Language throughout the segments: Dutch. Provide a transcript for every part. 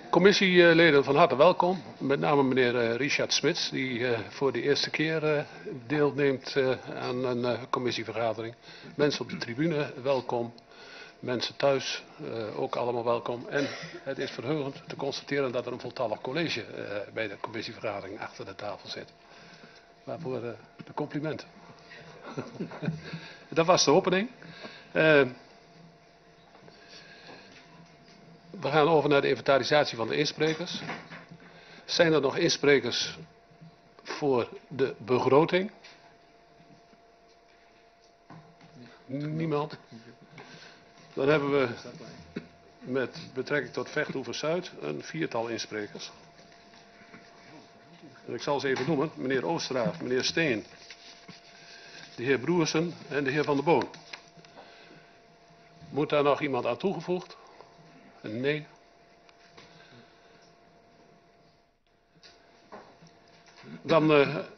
Commissieleden van harte welkom. Met name meneer Richard Smits, die voor de eerste keer deelneemt aan een commissievergadering. Mensen op de tribune, welkom. Mensen thuis, ook allemaal welkom. En het is verheugend te constateren dat er een voltallig college bij de commissievergadering achter de tafel zit. Waarvoor de complimenten. Dat was de opening. We gaan over naar de inventarisatie van de insprekers. Zijn er nog insprekers voor de begroting? Niemand? Dan hebben we met betrekking tot Vechthoeven-Zuid een viertal insprekers. En ik zal ze even noemen. Meneer Oosterraaf, meneer Steen, de heer Broersen en de heer Van der Boon. Moet daar nog iemand aan toegevoegd? Nee. Dan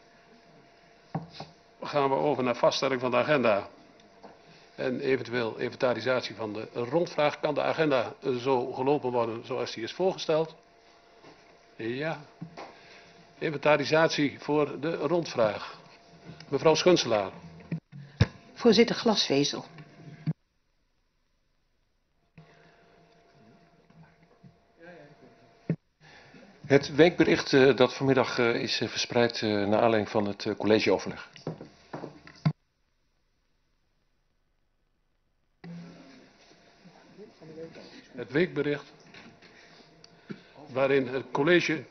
gaan we over naar vaststelling van de agenda. En eventueel inventarisatie van de rondvraag. Kan de agenda zo gelopen worden zoals die is voorgesteld? Ja. Inventarisatie voor de rondvraag. Mevrouw Schunselaar. Voorzitter, glasvezel. Het weekbericht dat vanmiddag is verspreid naar aanleiding van het collegeoverleg. Het weekbericht waarin het college...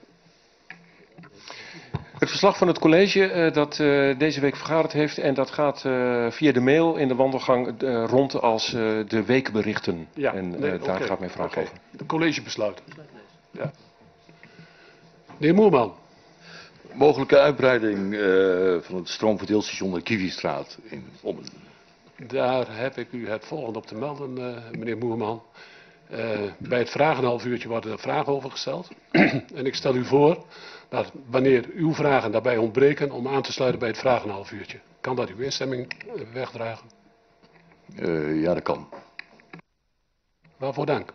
Het verslag van het college dat deze week vergaderd heeft en dat gaat via de mail in de wandelgang rond als de weekberichten. Ja, en nee, daar gaat mijn vraag over. De collegebesluit. Ja. De heer Moerman. Mogelijke uitbreiding van het stroomverdeelstation de Kiwistraat in Ommen. Daar heb ik u het volgende op te melden, meneer Moerman. Bij het vragenhalfuurtje worden er vragen over gesteld. En ik stel u voor dat wanneer uw vragen daarbij ontbreken om aan te sluiten bij het vragenhalfuurtje. Kan dat uw instemming wegdragen? Ja, dat kan. Waarvoor dank.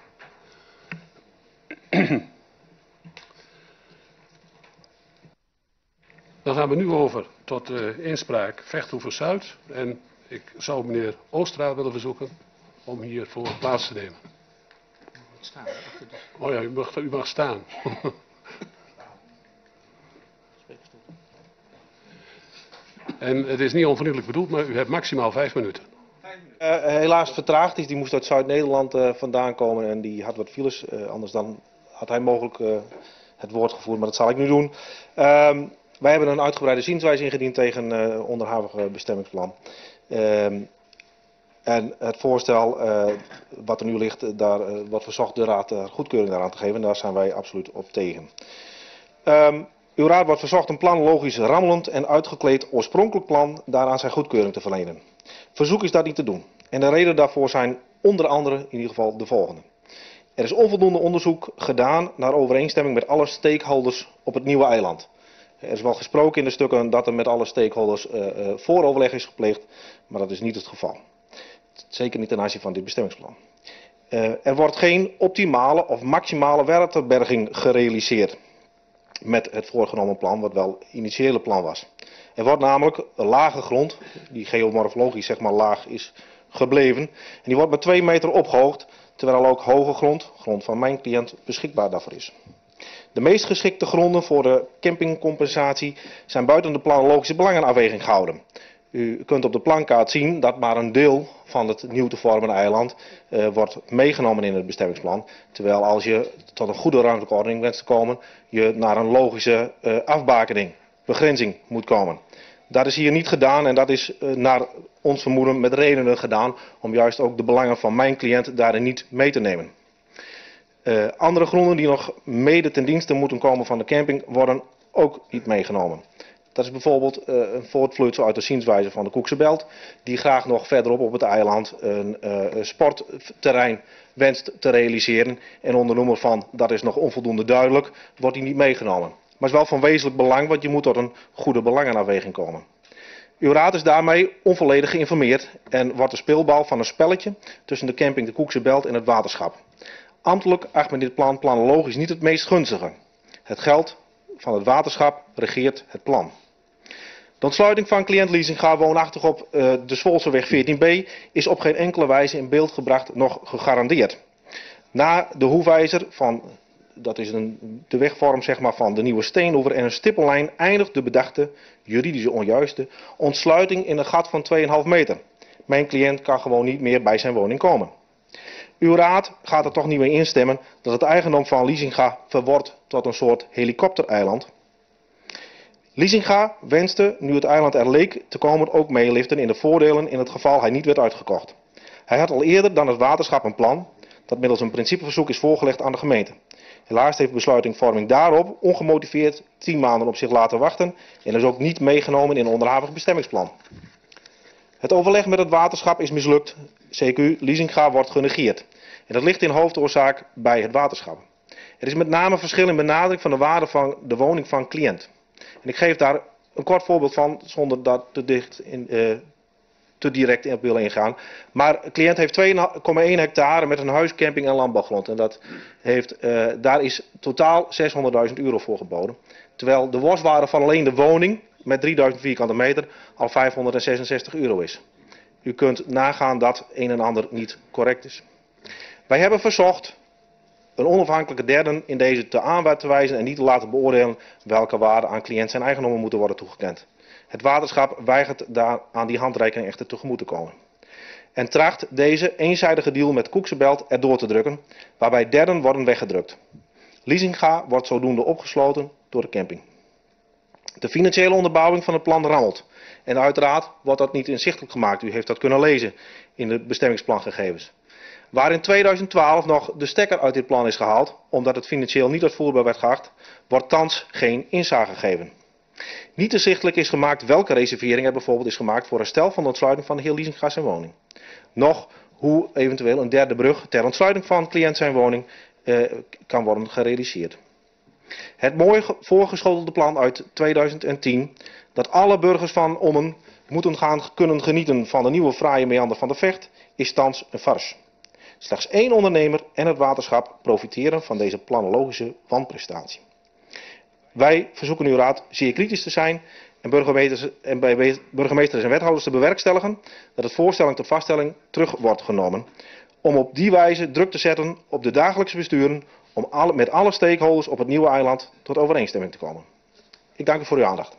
Dan gaan we nu over tot inspraak Vechthoeven-Zuid. En ik zou meneer Oostra willen verzoeken om hiervoor plaats te nemen. Oh ja, u mag staan. En het is niet onvriendelijk bedoeld, maar u hebt maximaal 5 minuten. Helaas vertraagd is. Die moest uit Zuid-Nederland vandaan komen en die had wat files. Anders dan had hij mogelijk het woord gevoerd, maar dat zal ik nu doen. Wij hebben een uitgebreide zienswijze ingediend tegen onderhavig bestemmingsplan. En het voorstel wat er nu ligt, daar wordt verzocht de raad goedkeuring daaraan te geven. En daar zijn wij absoluut op tegen. Uw raad wordt verzocht een plan logisch rammelend en uitgekleed oorspronkelijk plan daaraan zijn goedkeuring te verlenen. Verzoek is dat niet te doen. En de reden daarvoor zijn onder andere in ieder geval de volgende. Er is onvoldoende onderzoek gedaan naar overeenstemming met alle stakeholders op het nieuwe eiland. Er is wel gesproken in de stukken dat er met alle stakeholders vooroverleg is gepleegd, maar dat is niet het geval. Zeker niet ten aanzien van dit bestemmingsplan. Er wordt geen optimale of maximale waterberging gerealiseerd met het voorgenomen plan, wat wel het initiële plan was. Er wordt namelijk een lage grond, die geomorfologisch zeg maar laag is gebleven, en die wordt met 2 meter opgehoogd, terwijl ook hoge grond, grond van mijn cliënt, beschikbaar daarvoor is. De meest geschikte gronden voor de campingcompensatie zijn buiten de planologische belangenafweging gehouden. U kunt op de plankaart zien dat maar een deel van het nieuw te vormen eiland wordt meegenomen in het bestemmingsplan. Terwijl als je tot een goede ruimtelijke ordening wenst te komen, je naar een logische afbakening, begrenzing moet komen. Dat is hier niet gedaan en dat is naar ons vermoeden met redenen gedaan om juist ook de belangen van mijn cliënt daarin niet mee te nemen. Andere gronden die nog mede ten dienste moeten komen van de camping worden ook niet meegenomen. Dat is bijvoorbeeld een voortvloeisel uit de zienswijze van de Koekse Belt, die graag nog verderop op het eiland een sportterrein wenst te realiseren. En onder noemer van dat is nog onvoldoende duidelijk, wordt die niet meegenomen. Maar is wel van wezenlijk belang, want je moet tot een goede belangenafweging komen. Uw raad is daarmee onvolledig geïnformeerd en wordt de speelbal van een spelletje tussen de camping de Koekse Belt en het waterschap. Ambtelijk acht men dit plan planologisch niet het meest gunstige. Het geld van het waterschap regeert het plan. De ontsluiting van cliënt Leasinga woonachtig op de Zwolseweg 14b is op geen enkele wijze in beeld gebracht nog gegarandeerd. Na de hoefijzer van, dat is de wegvorm zeg maar, van de Nieuwe Steenoever en een stippellijn eindigt de bedachte, juridische onjuiste, ontsluiting in een gat van 2,5 meter. Mijn cliënt kan gewoon niet meer bij zijn woning komen. Uw raad gaat er toch niet mee instemmen dat het eigendom van Leasinga verwordt tot een soort helikoptereiland. Leasinga wenste, nu het eiland er leek te komen, ook meeliften in de voordelen in het geval hij niet werd uitgekocht. Hij had al eerder dan het waterschap een plan dat middels een principeverzoek is voorgelegd aan de gemeente. Helaas heeft besluitvorming daarop ongemotiveerd 10 maanden op zich laten wachten en is ook niet meegenomen in een onderhavig bestemmingsplan. Het overleg met het waterschap is mislukt. CQ Leasinga wordt genegeerd. En dat ligt in hoofdoorzaak bij het waterschap. Er is met name verschil in benadering van de waarde van de woning van cliënt. En ik geef daar een kort voorbeeld van, zonder dat te direct in willen ingaan. Maar de cliënt heeft 2,1 hectare met een huis, camping en landbouwgrond. En daar is totaal €600.000 voor geboden. Terwijl de worstwaarde van alleen de woning met 3000 vierkante meter al €566 is. U kunt nagaan dat een en ander niet correct is. Wij hebben verzocht een onafhankelijke derde in deze aan te wijzen en niet te laten beoordelen welke waarde aan cliënt zijn eigendommen moeten worden toegekend. Het waterschap weigert daar aan die handreiking echter tegemoet te komen. En tracht deze eenzijdige deal met Koeksebelt erdoor te drukken, waarbij derden worden weggedrukt. Leasinga wordt zodoende opgesloten door de camping. De financiële onderbouwing van het plan rammelt. En uiteraard wordt dat niet inzichtelijk gemaakt. U heeft dat kunnen lezen in de bestemmingsplangegevens. Waar in 2012 nog de stekker uit dit plan is gehaald, omdat het financieel niet uitvoerbaar werd geacht, wordt thans geen inzage gegeven. Niet inzichtelijk is gemaakt welke reservering er bijvoorbeeld is gemaakt voor herstel van de ontsluiting van de heer Leasinga zijn woning. Nog hoe eventueel een derde brug ter ontsluiting van cliënt zijn woning kan worden gerealiseerd. Het mooi voorgeschotelde plan uit 2010 dat alle burgers van Ommen moeten kunnen genieten van de nieuwe fraaie meander van de Vecht is thans een farce. Slechts 1 ondernemer en het waterschap profiteren van deze planologische wanprestatie. Wij verzoeken uw raad zeer kritisch te zijn en bij burgemeesters en wethouders te bewerkstelligen dat het voorstelling tot vaststelling terug wordt genomen. Om op die wijze druk te zetten op de dagelijkse besturen om met alle stakeholders op het nieuwe eiland tot overeenstemming te komen. Ik dank u voor uw aandacht.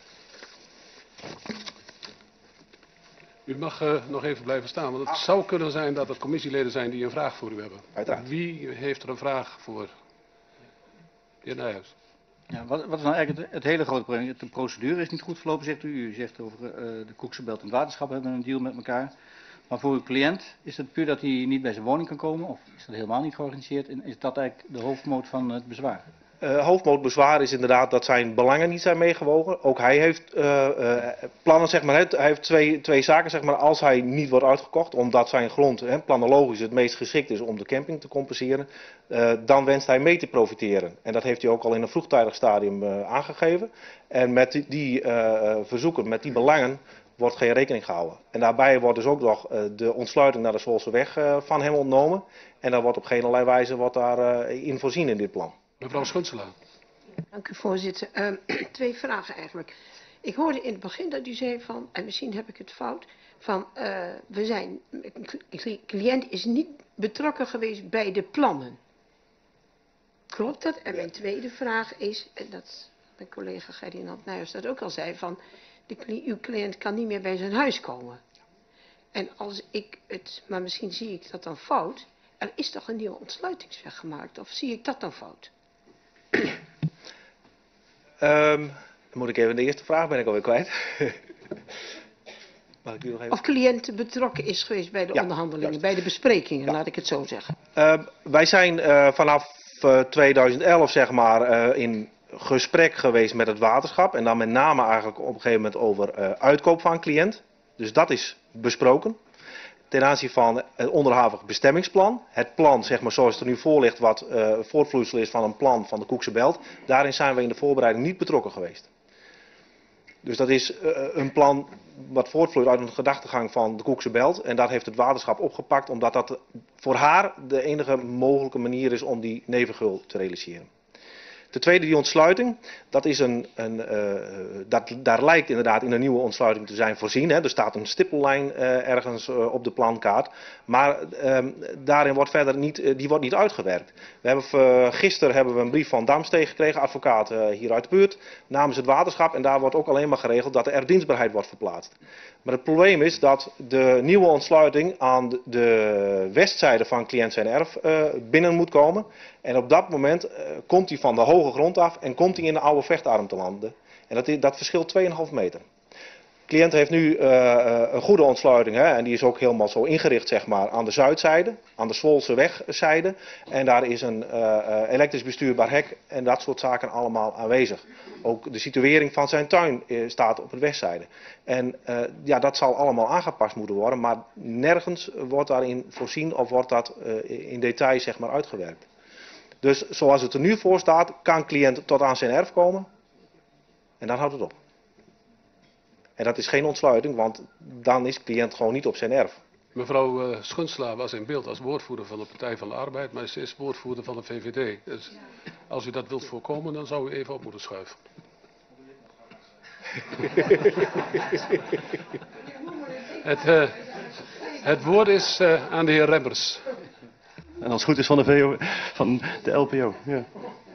U mag nog even blijven staan, want het zou kunnen zijn dat er commissieleden zijn die een vraag voor u hebben. Uiteraard. Wie heeft er een vraag voor? De heer Nijhuis. Ja, wat is nou eigenlijk het hele grote probleem? De procedure is niet goed verlopen, zegt u. U zegt over de Koeksebelt en het waterschap hebben een deal met elkaar. Maar voor uw cliënt, is het puur dat hij niet bij zijn woning kan komen? Of is dat helemaal niet georganiseerd? En is dat eigenlijk de hoofdmoot van het bezwaar? Hoofdmootbezwaar is inderdaad dat zijn belangen niet zijn meegewogen. Ook hij heeft plannen, zeg maar, hij heeft twee zaken, zeg maar, als hij niet wordt uitgekocht, omdat zijn grond planologisch het meest geschikt is om de camping te compenseren, dan wenst hij mee te profiteren. En dat heeft hij ook al in een vroegtijdig stadium aangegeven. En met die verzoeken, met die belangen, wordt geen rekening gehouden. En daarbij wordt dus ook nog de ontsluiting naar de Zwolseweg van hem ontnomen. En daar wordt op geen allerlei wijze in voorzien in dit plan. Mevrouw Schunselaar. Dank u, voorzitter. 2 vragen eigenlijk. Ik hoorde in het begin dat u zei van, en misschien heb ik het fout, van cliënt is niet betrokken geweest bij de plannen. Klopt dat? En mijn tweede vraag is, en dat mijn collega Ferdinand Nijhuis dat ook al zei, van uw cliënt kan niet meer bij zijn huis komen. En als ik het, maar misschien zie ik dat dan fout, er is toch een nieuwe ontsluitingsweg gemaakt, of zie ik dat dan fout? Dan moet ik even de eerste vraag, ben ik alweer kwijt. Mag ik u nog even... Of cliënt betrokken is geweest bij de onderhandelingen, bij de besprekingen, laat ik het zo zeggen. Wij zijn vanaf 2011 zeg maar in gesprek geweest met het waterschap. En dan met name eigenlijk op een gegeven moment over uitkoop van cliënt. Dus dat is besproken. Ten aanzien van het onderhavig bestemmingsplan. Het plan, zeg maar, zoals het er nu voor ligt, wat voortvloeisel is van een plan van de Koeksebelt. Daarin zijn we in de voorbereiding niet betrokken geweest. Dus dat is een plan wat voortvloeit uit een gedachtegang van de Koekse Belt. En dat heeft het waterschap opgepakt omdat dat voor haar de enige mogelijke manier is om die nevengeul te realiseren. Ten tweede die ontsluiting, dat is daar lijkt inderdaad in een nieuwe ontsluiting te zijn voorzien. Hè. Er staat een stippellijn ergens op de plankaart, maar daarin wordt verder die wordt niet uitgewerkt. Gisteren hebben we een brief van Damstee gekregen, advocaat hier uit de buurt, namens het waterschap. En daar wordt ook alleen maar geregeld dat de erfdienstbaarheid wordt verplaatst. Maar het probleem is dat de nieuwe ontsluiting aan de westzijde van Cliënt zijn erf binnen moet komen. En op dat moment komt hij van de hoge grond af en komt hij in de oude vechtarm te landen. En dat verschilt 2,5 meter. De cliënt heeft nu een goede ontsluiting, hè, en die is ook helemaal zo ingericht, zeg maar, aan de zuidzijde, aan de Zwolse wegzijde. En daar is een elektrisch bestuurbaar hek en dat soort zaken allemaal aanwezig. Ook de situering van zijn tuin staat op de westzijde. En ja, dat zal allemaal aangepast moeten worden, maar nergens wordt daarin voorzien of wordt dat in detail, zeg maar, uitgewerkt. Dus zoals het er nu voor staat, kan cliënt tot aan zijn erf komen en dan houdt het op. En dat is geen ontsluiting, want dan is cliënt gewoon niet op zijn erf. Mevrouw Schunsla was in beeld als woordvoerder van de Partij van de Arbeid, maar ze is woordvoerder van de VVD. Dus als u dat wilt voorkomen, dan zou u even op moeten schuiven. Het woord is aan de heer Remmers. En als het goed is van de LPO. Ja.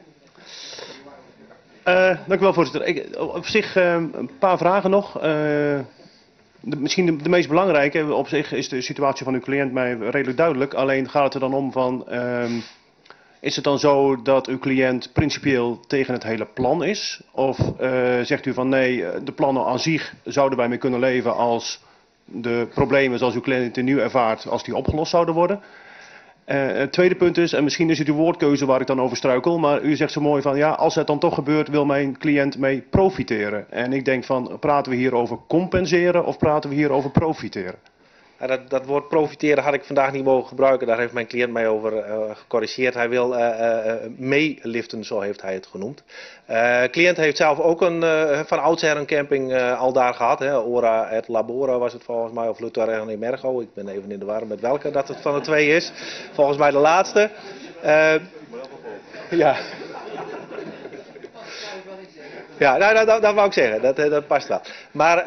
Dank u wel, voorzitter. Op zich een paar vragen nog. Misschien de meest belangrijke. Op zich is de situatie van uw cliënt mij redelijk duidelijk. Alleen gaat het er dan om van... is het dan zo dat uw cliënt principieel tegen het hele plan is? Of zegt u van nee, de plannen aan zich zouden wij mee kunnen leven als de problemen zoals uw cliënt het nu ervaart, als die opgelost zouden worden? Het tweede punt is, en misschien is het uw woordkeuze waar ik dan over struikel, maar u zegt zo mooi van ja, als het dan toch gebeurt, wil mijn cliënt mee profiteren. En ik denk van, praten we hier over compenseren of praten we hier over profiteren? Ja, dat woord profiteren had ik vandaag niet mogen gebruiken, daar heeft mijn cliënt mij over gecorrigeerd. Hij wil meeliften, zo heeft hij het genoemd. Cliënt heeft zelf ook van oudsher een camping al daar gehad. Hè. Ora et Labora was het volgens mij, of Luther en Emergo. Ik ben even in de war met welke dat het van de twee is. Volgens mij de laatste. Ja. Ja, nou, dat wou ik zeggen, dat past wel. Maar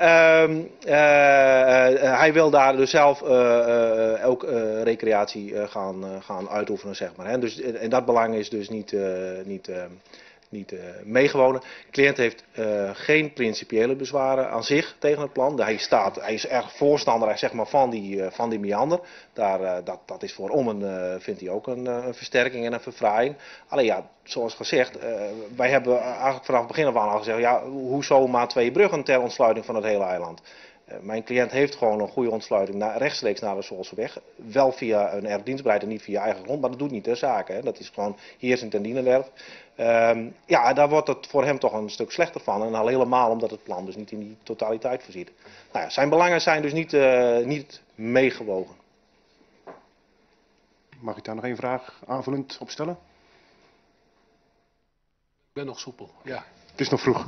hij wil daar dus zelf ook recreatie gaan uitoefenen, zeg maar. Hè. Dus, en dat belang is dus niet meegewonen. De cliënt heeft geen principiële bezwaren aan zich tegen het plan. Hij is erg voorstander, zeg maar, van die meander. Dat is voor Ommen, vindt hij ook een versterking en een verfraaiing. Alleen ja, zoals gezegd, wij hebben eigenlijk vanaf het begin af aan al gezegd, ja, hoezo maar 2 bruggen ter ontsluiting van het hele eiland? Mijn cliënt heeft gewoon een goede ontsluiting rechtstreeks naar de Zwolseweg. Wel via een erfdienstbaarheid en niet via eigen grond, maar dat doet niet ter zake. Hè. Dat is gewoon heersend en dienenderf. Ja, daar wordt het voor hem toch een stuk slechter van. En al helemaal omdat het plan dus niet in die totaliteit voorziet. Nou ja, zijn belangen zijn dus niet meegewogen. Mag ik daar nog één vraag aanvullend op stellen? Ik ben nog soepel, ja. Het is nog vroeg.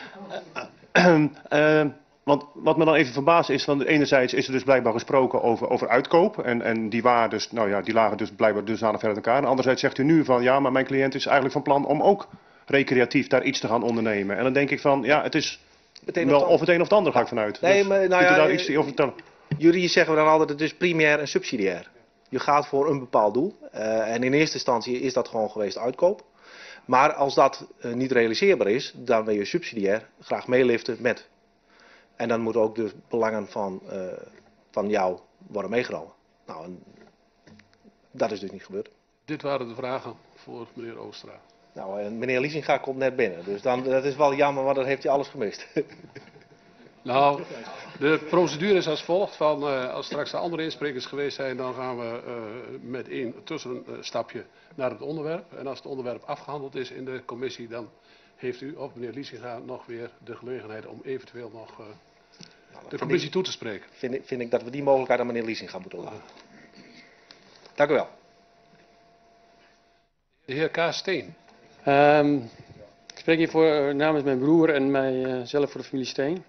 Want wat me dan even verbaast is, van enerzijds is er dus blijkbaar gesproken over uitkoop. En die waren dus, nou ja, die lagen dus blijkbaar dusdanig ver uit elkaar. En anderzijds zegt u nu van, ja, maar mijn cliënt is eigenlijk van plan om ook recreatief daar iets te gaan ondernemen. En dan denk ik van, ja, het is wel of het een of het ander, ga ik vanuit. Nee, dus, maar, kunt u daar iets over vertellen? Juridisch zeggen we dan altijd, het is primair en subsidiair. Je gaat voor een bepaald doel. En in eerste instantie is dat gewoon geweest uitkoop. Maar als dat niet realiseerbaar is, dan wil je subsidiair graag meeliften met. En dan moeten ook de belangen van jou worden meegenomen. Nou, en dat is dus niet gebeurd. Dit waren de vragen voor meneer Oostra. Nou, en meneer Liesinga komt net binnen. Dus dat is wel jammer, want dan heeft hij alles gemist. Nou, de procedure is als volgt. Van, als straks de andere insprekers geweest zijn, dan gaan we met een tussenstapje naar het onderwerp. En als het onderwerp afgehandeld is in de commissie, dan heeft u of meneer Liesinga nog weer de gelegenheid om eventueel nog de commissie toe te spreken. Vind ik dat we die mogelijkheid aan meneer Liesinga moeten laten. Dank u wel. De heer K. Steen. spreek hier namens mijn broer en mijzelf voor de familie Steen.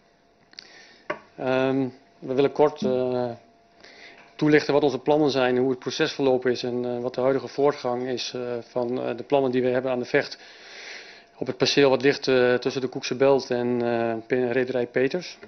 We willen kort toelichten wat onze plannen zijn, hoe het proces verlopen is en wat de huidige voortgang is van de plannen die we hebben aan de Vecht op het perceel wat ligt tussen de Koekse Belt en rederij Peters.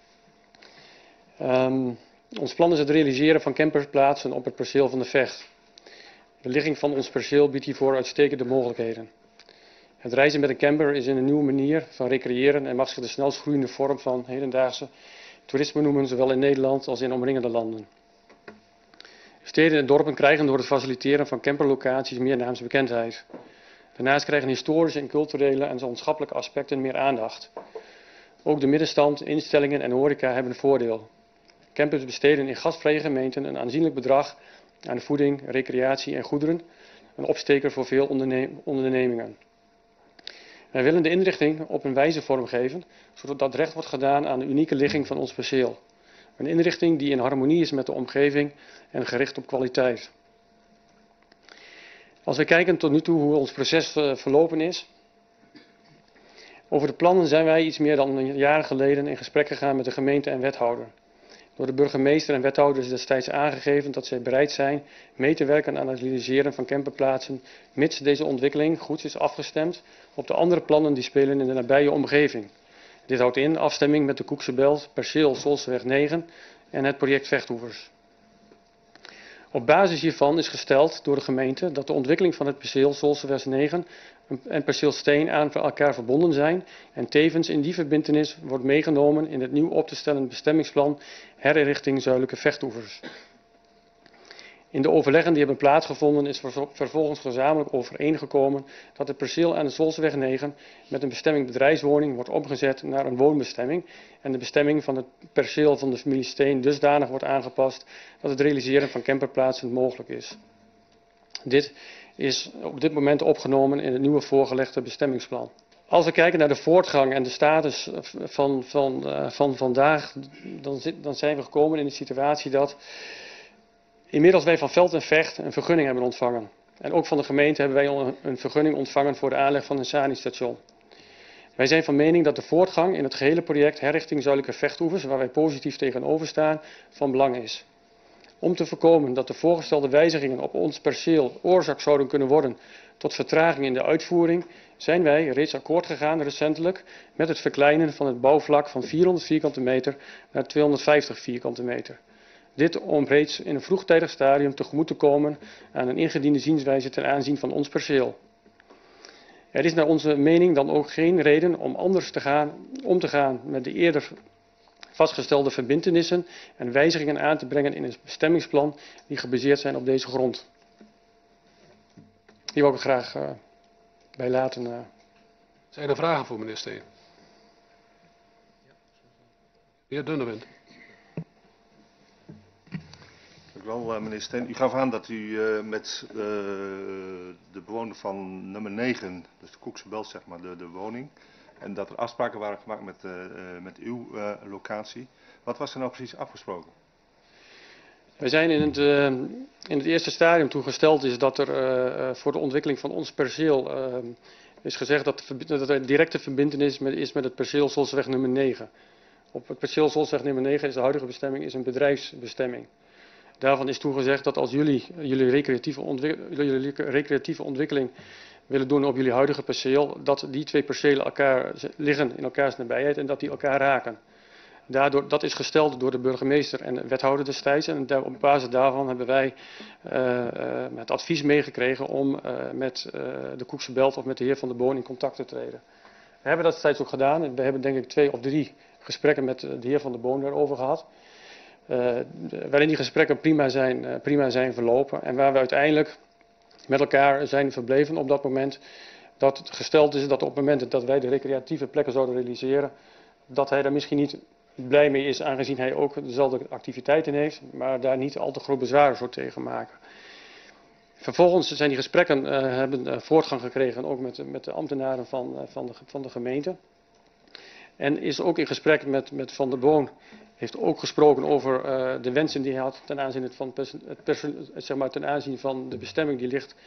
Ons plan is het realiseren van campersplaatsen op het perceel van de Vecht. De ligging van ons perceel biedt hiervoor uitstekende mogelijkheden. Het reizen met een camper is een nieuwe manier van recreëren en mag zich de snelst groeiende vorm van hedendaagse toerisme noemen, zowel in Nederland als in omringende landen. Steden en dorpen krijgen door het faciliteren van camperlocaties meer naamsbekendheid. Daarnaast krijgen historische en culturele en landschappelijke aspecten meer aandacht. Ook de middenstand, instellingen en horeca hebben een voordeel. Campers besteden in gastvrije gemeenten een aanzienlijk bedrag aan voeding, recreatie en goederen, een opsteker voor veel ondernemingen. Wij willen de inrichting op een wijze vormgeven, zodat recht wordt gedaan aan de unieke ligging van ons perceel. Een inrichting die in harmonie is met de omgeving en gericht op kwaliteit. Als we kijken tot nu toe hoe ons proces verlopen is. Over de plannen zijn wij iets meer dan een jaar geleden in gesprek gegaan met de gemeente en wethouder. Door de burgemeester en wethouder is destijds aangegeven dat zij bereid zijn mee te werken aan het realiseren van camperplaatsen, mits deze ontwikkeling goed is afgestemd op de andere plannen die spelen in de nabije omgeving. Dit houdt in afstemming met de Koekse Belt, perceel Solseweg 9 en het project Vechtoevers. Op basis hiervan is gesteld door de gemeente dat de ontwikkeling van het perceel Solseweg 9 en perceel Steen aan elkaar verbonden zijn en tevens in die verbintenis wordt meegenomen in het nieuw op te stellen bestemmingsplan herinrichting Zuidelijke Vechtoevers. In de overleggen die hebben plaatsgevonden is vervolgens gezamenlijk overeengekomen dat het perceel aan de Solseweg 9 met een bestemming bedrijfswoning wordt omgezet naar een woonbestemming en de bestemming van het perceel van de familie Steen dusdanig wordt aangepast dat het realiseren van camperplaatsen mogelijk is. Dit is op dit moment opgenomen in het nieuwe voorgelegde bestemmingsplan. Als we kijken naar de voortgang en de status van vandaag, dan zijn we gekomen in de situatie dat inmiddels wij van Veld en Vecht een vergunning hebben ontvangen. En ook van de gemeente hebben wij een vergunning ontvangen voor de aanleg van een SANI-station. Wij zijn van mening dat de voortgang in het gehele project herrichting Zuidelijke Vechtoevers, waar wij positief tegenover staan, van belang is. Om te voorkomen dat de voorgestelde wijzigingen op ons perceel oorzaak zouden kunnen worden tot vertraging in de uitvoering, zijn wij reeds akkoord gegaan recentelijk met het verkleinen van het bouwvlak van 400 vierkante meter naar 250 vierkante meter. Dit om reeds in een vroegtijdig stadium tegemoet te komen aan een ingediende zienswijze ten aanzien van ons perceel. Er is naar onze mening dan ook geen reden om anders om te gaan met de eerder vastgestelde verbintenissen en wijzigingen aan te brengen in een bestemmingsplan die gebaseerd zijn op deze grond. Hier wil ik graag bij laten. Zijn er vragen voor meneer Steen? De heer Dunnewind. Dank u wel, meneer Steen. U gaf aan dat u met de bewoner van nummer 9, dus de Koekse Belt, zeg maar, de woning, en dat er afspraken waren gemaakt met uw locatie. Wat was er nou precies afgesproken? Wij zijn in het eerste stadium toegesteld is dat er voor de ontwikkeling van ons perceel is gezegd dat er een directe verbintenis is met het perceel Solseweg nummer 9. Op het perceel Solseweg nummer 9 is de huidige bestemming een bedrijfsbestemming. Daarvan is toegezegd dat als jullie recreatieve ontwikkeling willen doen op jullie huidige perceel, dat die twee percelen elkaar liggen in elkaars nabijheid en dat die elkaar raken. Dat is gesteld door de burgemeester en de wethouder destijds en op basis daarvan hebben wij het advies meegekregen om met de Koekse Belt of met de heer Van der Boon in contact te treden. We hebben dat destijds ook gedaan en we hebben denk ik 2 of 3 gesprekken met de heer Van der Boon daarover gehad. Waarin die gesprekken prima zijn verlopen en waar we uiteindelijk met elkaar zijn verbleven op dat moment dat het gesteld is dat op het moment dat wij de recreatieve plekken zouden realiseren, dat hij daar misschien niet blij mee is aangezien hij ook dezelfde activiteiten heeft, maar daar niet al te groot bezwaren zou tegen maken. Vervolgens zijn die gesprekken hebben voortgang gekregen ook met de ambtenaren van de gemeente. En is ook in gesprek met Van der Boon, heeft ook gesproken over de wensen die hij had ten aanzien van de bestemming die ligt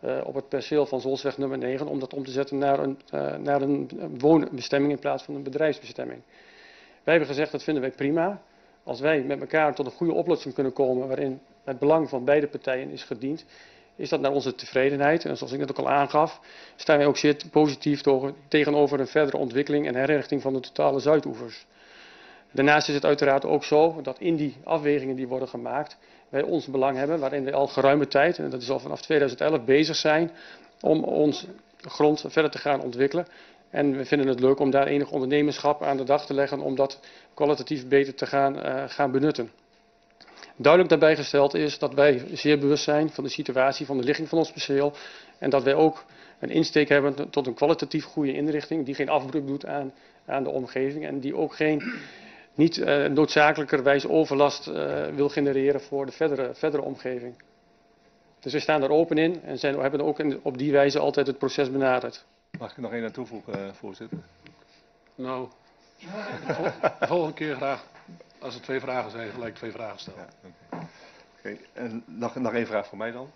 op het perceel van Zolsweg nummer 9, om dat om te zetten naar een woonbestemming in plaats van een bedrijfsbestemming. Wij hebben gezegd, dat vinden wij prima. Als wij met elkaar tot een goede oplossing kunnen komen waarin het belang van beide partijen is gediend, is dat naar onze tevredenheid. En zoals ik net ook al aangaf, staan wij ook zeer positief tegenover een verdere ontwikkeling en herinrichting van de totale Zuidoevers. Daarnaast is het uiteraard ook zo dat in die afwegingen die worden gemaakt, wij ons belang hebben, waarin wij al geruime tijd, en dat is al vanaf 2011, bezig zijn om ons grond verder te gaan ontwikkelen. En we vinden het leuk om daar enig ondernemerschap aan de dag te leggen om dat kwalitatief beter te gaan benutten. Duidelijk daarbij gesteld is dat wij zeer bewust zijn van de situatie, van de ligging van ons perceel. En dat wij ook een insteek hebben tot een kwalitatief goede inrichting die geen afbreuk doet aan de omgeving. En die ook niet noodzakelijkerwijs overlast wil genereren voor de verdere omgeving. Dus we staan daar open in en hebben ook op die wijze altijd het proces benaderd. Mag ik er nog één aan toevoegen, voorzitter? Nou, volgende keer graag, als er 2 vragen zijn, gelijk 2 vragen stellen. Ja, Oké. En nog één vraag voor mij dan.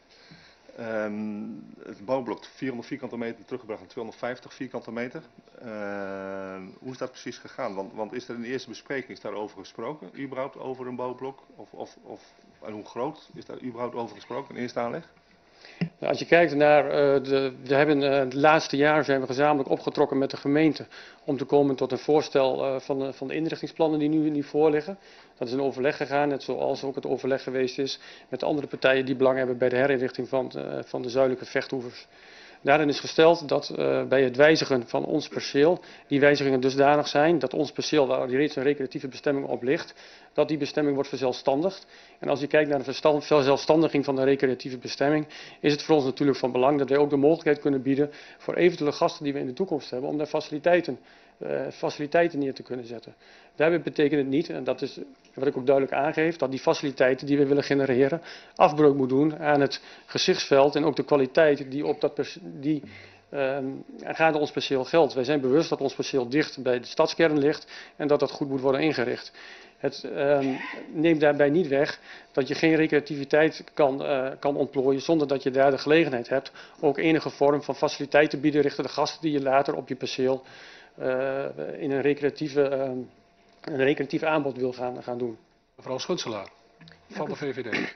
Het bouwblok 400 vierkante meter teruggebracht naar 250 vierkante meter. Hoe is dat precies gegaan? Want is er in de eerste bespreking daarover gesproken, überhaupt over een bouwblok? En hoe groot is daar überhaupt over gesproken in eerste aanleg? Nou, als je kijkt naar, het laatste jaar zijn we gezamenlijk opgetrokken met de gemeente om te komen tot een voorstel van de inrichtingsplannen die nu voorliggen. Dat is in overleg gegaan, net zoals ook het overleg geweest is met de andere partijen die belang hebben bij de herinrichting van de zuidelijke vechtoevers. Daarin is gesteld dat bij het wijzigen van ons perceel, die wijzigingen dusdanig zijn dat ons perceel, waar reeds een recreatieve bestemming op ligt, dat die bestemming wordt verzelfstandigd. En als je kijkt naar de verzelfstandiging van de recreatieve bestemming, is het voor ons natuurlijk van belang dat wij ook de mogelijkheid kunnen bieden voor eventuele gasten die we in de toekomst hebben, om daar faciliteiten neer te kunnen zetten. Daarbij betekent het niet, en dat is wat ik ook duidelijk aangeef, dat die faciliteiten die we willen genereren afbreuk moet doen aan het gezichtsveld en ook de kwaliteit die aangaande ons perceel geldt. Wij zijn bewust dat ons perceel dicht bij de stadskern ligt en dat dat goed moet worden ingericht. Het neemt daarbij niet weg dat je geen recreativiteit kan ontplooien zonder dat je daar de gelegenheid hebt ook enige vorm van faciliteit te bieden richting de gasten die je later op je perceel in een recreatief aanbod wil gaan doen. Mevrouw Schunselaar, van de VVD.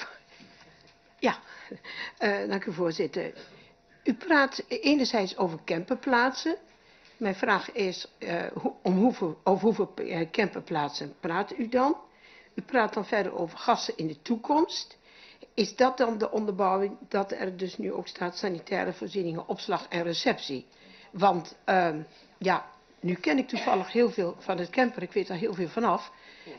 Dank u voorzitter. U praat enerzijds over camperplaatsen. Mijn vraag is, over hoeveel camperplaatsen praat u dan? U praat dan verder over gassen in de toekomst. Is dat dan de onderbouwing dat er dus nu ook staat sanitaire voorzieningen, opslag en receptie? Want nu ken ik toevallig heel veel van het camper, ik weet daar heel veel vanaf.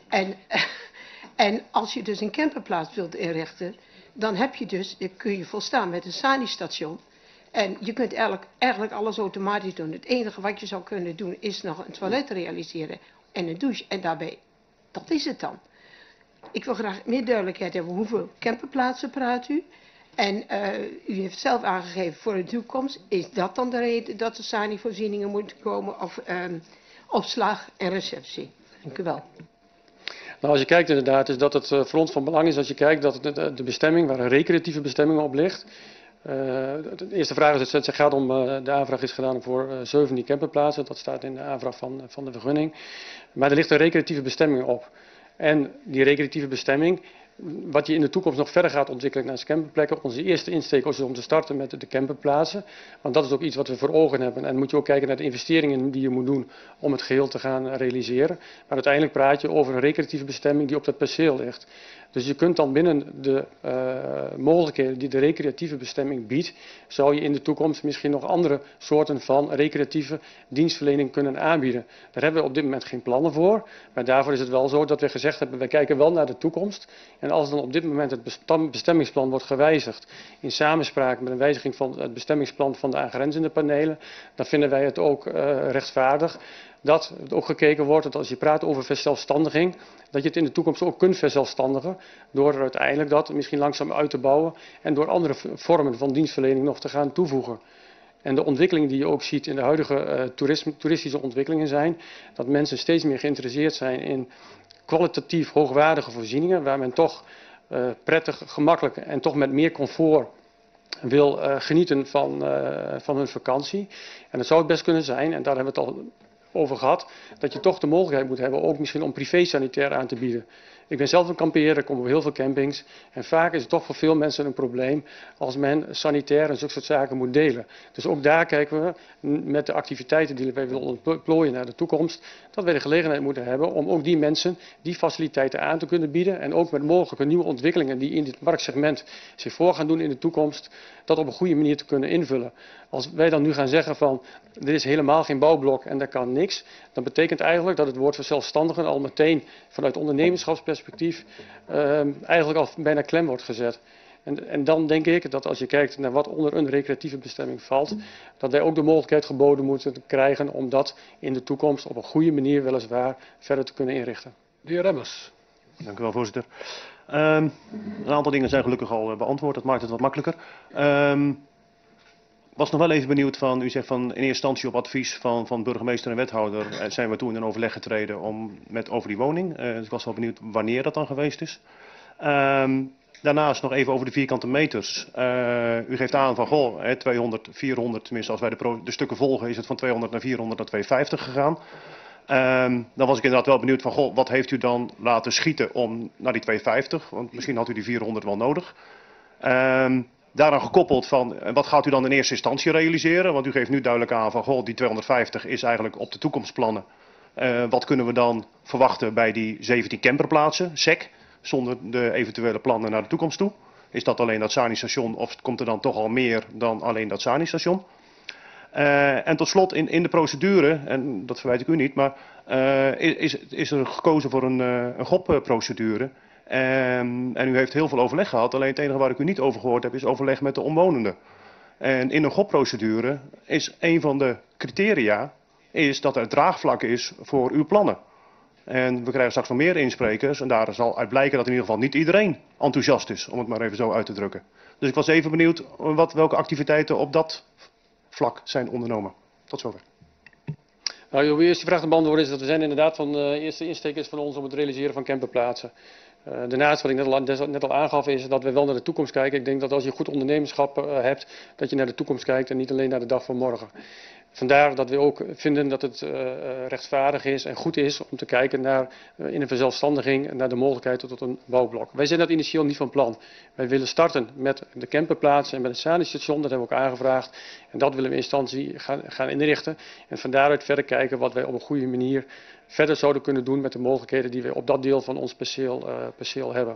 En als je dus een camperplaats wilt inrichten, dan kun je volstaan met een sani-station. En je kunt eigenlijk alles automatisch doen. Het enige wat je zou kunnen doen is nog een toilet realiseren en een douche. En daarbij, dat is het dan. Ik wil graag meer duidelijkheid hebben. Hoeveel camperplaatsen praat u? En u heeft zelf aangegeven voor de toekomst. Is dat dan de reden dat er sani-voorzieningen moeten komen? Of opslag en receptie? Dank u wel. Nou, als je kijkt inderdaad, is dat het voor ons van belang is als je kijkt dat de bestemming, waar een recreatieve bestemming op ligt. De eerste vraag is, het gaat om, de aanvraag is gedaan voor 17 camperplaatsen. Dat staat in de aanvraag van de vergunning. Maar er ligt een recreatieve bestemming op. En die recreatieve bestemming, wat je in de toekomst nog verder gaat ontwikkelen naar camperplekken. Onze eerste insteek is om te starten met de camperplaatsen. Want dat is ook iets wat we voor ogen hebben. En moet je ook kijken naar de investeringen die je moet doen om het geheel te gaan realiseren. Maar uiteindelijk praat je over een recreatieve bestemming die op dat perceel ligt. Dus je kunt dan binnen de mogelijkheden die de recreatieve bestemming biedt, zou je in de toekomst misschien nog andere soorten van recreatieve dienstverlening kunnen aanbieden. Daar hebben we op dit moment geen plannen voor, maar daarvoor is het wel zo dat we gezegd hebben, wij kijken wel naar de toekomst. En als dan op dit moment het bestemmingsplan wordt gewijzigd in samenspraak met een wijziging van het bestemmingsplan van de aangrenzende panelen, dan vinden wij het ook rechtvaardig dat het ook gekeken wordt dat als je praat over verzelfstandiging, dat je het in de toekomst ook kunt verzelfstandigen door er uiteindelijk dat misschien langzaam uit te bouwen en door andere vormen van dienstverlening nog te gaan toevoegen. En de ontwikkelingen die je ook ziet in de huidige toeristische ontwikkelingen zijn, dat mensen steeds meer geïnteresseerd zijn in kwalitatief hoogwaardige voorzieningen, waar men toch prettig, gemakkelijk en toch met meer comfort wil genieten van hun vakantie. En het zou best kunnen zijn, en daar hebben we het al over gehad, dat je toch de mogelijkheid moet hebben ook misschien om privé-sanitair aan te bieden. Ik ben zelf een kampeerder, ik kom op heel veel campings. En vaak is het toch voor veel mensen een probleem als men sanitair en zulke soort zaken moet delen. Dus ook daar kijken we met de activiteiten die wij willen ontplooien naar de toekomst, dat wij de gelegenheid moeten hebben om ook die mensen die faciliteiten aan te kunnen bieden. En ook met mogelijke nieuwe ontwikkelingen die in dit marktsegment zich voor gaan doen in de toekomst, dat op een goede manier te kunnen invullen. Als wij dan nu gaan zeggen van, er is helemaal geen bouwblok en daar kan niks, dan betekent eigenlijk dat het woord verzelfstandigen al meteen vanuit ondernemerschapsperspectief eigenlijk al bijna klem wordt gezet. En dan denk ik dat als je kijkt naar wat onder een recreatieve bestemming valt, dat wij ook de mogelijkheid geboden moeten krijgen om dat in de toekomst op een goede manier weliswaar verder te kunnen inrichten. De heer Remmers. Dank u wel, voorzitter. Een aantal dingen zijn gelukkig al beantwoord, dat maakt het wat makkelijker. Was nog wel even benieuwd van, u zegt van in eerste instantie op advies van burgemeester en wethouder zijn we toen in overleg getreden over die woning. Dus ik was wel benieuwd wanneer dat dan geweest is. Daarnaast nog even over de vierkante meters. U geeft aan van 200, 400, tenminste als wij de stukken volgen is het van 200 naar 400 naar 250 gegaan. Dan was ik inderdaad wel benieuwd van wat heeft u dan laten schieten om naar die 250? Want misschien had u die 400 wel nodig. Daaraan gekoppeld van wat gaat u dan in eerste instantie realiseren? Want u geeft nu duidelijk aan van die 250 is eigenlijk op de toekomstplannen. Wat kunnen we dan verwachten bij die 17 camperplaatsen, SEC, zonder de eventuele plannen naar de toekomst toe? Is dat alleen dat SANI-station of komt er dan toch al meer dan alleen dat SANI-station? En tot slot in de procedure, en dat verwijt ik u niet, maar is er gekozen voor een GOP-procedure. En u heeft heel veel overleg gehad, alleen het enige waar ik u niet over gehoord heb is overleg met de omwonenden. En in een GOP-procedure is een van de criteria is dat er draagvlak is voor uw plannen. En we krijgen straks nog meer insprekers en daar zal uit blijken dat in ieder geval niet iedereen enthousiast is, om het maar even zo uit te drukken. Dus ik was even benieuwd welke activiteiten op dat vlak zijn ondernomen. Tot zover. Nou, uw eerste vraag te beantwoorden is dat we zijn inderdaad van de eerste insteek is van ons om het realiseren van camperplaatsen. Daarnaast, wat ik net al aangaf, is dat we wel naar de toekomst kijken. Ik denk dat als je goed ondernemerschap hebt, dat je naar de toekomst kijkt en niet alleen naar de dag van morgen. Vandaar dat we ook vinden dat het rechtvaardig is en goed is om te kijken naar in een verzelfstandiging naar de mogelijkheid tot een bouwblok. Wij zijn dat initieel niet van plan. Wij willen starten met de camperplaats en met het SANI-station, dat hebben we ook aangevraagd. En dat willen we in instantie gaan inrichten. En van daaruit verder kijken wat wij op een goede manier verder zouden kunnen doen met de mogelijkheden die we op dat deel van ons perceel hebben.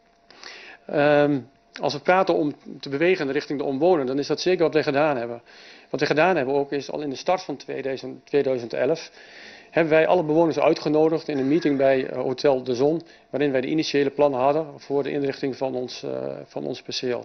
Als we praten om te bewegen richting de omwonenden, dan is dat zeker wat wij gedaan hebben. Wat we gedaan hebben ook is al in de start van 2011 hebben wij alle bewoners uitgenodigd in een meeting bij Hotel de Zon, waarin wij de initiële plannen hadden voor de inrichting van ons perceel.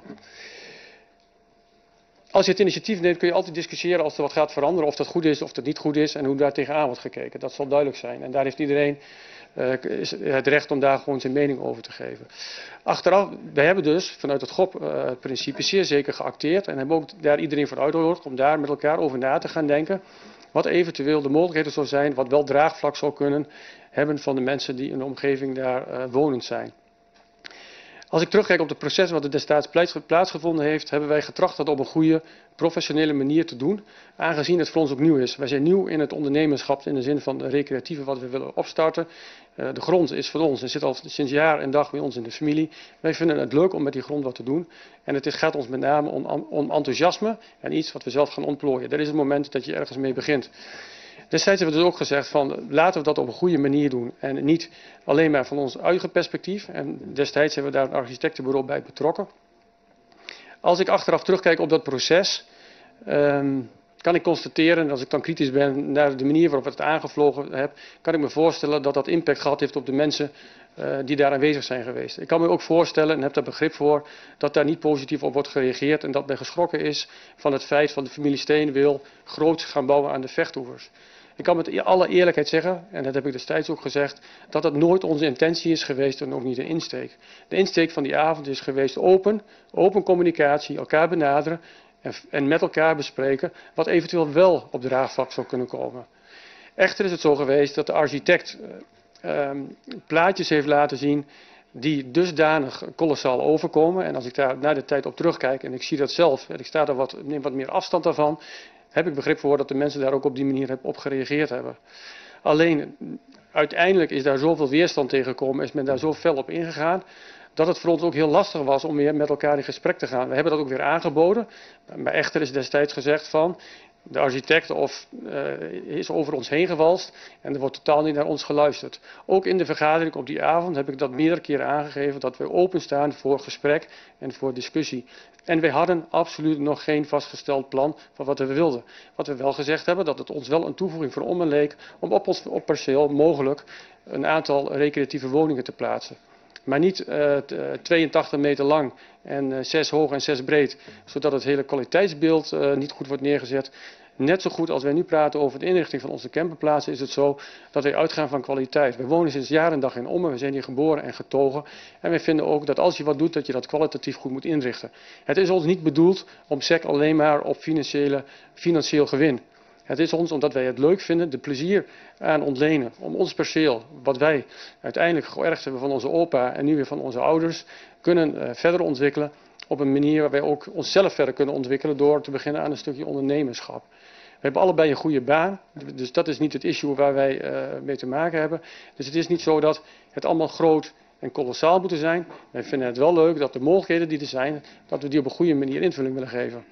Als je het initiatief neemt kun je altijd discussiëren als er wat gaat veranderen, of dat goed is of dat niet goed is en hoe daar tegenaan wordt gekeken. Dat zal duidelijk zijn en daar heeft iedereen het recht om daar gewoon zijn mening over te geven. Achteraf, wij hebben dus vanuit het GOP-principe zeer zeker geacteerd en hebben ook daar iedereen voor uitgenodigd om daar met elkaar over na te gaan denken. Wat eventueel de mogelijkheden zou zijn, wat wel draagvlak zou kunnen hebben van de mensen die in de omgeving daar wonend zijn. Als ik terugkijk op het proces wat er destijds plaatsgevonden heeft, hebben wij getracht dat op een goede, professionele manier te doen, aangezien het voor ons ook nieuw is. Wij zijn nieuw in het ondernemerschap in de zin van de recreatieve wat we willen opstarten. De grond is van ons en zit al sinds jaar en dag bij ons in de familie. Wij vinden het leuk om met die grond wat te doen. En het gaat ons met name om enthousiasme en iets wat we zelf gaan ontplooien. Dat is het moment dat je ergens mee begint. Destijds hebben we dus ook gezegd van laten we dat op een goede manier doen en niet alleen maar van ons eigen perspectief. En destijds hebben we daar een architectenbureau bij betrokken. Als ik achteraf terugkijk op dat proces, kan ik constateren, als ik dan kritisch ben naar de manier waarop we het aangevlogen hebben, kan ik me voorstellen dat dat impact gehad heeft op de mensen die daar aanwezig zijn geweest. Ik kan me ook voorstellen, en heb daar begrip voor, dat daar niet positief op wordt gereageerd en dat men geschrokken is van het feit van de familie Steen wil groots gaan bouwen aan de Vechtoevers. Ik kan met alle eerlijkheid zeggen, en dat heb ik destijds ook gezegd, dat dat nooit onze intentie is geweest en ook niet de insteek. De insteek van die avond is geweest open communicatie, elkaar benaderen en met elkaar bespreken wat eventueel wel op draagvlak zou kunnen komen. Echter is het zo geweest dat de architect plaatjes heeft laten zien die dusdanig kolossaal overkomen. En als ik daar na de tijd op terugkijk en ik zie dat zelf, en ik sta er neem wat meer afstand daarvan, heb ik begrip voor dat de mensen daar ook op die manier op gereageerd hebben. Alleen, uiteindelijk is daar zoveel weerstand tegen gekomen, is men daar zo fel op ingegaan, dat het voor ons ook heel lastig was om weer met elkaar in gesprek te gaan. We hebben dat ook weer aangeboden, maar echter is destijds gezegd van, de architect is over ons heen gewalst en er wordt totaal niet naar ons geluisterd. Ook in de vergadering op die avond heb ik dat meerdere keren aangegeven, dat we openstaan voor gesprek en voor discussie. En wij hadden absoluut nog geen vastgesteld plan van wat we wilden. Wat we wel gezegd hebben, dat het ons wel een toevoeging voor Ommen leek om op perceel mogelijk een aantal recreatieve woningen te plaatsen. Maar niet 82 meter lang en 6 hoog en 6 breed, zodat het hele kwaliteitsbeeld niet goed wordt neergezet. Net zo goed als wij nu praten over de inrichting van onze camperplaatsen is het zo dat wij uitgaan van kwaliteit. We wonen sinds jaar en dag in Ommen, we zijn hier geboren en getogen. En wij vinden ook dat als je wat doet, dat je dat kwalitatief goed moet inrichten. Het is ons niet bedoeld om SEC alleen maar op financieel gewin. Het is ons, omdat wij het leuk vinden, de plezier aan ontlenen. Om ons perceel, wat wij uiteindelijk geërfd hebben van onze opa en nu weer van onze ouders, kunnen verder ontwikkelen op een manier waar wij ook onszelf verder kunnen ontwikkelen door te beginnen aan een stukje ondernemerschap. We hebben allebei een goede baan, dus dat is niet het issue waar wij mee te maken hebben. Dus het is niet zo dat het allemaal groot en kolossaal moet zijn. Wij vinden het wel leuk dat de mogelijkheden die er zijn, dat we die op een goede manier invulling willen geven.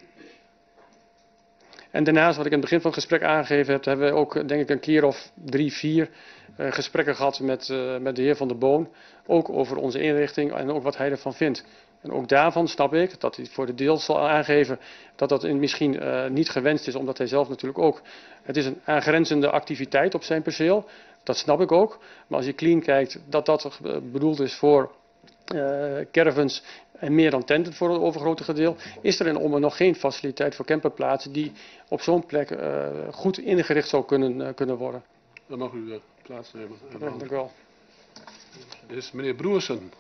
En daarnaast, wat ik in het begin van het gesprek aangegeven heb, hebben we ook denk ik een keer of 3, 4 gesprekken gehad met de heer Van der Boon. Ook over onze inrichting en ook wat hij ervan vindt. En ook daarvan snap ik dat hij voor de deels zal aangeven dat dat misschien niet gewenst is, omdat hij zelf natuurlijk ook, het is een aangrenzende activiteit op zijn perceel. Dat snap ik ook. Maar als je clean kijkt, dat bedoeld is voor caravans en meer dan tenten voor het overgrote gedeelte, is er in Ommen nog geen faciliteit voor camperplaatsen die op zo'n plek goed ingericht zou kunnen worden. Dan mag u plaatsnemen. Ja, dank u wel. Dit is meneer Broersen.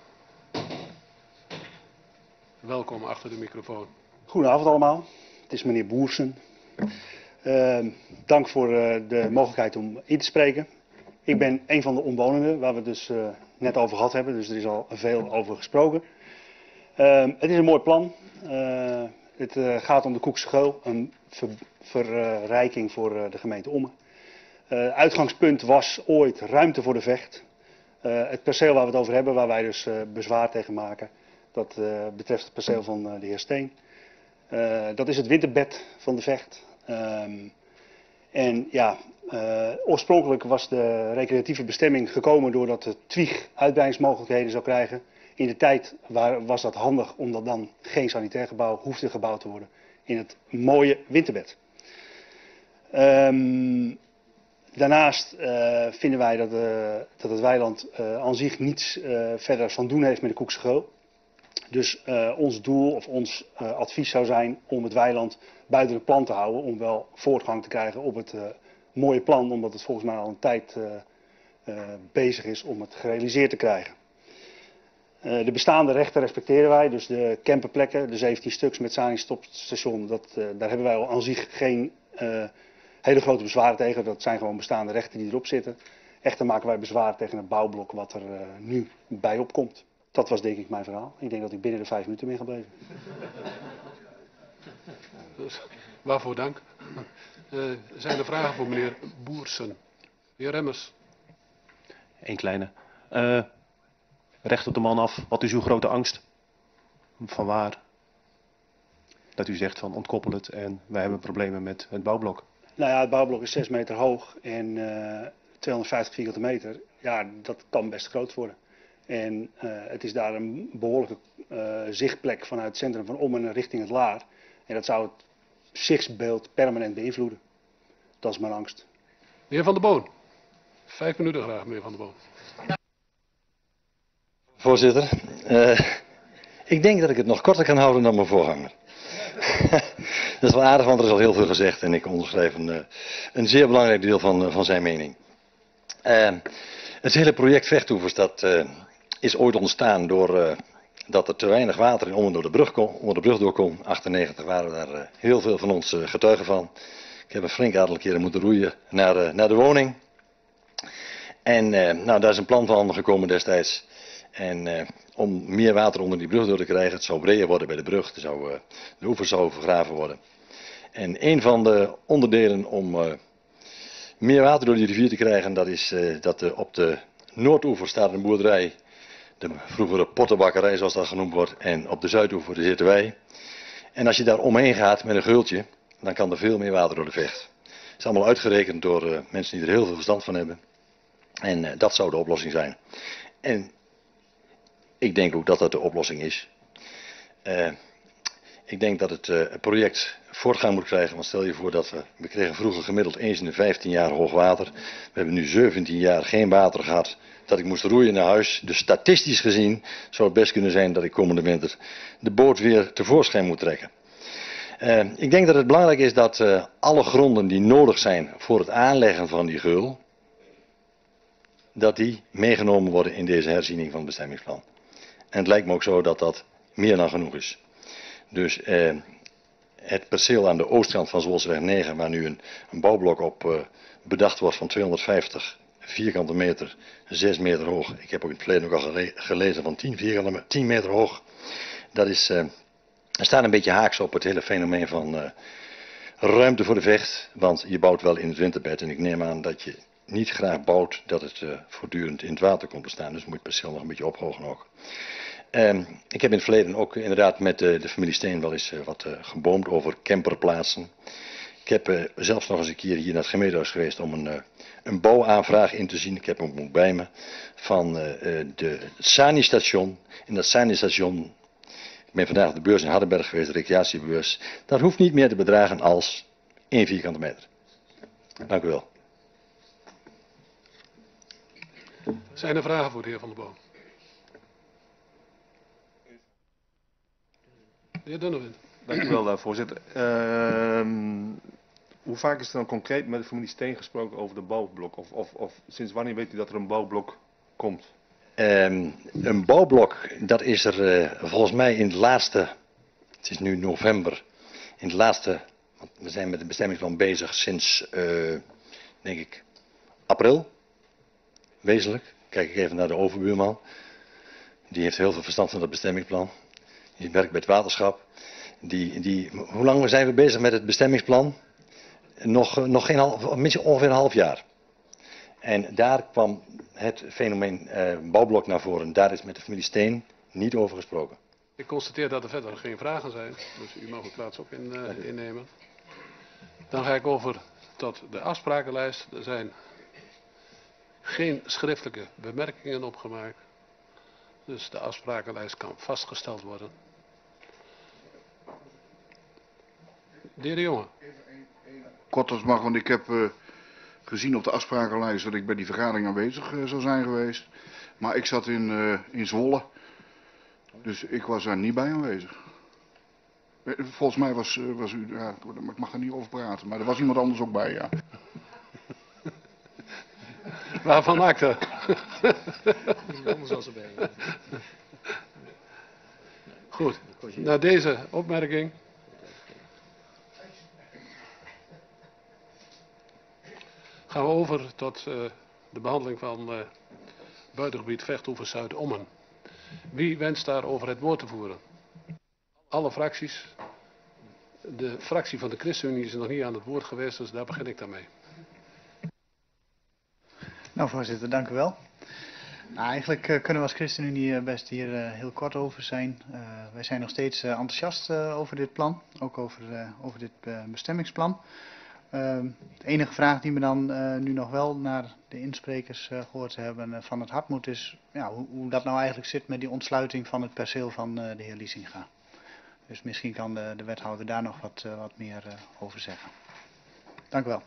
Welkom achter de microfoon. Goedenavond allemaal, het is meneer Boersen. Dank voor de mogelijkheid om in te spreken. Ik ben een van de omwonenden waar we het dus net over gehad hebben, dus er is al veel over gesproken. Het is een mooi plan. Het gaat om de Koekse Geul, een verrijking voor de gemeente Ommen. Uitgangspunt was ooit ruimte voor de Vecht. Het perceel waar we het over hebben, waar wij dus bezwaar tegen maken, dat betreft het perceel van de heer Steen. Dat is het winterbed van de Vecht. En ja, oorspronkelijk was de recreatieve bestemming gekomen doordat de Twieg uitbreidingsmogelijkheden zou krijgen. In de tijd was dat handig omdat dan geen sanitair gebouw hoefde gebouwd te worden in het mooie winterbed. Daarnaast vinden wij dat het weiland aan zich niets verder van doen heeft met de Koekse Geul. Dus ons doel of ons advies zou zijn om het weiland buiten het plan te houden. Om wel voortgang te krijgen op het mooie plan. Omdat het volgens mij al een tijd bezig is om het gerealiseerd te krijgen. De bestaande rechten respecteren wij. Dus de camperplekken, de 17 stuks met Sani-stopstation. Daar hebben wij al aan zich geen hele grote bezwaren tegen. Dat zijn gewoon bestaande rechten die erop zitten. Echter maken wij bezwaar tegen het bouwblok wat er nu bij opkomt. Dat was denk ik mijn verhaal. Ik denk dat ik binnen de 5 minuten ben gebleven. Dus, waarvoor dank. Zijn er vragen voor meneer Boersen? De heer Remmers. Eén kleine. Recht op de man af. Wat is uw grote angst? Van waar? Dat u zegt van ontkoppel het en wij hebben problemen met het bouwblok. Nou ja, het bouwblok is 6 meter hoog en 250 vierkante meter. Ja, dat kan best groot worden. En het is daar een behoorlijke zichtplek vanuit het centrum van Ommen richting het Laar. En dat zou het zichtsbeeld permanent beïnvloeden. Dat is mijn angst. De heer Van der Boon. 5 minuten graag, meneer Van der Boon. Voorzitter, ik denk dat ik het nog korter kan houden dan mijn voorganger. Dat is wel aardig, want er is al heel veel gezegd en ik onderschrijf een zeer belangrijk deel van zijn mening. Het hele project Vechtoevers, dat is ooit ontstaan door dat er te weinig water in Ommen onder de brug door kon. 1998 waren daar heel veel van ons getuigen van. Ik heb een flink aantal keren moeten roeien naar de woning. En nou, daar is een plan van gekomen destijds. En om meer water onder die brug door te krijgen, het zou breder worden bij de brug, de oevers zouden vergraven worden. En een van de onderdelen om meer water door die rivier te krijgen, dat is dat op de noordoever staat een boerderij, de vroegere pottenbakkerij zoals dat genoemd wordt, en op de zuidoever zitten wij. En als je daar omheen gaat met een geultje, dan kan er veel meer water door de vecht. Het is allemaal uitgerekend door mensen die er heel veel verstand van hebben. En dat zou de oplossing zijn. En ik denk ook dat dat de oplossing is. Ik denk dat het project voortgang moet krijgen. Want stel je voor dat we kregen vroeger gemiddeld eens in de 15 jaar hoog water. We hebben nu 17 jaar geen water gehad. Dat ik moest roeien naar huis. Dus statistisch gezien zou het best kunnen zijn dat ik komende winter de boot weer tevoorschijn moet trekken. Ik denk dat het belangrijk is dat alle gronden die nodig zijn voor het aanleggen van die geul, dat die meegenomen worden in deze herziening van het bestemmingsplan. En het lijkt me ook zo dat dat meer dan genoeg is. Dus het perceel aan de oostkant van Zwolseweg 9, waar nu een bouwblok op bedacht wordt van 250 vierkante meter, 6 meter hoog. Ik heb ook in het verleden ook al gelezen van 10 meter hoog. Dat staat een beetje haaks op het hele fenomeen van ruimte voor de vecht. Want je bouwt wel in het winterbed en ik neem aan dat je niet graag bouwt dat het voortdurend in het water komt te staan. Dus moet je het perceel nog een beetje ophogen ook. Ik heb in het verleden ook inderdaad met de familie Steen wel eens wat geboomd over camperplaatsen. Ik heb zelfs nog eens een keer hier naar het gemeentehuis geweest om een bouwaanvraag in te zien. Ik heb hem ook bij me van het Sani-station. In dat Sani-station, ik ben vandaag op de beurs in Hardenberg geweest, de recreatiebeurs. Dat hoeft niet meer te bedragen als 1 vierkante meter. Dank u wel. Zijn er vragen voor de heer Van der Boom? De heer Dunnewind. Dank u wel, voorzitter. Hoe vaak is er dan concreet met de familie Steen gesproken over de bouwblok? Of sinds wanneer weet u dat er een bouwblok komt? Een bouwblok, dat is er volgens mij in het laatste, het is nu november, in het laatste, want we zijn met het bestemmingsplan bezig sinds, denk ik, april. Wezenlijk. Kijk ik even naar de overbuurman. Die heeft heel veel verstand van dat bestemmingsplan. Die werkt bij het waterschap. Hoe lang zijn we bezig met het bestemmingsplan? Nog geen ongeveer een half jaar. En daar kwam het fenomeen bouwblok naar voren. Daar is met de familie Steen niet over gesproken. Ik constateer dat er verder geen vragen zijn. Dus u mag uw plaats ook innemen. Dan ga ik over tot de afsprakenlijst. Er zijn geen schriftelijke bemerkingen opgemaakt. Dus de afsprakenlijst kan vastgesteld worden. De heer De Jonge. Kort als mag, want ik heb gezien op de afsprakenlijst dat ik bij die vergadering aanwezig zou zijn geweest. Maar ik zat in Zwolle. Dus ik was daar niet bij aanwezig. Volgens mij was u, ja, ik mag er niet over praten, maar er was iemand anders ook bij, ja. Waarvan acte? Goed, na deze opmerking gaan we over tot de behandeling van buitengebied Vechtoever Zuid-Ommen. Wie wenst daarover het woord te voeren? Alle fracties. De fractie van de ChristenUnie is nog niet aan het woord geweest, dus daar begin ik dan mee. Nou, voorzitter, dank u wel. Nou, eigenlijk kunnen we als ChristenUnie best hier heel kort over zijn. Wij zijn nog steeds enthousiast over dit plan, ook over dit bestemmingsplan. De enige vraag die we dan nu nog wel naar de insprekers gehoord hebben van het hart moet is ja, hoe dat nou eigenlijk zit met die ontsluiting van het perceel van de heer Liesinga. Dus misschien kan de wethouder daar nog wat meer over zeggen. Dank u wel.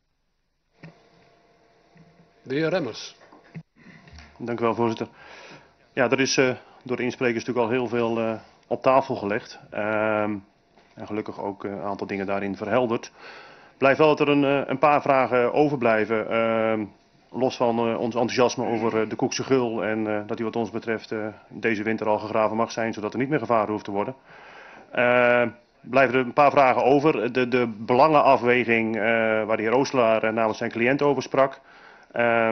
De heer Remmers. Dank u wel, voorzitter. Ja, er is door de insprekers natuurlijk al heel veel op tafel gelegd. En gelukkig ook een aantal dingen daarin verhelderd. Blijft wel dat er een paar vragen overblijven. Los van ons enthousiasme over de Koekse Gul en dat die wat ons betreft deze winter al gegraven mag zijn, zodat er niet meer gevaren hoeft te worden. Blijven er een paar vragen over. De belangenafweging waar de heer Oostelaar namens zijn cliënt over sprak.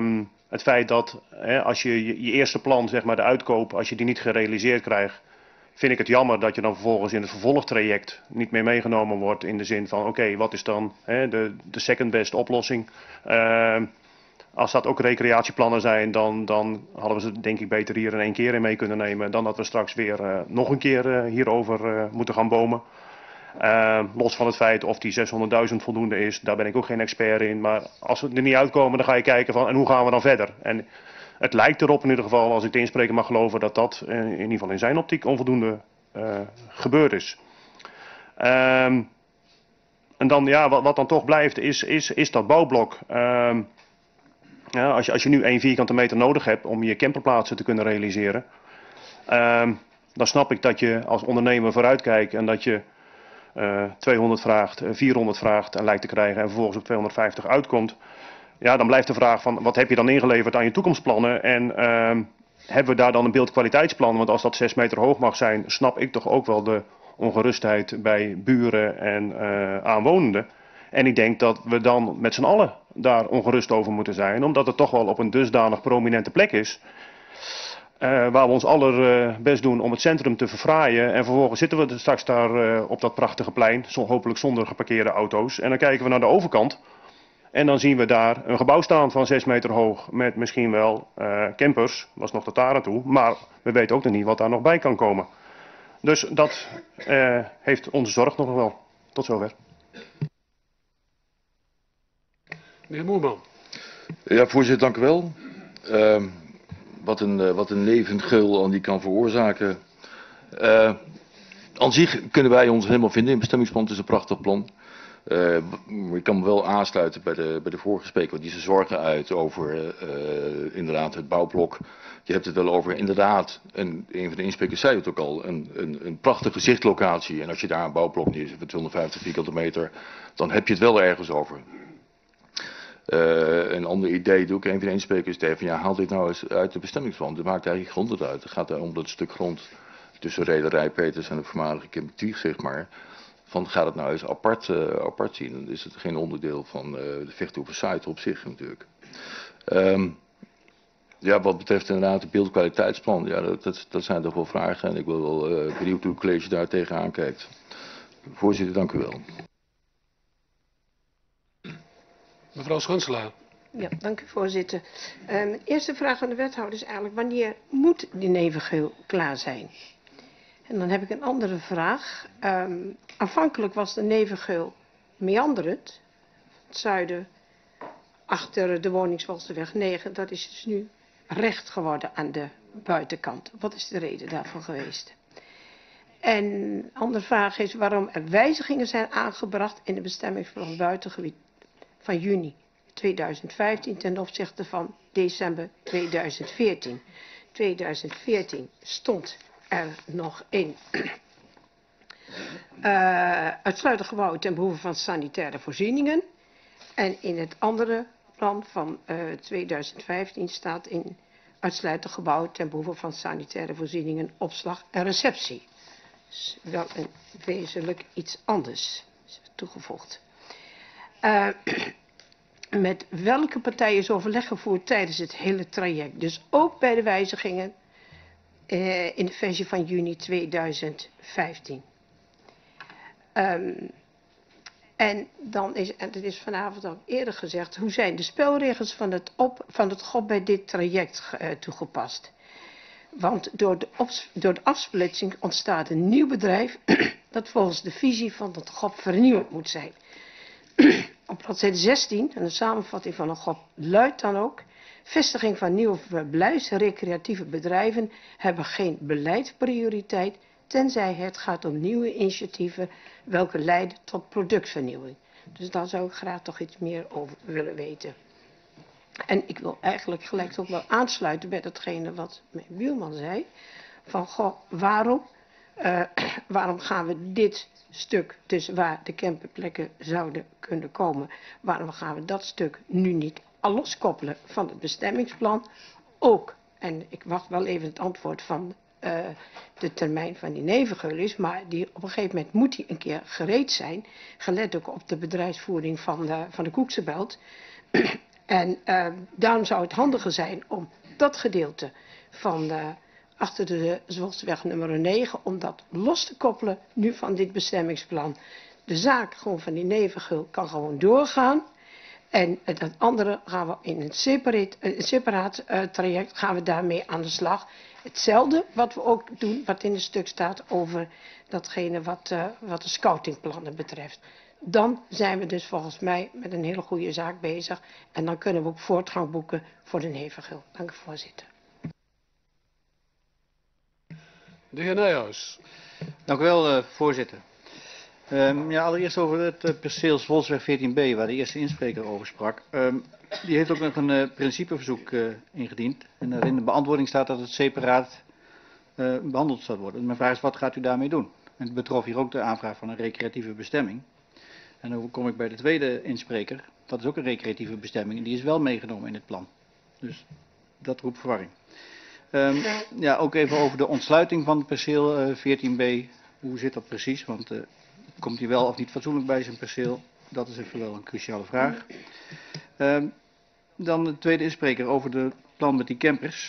Het feit dat als je je eerste plan, zeg maar de uitkoop, als je die niet gerealiseerd krijgt, vind ik het jammer dat je dan vervolgens in het vervolgtraject niet meer meegenomen wordt in de zin van oké, wat is dan de second best oplossing. Als dat ook recreatieplannen zijn, dan hadden we ze denk ik beter hier in één keer in mee kunnen nemen dan dat we straks weer nog een keer hierover moeten gaan bomen. Los van het feit of die 600.000 voldoende is, daar ben ik ook geen expert in. Maar als we er niet uitkomen, dan ga je kijken van en hoe gaan we dan verder. En het lijkt erop in ieder geval, als ik de inspreker mag geloven, dat dat in ieder geval in zijn optiek onvoldoende gebeurd is. En dan ja, wat dan toch blijft is dat bouwblok. Ja, als je nu 1 vierkante meter nodig hebt om je camperplaatsen te kunnen realiseren, dan snap ik dat je als ondernemer vooruitkijkt en dat je 200 vraagt, 400 vraagt en lijkt te krijgen en vervolgens op 250 uitkomt. Ja, dan blijft de vraag van wat heb je dan ingeleverd aan je toekomstplannen en hebben we daar dan een beeldkwaliteitsplan? Want als dat 6 meter hoog mag zijn, snap ik toch ook wel de ongerustheid bij buren en aanwonenden. En ik denk dat we dan met z'n allen daar ongerust over moeten zijn, omdat het toch wel op een dusdanig prominente plek is. Waar we ons allerbest doen om het centrum te verfraaien. En vervolgens zitten we straks daar op dat prachtige plein, hopelijk zonder geparkeerde auto's. En dan kijken we naar de overkant. En dan zien we daar een gebouw staan van 6 meter hoog met misschien wel campers. Dat is nog tot daar aan toe. Maar we weten ook nog niet wat daar nog bij kan komen. Dus dat heeft onze zorg nog wel. Tot zover. Meneer Moerman. Ja, voorzitter, dank u wel. Wat een levendgeul aan die kan veroorzaken. Aan zich kunnen wij ons helemaal vinden in het bestemmingsplan. Het is een prachtig plan. Ik kan me wel aansluiten bij de vorige spreker, want die zijn zorgen uit over inderdaad het bouwblok. Je hebt het wel over inderdaad, en een van de insprekers zei het ook al, een prachtige zichtlocatie. En als je daar een bouwblok neerzet van 250 vierkante meter, dan heb je het wel ergens over. Een ander idee, doe ik een van de insprekers tegen van ja, haal dit nou eens uit de bestemmingsplan. Dat maakt eigenlijk grond uit. Het gaat om dat stuk grond tussen Rederij Peters en de voormalige Kimpertieg, zeg maar. Van gaat het nou eens apart zien. Dan is het geen onderdeel van de Vechthoeven-site op zich natuurlijk. Ja, wat betreft inderdaad het beeldkwaliteitsplan, ja, dat zijn toch wel vragen. En ik wil wel benieuwd hoe het college daar tegenaan kijkt. Voorzitter, dank u wel. Mevrouw Schunselaar. Ja, dank u voorzitter. Mijn eerste vraag aan de wethouder is eigenlijk wanneer moet die nevengeul klaar zijn? En dan heb ik een andere vraag. Aanvankelijk was de nevengeul meanderend. Het zuiden achter de woningswalseweg 9. Dat is dus nu recht geworden aan de buitenkant. Wat is de reden daarvan geweest? En een andere vraag is waarom er wijzigingen zijn aangebracht in de bestemmingsplan buitengebied van juni 2015 ten opzichte van december 2014. 2014 stond er nog in uitsluitend gebouwen ten behoeve van sanitaire voorzieningen. En in het andere plan van 2015 staat in uitsluitend gebouwen ten behoeve van sanitaire voorzieningen, opslag en receptie. Dus wel een wezenlijk iets anders toegevoegd. Met welke partijen is overleg gevoerd tijdens het hele traject? Dus ook bij de wijzigingen in de versie van juni 2015. En dan is, en het is vanavond al eerder gezegd, hoe zijn de spelregels van het GOP bij dit traject toegepast? Want door de afsplitsing ontstaat een nieuw bedrijf dat volgens de visie van het GOP vernieuwend moet zijn. Op bladzijde 16, en de samenvatting van een GOP luidt dan ook: vestiging van nieuwe verblijfs- en recreatieve bedrijven hebben geen beleidsprioriteit, tenzij het gaat om nieuwe initiatieven welke leiden tot productvernieuwing. Dus daar zou ik graag toch iets meer over willen weten. En ik wil eigenlijk gelijk ook wel aansluiten bij datgene wat mijn buurman zei. Van goh, waarom gaan we dit stuk, dus waar de camperplekken zouden kunnen komen, waarom gaan we dat stuk nu niet loskoppelen van het bestemmingsplan? Ook, en ik wacht wel even het antwoord van de termijn van die nevengeul is, maar die, op een gegeven moment moet die een keer gereed zijn, gelet ook op de bedrijfsvoering van de Koeksebelt. En daarom zou het handiger zijn om dat gedeelte van achter de Zwolseweg nummer 9, om dat los te koppelen nu van dit bestemmingsplan. De zaak gewoon van die nevengeul kan gewoon doorgaan. En dat andere gaan we in een separaat traject gaan we daarmee aan de slag. Hetzelfde wat we ook doen, wat in het stuk staat over datgene wat de scoutingplannen betreft. Dan zijn we dus volgens mij met een hele goede zaak bezig. En dan kunnen we ook voortgang boeken voor de nevengeul. Dank u, voorzitter. De heer Nijhuis. Dank u wel, voorzitter. Ja, allereerst over het perceel Zwolseweg 14b, waar de eerste inspreker over sprak. Die heeft ook nog een principeverzoek ingediend. En in de beantwoording staat dat het separaat behandeld zal worden. Mijn vraag is, wat gaat u daarmee doen? En het betrof hier ook de aanvraag van een recreatieve bestemming. En dan kom ik bij de tweede inspreker. Dat is ook een recreatieve bestemming en die is wel meegenomen in het plan. Dus dat roept verwarring. Ja, ook even over de ontsluiting van het perceel 14b. Hoe zit dat precies? Want komt hij wel of niet fatsoenlijk bij zijn perceel? Dat is even wel een cruciale vraag. Dan de tweede inspreker over het plan met die campers.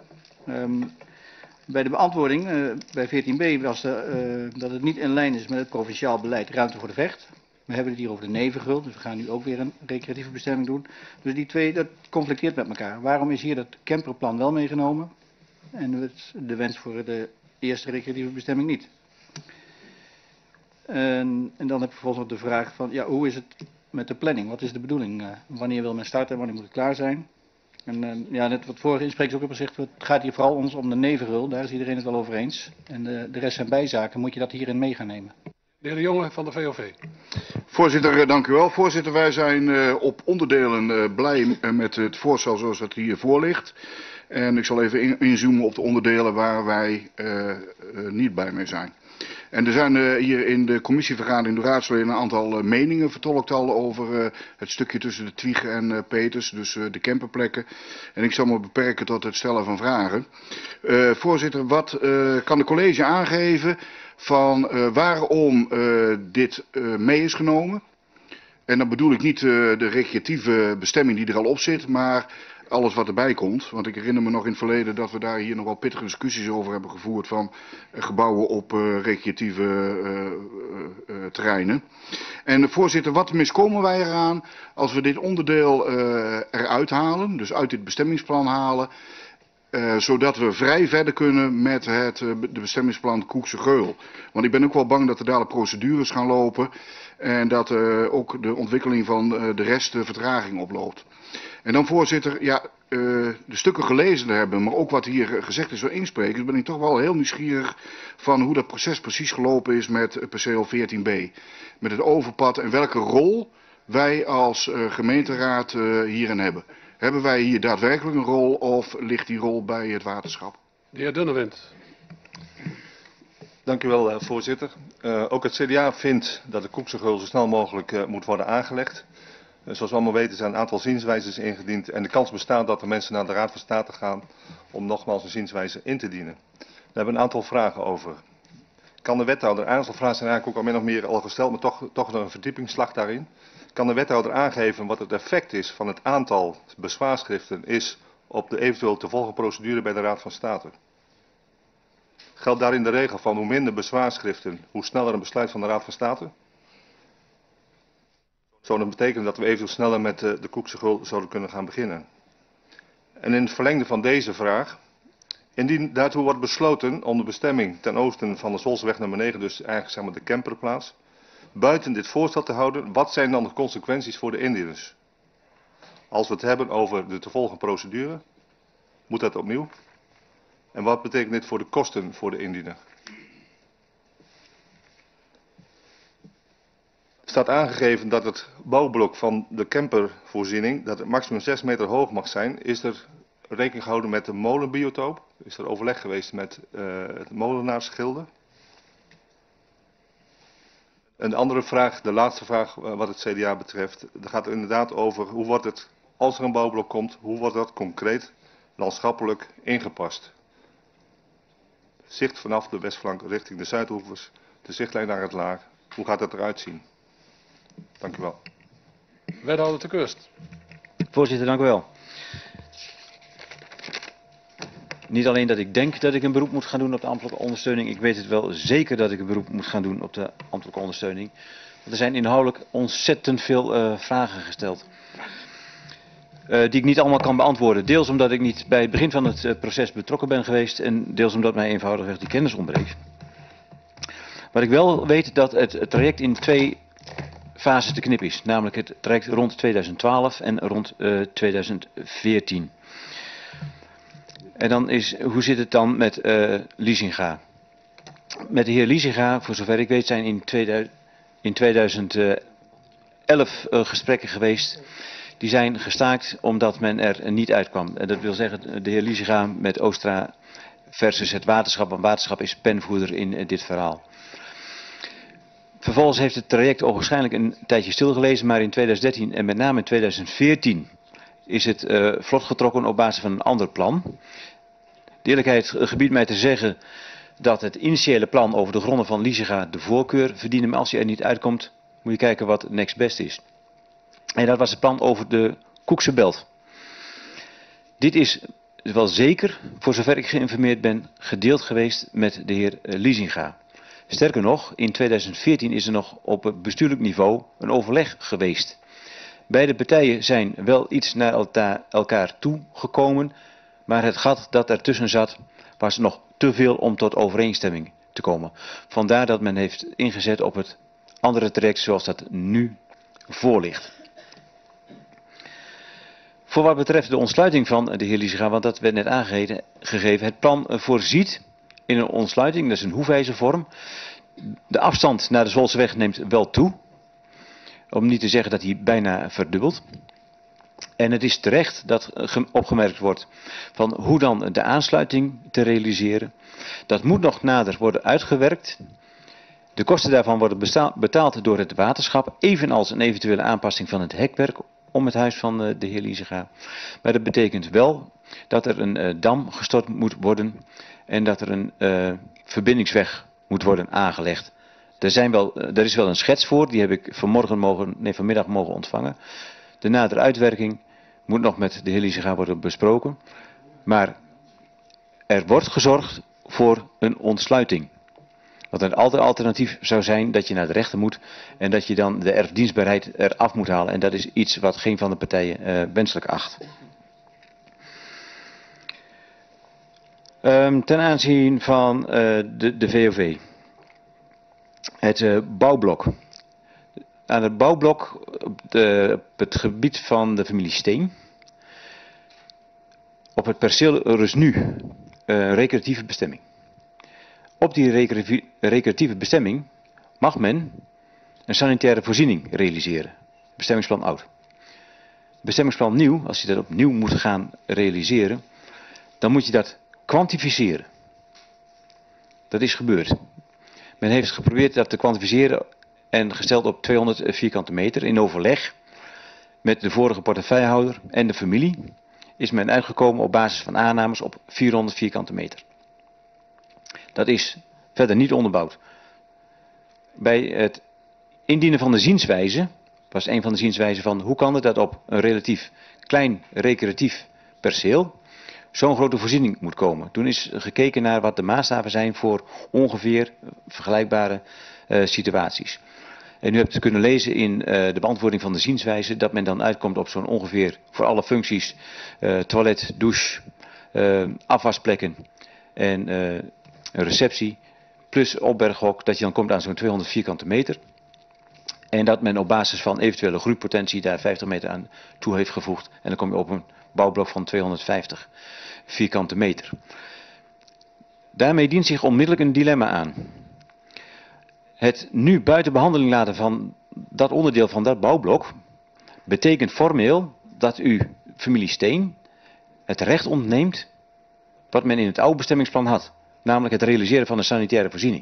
Bij de beantwoording bij 14b was dat het niet in lijn is met het provinciaal beleid ruimte voor de vecht. We hebben het hier over de nevengeul, dus we gaan nu ook weer een recreatieve bestemming doen. Dus die twee, dat conflicteert met elkaar. Waarom is hier dat camperplan wel meegenomen en de wens voor de eerste recreatieve bestemming niet? En dan heb ik vervolgens nog de vraag van, ja, hoe is het met de planning? Wat is de bedoeling? Wanneer wil men starten en wanneer moet het klaar zijn? En ja, net wat vorige insprekers ook hebben gezegd, het gaat hier vooral om de nevengeul, daar is iedereen het wel over eens. En de rest zijn bijzaken, moet je dat hierin mee gaan nemen? De heer De Jonge van de VOV. Voorzitter, dank u wel. Voorzitter, wij zijn op onderdelen blij met het voorstel zoals het hier voor ligt. En ik zal even inzoomen op de onderdelen waar wij niet blij mee zijn. En er zijn hier in de commissievergadering door raadsleden een aantal meningen vertolkt al over het stukje tussen de Twiegen en Peters, dus de camperplekken. En ik zal me beperken tot het stellen van vragen. Voorzitter, wat kan de college aangeven van waarom dit mee is genomen? En dan bedoel ik niet de recreatieve bestemming die er al op zit, maar alles wat erbij komt. Want ik herinner me nog in het verleden dat we daar hier nog wel pittige discussies over hebben gevoerd van gebouwen op recreatieve terreinen. En voorzitter, wat miskomen wij eraan als we dit onderdeel eruit halen, dus uit dit bestemmingsplan halen, zodat we vrij verder kunnen met de bestemmingsplan Koekse Geul. Want ik ben ook wel bang dat er daar procedures gaan lopen en dat ook de ontwikkeling van de rest vertraging oploopt. En dan voorzitter, ja, de stukken gelezen hebben, maar ook wat hier gezegd is door insprekers, ben ik toch wel heel nieuwsgierig van hoe dat proces precies gelopen is met perceel 14b. Met het overpad en welke rol wij als gemeenteraad hierin hebben. Hebben wij hier daadwerkelijk een rol of ligt die rol bij het waterschap? De heer Dunnewind. Dank u wel, voorzitter. Ook het CDA vindt dat de Koekse Geul zo snel mogelijk moet worden aangelegd. Zoals we allemaal weten zijn een aantal zienswijzes ingediend en de kans bestaat dat er mensen naar de Raad van State gaan om nogmaals een zienswijze in te dienen. Daar hebben we een aantal vragen over. Kan de wethouder, een aantal vragen zijn eigenlijk ook al min of meer al gesteld, maar toch nog een verdiepingsslag daarin. Kan de wethouder aangeven wat het effect is van het aantal bezwaarschriften is op de eventueel te volgen procedure bij de Raad van State? Geldt daarin de regel van hoe minder bezwaarschriften, hoe sneller een besluit van de Raad van State? Zou dat betekenen dat we eventueel sneller met de Koekse Geul zouden kunnen gaan beginnen? En in het verlengde van deze vraag, indien daartoe wordt besloten om de bestemming ten oosten van de Zwolseweg nummer 9, dus eigenlijk zeg maar de camperplaats, buiten dit voorstel te houden, wat zijn dan de consequenties voor de indieners? Als we het hebben over de te volgen procedure, moet dat opnieuw? En wat betekent dit voor de kosten voor de indiener? Er staat aangegeven dat het bouwblok van de campervoorziening, dat het maximum 6 meter hoog mag zijn. Is er rekening gehouden met de molenbiotoop? Is er overleg geweest met het molenaarsgilde? Een andere vraag, de laatste vraag wat het CDA betreft. Er gaat inderdaad over hoe wordt het, als er een bouwblok komt, hoe wordt dat concreet landschappelijk ingepast? Zicht vanaf de westflank richting de zuidoevers, de zichtlijn naar het laag. Hoe gaat dat eruit zien? Dank u wel. Wethouder Ter Kust. Voorzitter, dank u wel. Niet alleen dat ik denk dat ik een beroep moet gaan doen op de ambtelijke ondersteuning. Ik weet het wel zeker dat ik een beroep moet gaan doen op de ambtelijke ondersteuning. Want er zijn inhoudelijk ontzettend veel vragen gesteld. Die ik niet allemaal kan beantwoorden. Deels omdat ik niet bij het begin van het proces betrokken ben geweest. En deels omdat mij eenvoudigweg die kennis ontbreekt. Maar ik wel weet dat het traject in 2 fases te knippen is. Namelijk het traject rond 2012 en rond 2014. En dan hoe zit het dan met Liesinga? Met de heer Liesinga, voor zover ik weet, zijn in 2011 gesprekken geweest. Die zijn gestaakt omdat men er niet uitkwam. En dat wil zeggen, de heer Liesinga met Oostra versus het waterschap. Want waterschap is penvoerder in dit verhaal. Vervolgens heeft het traject waarschijnlijk een tijdje stilgelezen. Maar in 2013 en met name in 2014 is het vlot getrokken op basis van een ander plan. De eerlijkheid gebiedt mij te zeggen dat het initiële plan over de gronden van Liesinga de voorkeur verdiende. Maar als hij er niet uitkomt, moet je kijken wat next best is. En dat was het plan over de Koekse Belt. Dit is wel zeker, voor zover ik geïnformeerd ben, gedeeld geweest met de heer Liesinga. Sterker nog, in 2014 is er nog op bestuurlijk niveau een overleg geweest. Beide partijen zijn wel iets naar elkaar toe gekomen, maar het gat dat ertussen zat was nog te veel om tot overeenstemming te komen. Vandaar dat men heeft ingezet op het andere traject zoals dat nu voor ligt. Voor wat betreft de ontsluiting van de heer Liesinga, want dat werd net aangegeven, het plan voorziet in een ontsluiting, dat is een hoefijzervorm. De afstand naar de Zwolseweg neemt wel toe, om niet te zeggen dat hij bijna verdubbelt. En het is terecht dat opgemerkt wordt van hoe dan de aansluiting te realiseren. Dat moet nog nader worden uitgewerkt. De kosten daarvan worden betaald door het waterschap, evenals een eventuele aanpassing van het hekwerk om het huis van de heer Liesinga. Maar dat betekent wel dat er een dam gestort moet worden en dat er een verbindingsweg moet worden aangelegd. Er is wel een schets voor, die heb ik vanmiddag mogen ontvangen. De nadere uitwerking moet nog met de heer Liesinga worden besproken. Maar er wordt gezorgd voor een ontsluiting. Want een alternatief zou zijn dat je naar de rechter moet en dat je dan de erfdienstbaarheid eraf moet halen. En dat is iets wat geen van de partijen wenselijk acht. Ten aanzien van de VOV. Het bouwblok. Aan het bouwblok op het gebied van de familie Steen. Op het perceel rust nu recreatieve bestemming. Op die recreatieve bestemming mag men een sanitaire voorziening realiseren. Bestemmingsplan oud. Bestemmingsplan nieuw, als je dat opnieuw moet gaan realiseren, dan moet je dat kwantificeren. Dat is gebeurd. Men heeft geprobeerd dat te kwantificeren en gesteld op 200 vierkante meter in overleg met de vorige portefeuillehouder en de familie is men uitgekomen op basis van aannames op 400 vierkante meter. Dat is verder niet onderbouwd. Bij het indienen van de zienswijze was een van de zienswijzen van hoe kan het dat op een relatief klein recreatief perceel zo'n grote voorziening moet komen. Toen is gekeken naar wat de maatstaven zijn voor ongeveer vergelijkbare situaties. En u hebt het kunnen lezen in de beantwoording van de zienswijze dat men dan uitkomt op zo'n ongeveer voor alle functies toilet, douche, afwasplekken en een receptie plus opberghok, dat je dan komt aan zo'n 200 vierkante meter. En dat men op basis van eventuele groeipotentie daar 50 meter aan toe heeft gevoegd. En dan kom je op een bouwblok van 250 vierkante meter. Daarmee dient zich onmiddellijk een dilemma aan. Het nu buiten behandeling laten van dat onderdeel van dat bouwblok betekent formeel dat u familie Steen het recht ontneemt wat men in het oude bestemmingsplan had. Namelijk het realiseren van een sanitaire voorziening.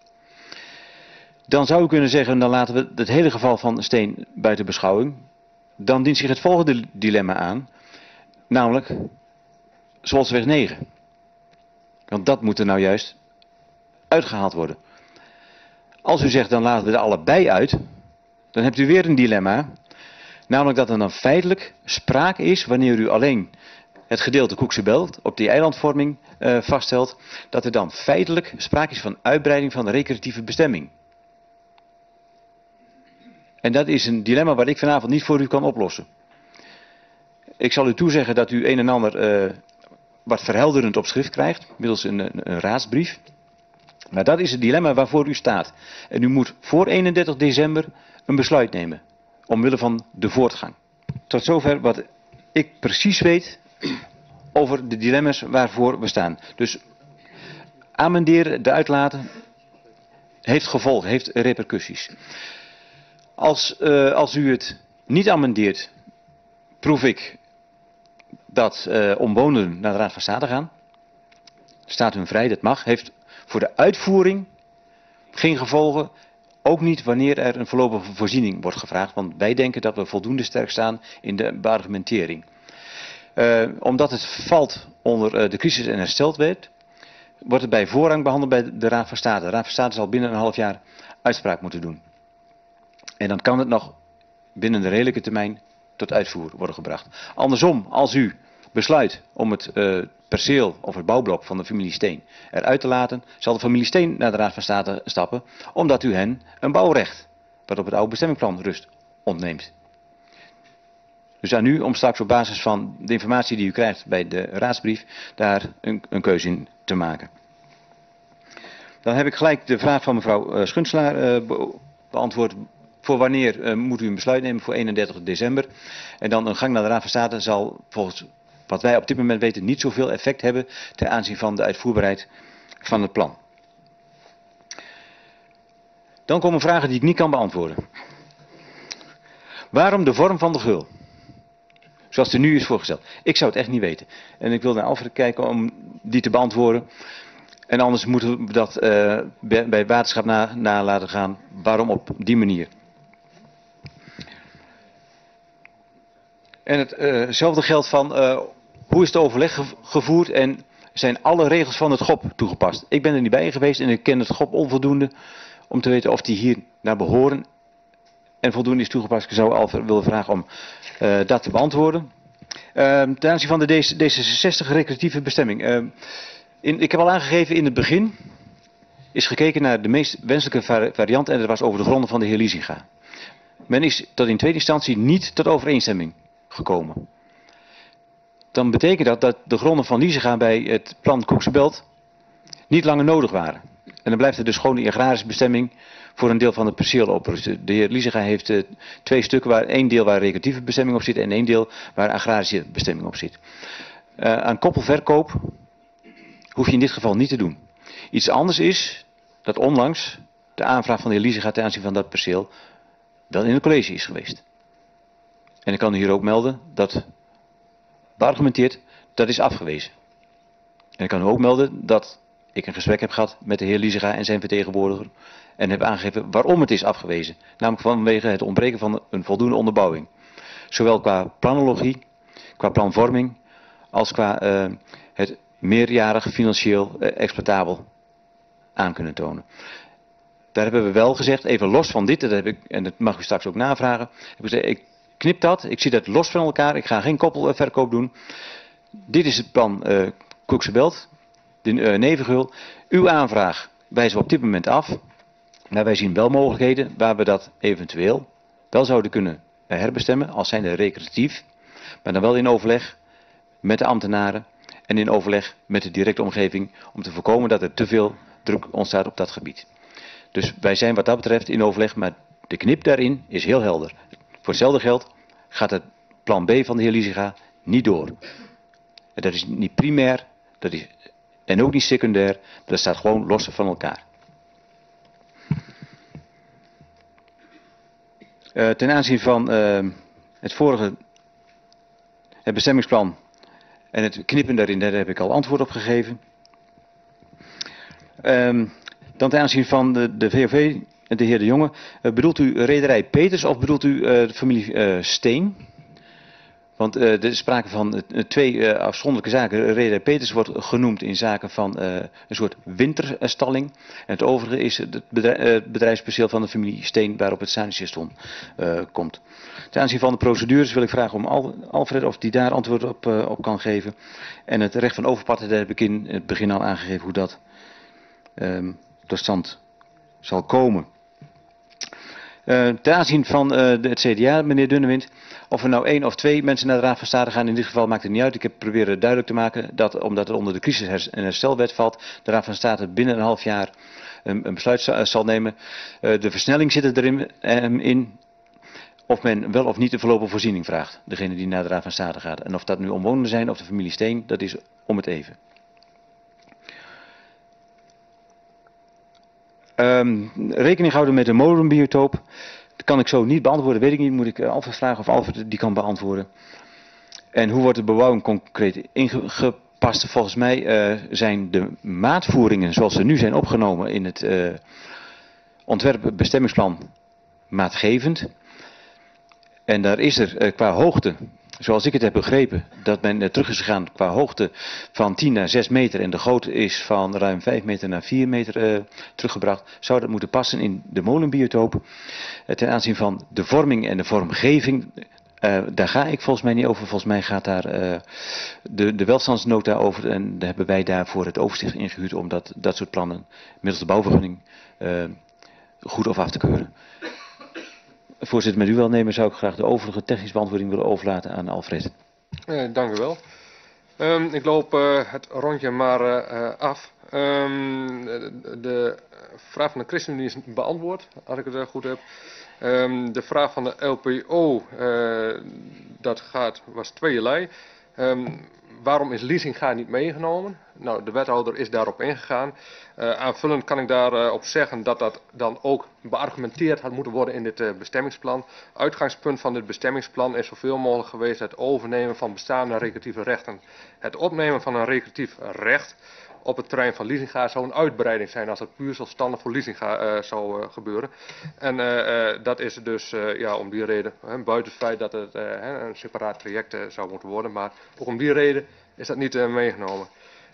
Dan zou u kunnen zeggen, dan laten we het hele geval van Steen buiten beschouwing. Dan dient zich het volgende dilemma aan. Namelijk Zwolseweg 9. Want dat moet er nou juist uitgehaald worden. Als u zegt, dan laten we er allebei uit. Dan hebt u weer een dilemma. Namelijk dat er dan feitelijk sprake is, wanneer u alleen het gedeelte Koekse Belt op die eilandvorming vaststelt, dat er dan feitelijk sprake is van uitbreiding van de recreatieve bestemming. En dat is een dilemma wat ik vanavond niet voor u kan oplossen. Ik zal u toezeggen dat u een en ander wat verhelderend op schrift krijgt, middels een raadsbrief. Maar dat is het dilemma waarvoor u staat. En u moet voor 31 december een besluit nemen, omwille van de voortgang. Tot zover wat ik precies weet over de dilemma's waarvoor we staan. Dus amenderen, de uitlaten, heeft gevolgen, heeft repercussies. Als u het niet amendeert, proef ik dat omwonenden naar de Raad van State gaan. Staat hun vrij, dat mag. Heeft voor de uitvoering geen gevolgen. Ook niet wanneer er een voorlopige voorziening wordt gevraagd. Want wij denken dat we voldoende sterk staan in de beargumentering. Omdat het valt onder de crisis- en herstelwet, wordt het bij voorrang behandeld bij de Raad van State. De Raad van State zal binnen een half jaar uitspraak moeten doen. En dan kan het nog binnen de redelijke termijn tot uitvoer worden gebracht. Andersom, als u besluit om het perceel of het bouwblok van de familie Steen eruit te laten, zal de familie Steen naar de Raad van State stappen, omdat u hen een bouwrecht, wat op het oude bestemmingsplan rust, ontneemt. Dus aan u om straks op basis van de informatie die u krijgt bij de raadsbrief, daar een keuze in te maken. Dan heb ik gelijk de vraag van mevrouw Schunselaar beantwoord. Voor wanneer moet u een besluit nemen? Voor 31 december. En dan een gang naar de Raad van State zal volgens wat wij op dit moment weten niet zoveel effect hebben ten aanzien van de uitvoerbaarheid van het plan. Dan komen vragen die ik niet kan beantwoorden. Waarom de vorm van de geul? Zoals die nu is voorgesteld. Ik zou het echt niet weten. En ik wil naar Alfred kijken om die te beantwoorden. En anders moeten we dat bij het waterschap na laten gaan. Waarom op die manier? En hetzelfde geldt van hoe is het overleg gevoerd en zijn alle regels van het GOP toegepast. Ik ben er niet bij geweest en ik ken het GOP onvoldoende om te weten of die hier naar behoren en voldoende is toegepast. Ik zou Alfred willen vragen om dat te beantwoorden. Ten aanzien van de D66 recreatieve bestemming. Ik heb al aangegeven in het begin is gekeken naar de meest wenselijke variant en dat was over de gronden van de heer Liesinga. Men is tot in tweede instantie niet tot overeenstemming gekomen. Dan betekent dat de gronden van Liesinga bij het plan Koekse Belt niet langer nodig waren. En dan blijft er dus gewoon die agrarische bestemming voor een deel van het perceel open. De heer Liesinga heeft twee stukken, waar één deel waar recreatieve bestemming op zit en één deel waar agrarische bestemming op zit. Aan koppelverkoop hoef je in dit geval niet te doen. Iets anders is dat onlangs de aanvraag van de heer Liesinga ten aanzien van dat perceel wel in het college is geweest. En ik kan u hier ook melden dat beargumenteerd dat is afgewezen. En ik kan u ook melden dat ik een gesprek heb gehad met de heer Liesinga en zijn vertegenwoordiger en heb aangegeven waarom het is afgewezen. Namelijk vanwege het ontbreken van een voldoende onderbouwing. Zowel qua planologie, qua planvorming, als qua het meerjarig financieel exploitabel aan kunnen tonen. Daar hebben we wel gezegd, even los van dit, dat heb ik, en dat mag u straks ook navragen. Ik knip dat, ik zie dat los van elkaar, ik ga geen koppelverkoop doen. Dit is het plan Koekse Belt, de nevengeul. Uw aanvraag wijzen we op dit moment af. Maar wij zien wel mogelijkheden waar we dat eventueel wel zouden kunnen herbestemmen, als zijnde recreatief. Maar dan wel in overleg met de ambtenaren en in overleg met de directe omgeving om te voorkomen dat er te veel druk ontstaat op dat gebied. Dus wij zijn wat dat betreft in overleg, maar de knip daarin is heel helder. Voor hetzelfde geld gaat het plan B van de heer Liesinga niet door. En dat is niet primair, dat is, en ook niet secundair, dat staat gewoon los van elkaar. Ten aanzien van het vorige, het bestemmingsplan en het knippen daarin, daar heb ik al antwoord op gegeven. Dan ten aanzien van de VOV, de heer De Jonge, bedoelt u rederij Peters of bedoelt u de familie Steen? Want er is sprake van twee afzonderlijke zaken. Reda Peters wordt genoemd in zaken van een soort winterstalling. En het overige is het bedrijfsperceel van de familie Steen waarop het sanitiestation komt. Ten aanzien van de procedures wil ik vragen om Alfred of die daar antwoord op kan geven. En het recht van overpartij, daar heb ik in het begin al aangegeven hoe dat tot stand zal komen. Ten aanzien van het CDA, meneer Dunnewind, of er nou 1 of 2 mensen naar de Raad van State gaan, in dit geval maakt het niet uit. Ik heb proberen duidelijk te maken dat, omdat het onder de crisis- en herstelwet valt, de Raad van State binnen een half jaar een besluit zal nemen. De versnelling zit erin in of men wel of niet een voorlopige voorziening vraagt. Degene die naar de Raad van State gaat. En of dat nu omwonenden zijn of de familie Steen, dat is om het even. Rekening houden met de molenbiotoop. Dat kan ik zo niet beantwoorden, weet ik niet. Moet ik Alfred vragen of Alfred die kan beantwoorden. En hoe wordt de bebouwing concreet ingepast? Volgens mij zijn de maatvoeringen zoals ze nu zijn opgenomen in het ontwerpbestemmingsplan maatgevend. En daar is er qua hoogte, zoals ik het heb begrepen, dat men terug is gegaan qua hoogte van 10 naar 6 meter en de grootte is van ruim 5 meter naar 4 meter teruggebracht, zou dat moeten passen in de molenbiotoop. Ten aanzien van de vorming en de vormgeving, daar ga ik volgens mij niet over. Volgens mij gaat daar de welstandsnota over en daar hebben wij daarvoor het overzicht ingehuurd om dat soort plannen middels de bouwvergunning goed of af te keuren. Voorzitter, met uw welnemen zou ik graag de overige technische beantwoording willen overlaten aan Alfred. Dank u wel. Ik loop het rondje maar af. De vraag van de ChristenUnie is beantwoord, als ik het goed heb. De vraag van de LPO, was tweeërlei. Waarom is Liesinga niet meegenomen? Nou, de wethouder is daarop ingegaan. Aanvullend kan ik daarop zeggen dat dat dan ook beargumenteerd had moeten worden in dit bestemmingsplan. Uitgangspunt van dit bestemmingsplan is zoveel mogelijk geweest het overnemen van bestaande recreatieve rechten. Het opnemen van een recreatief recht op het terrein van Liesinga zou een uitbreiding zijn als het puur zelfstandig voor Liesinga zou gebeuren. En dat is dus om die reden, buiten het feit dat het een separaat traject zou moeten worden, maar ook om die reden is dat niet meegenomen.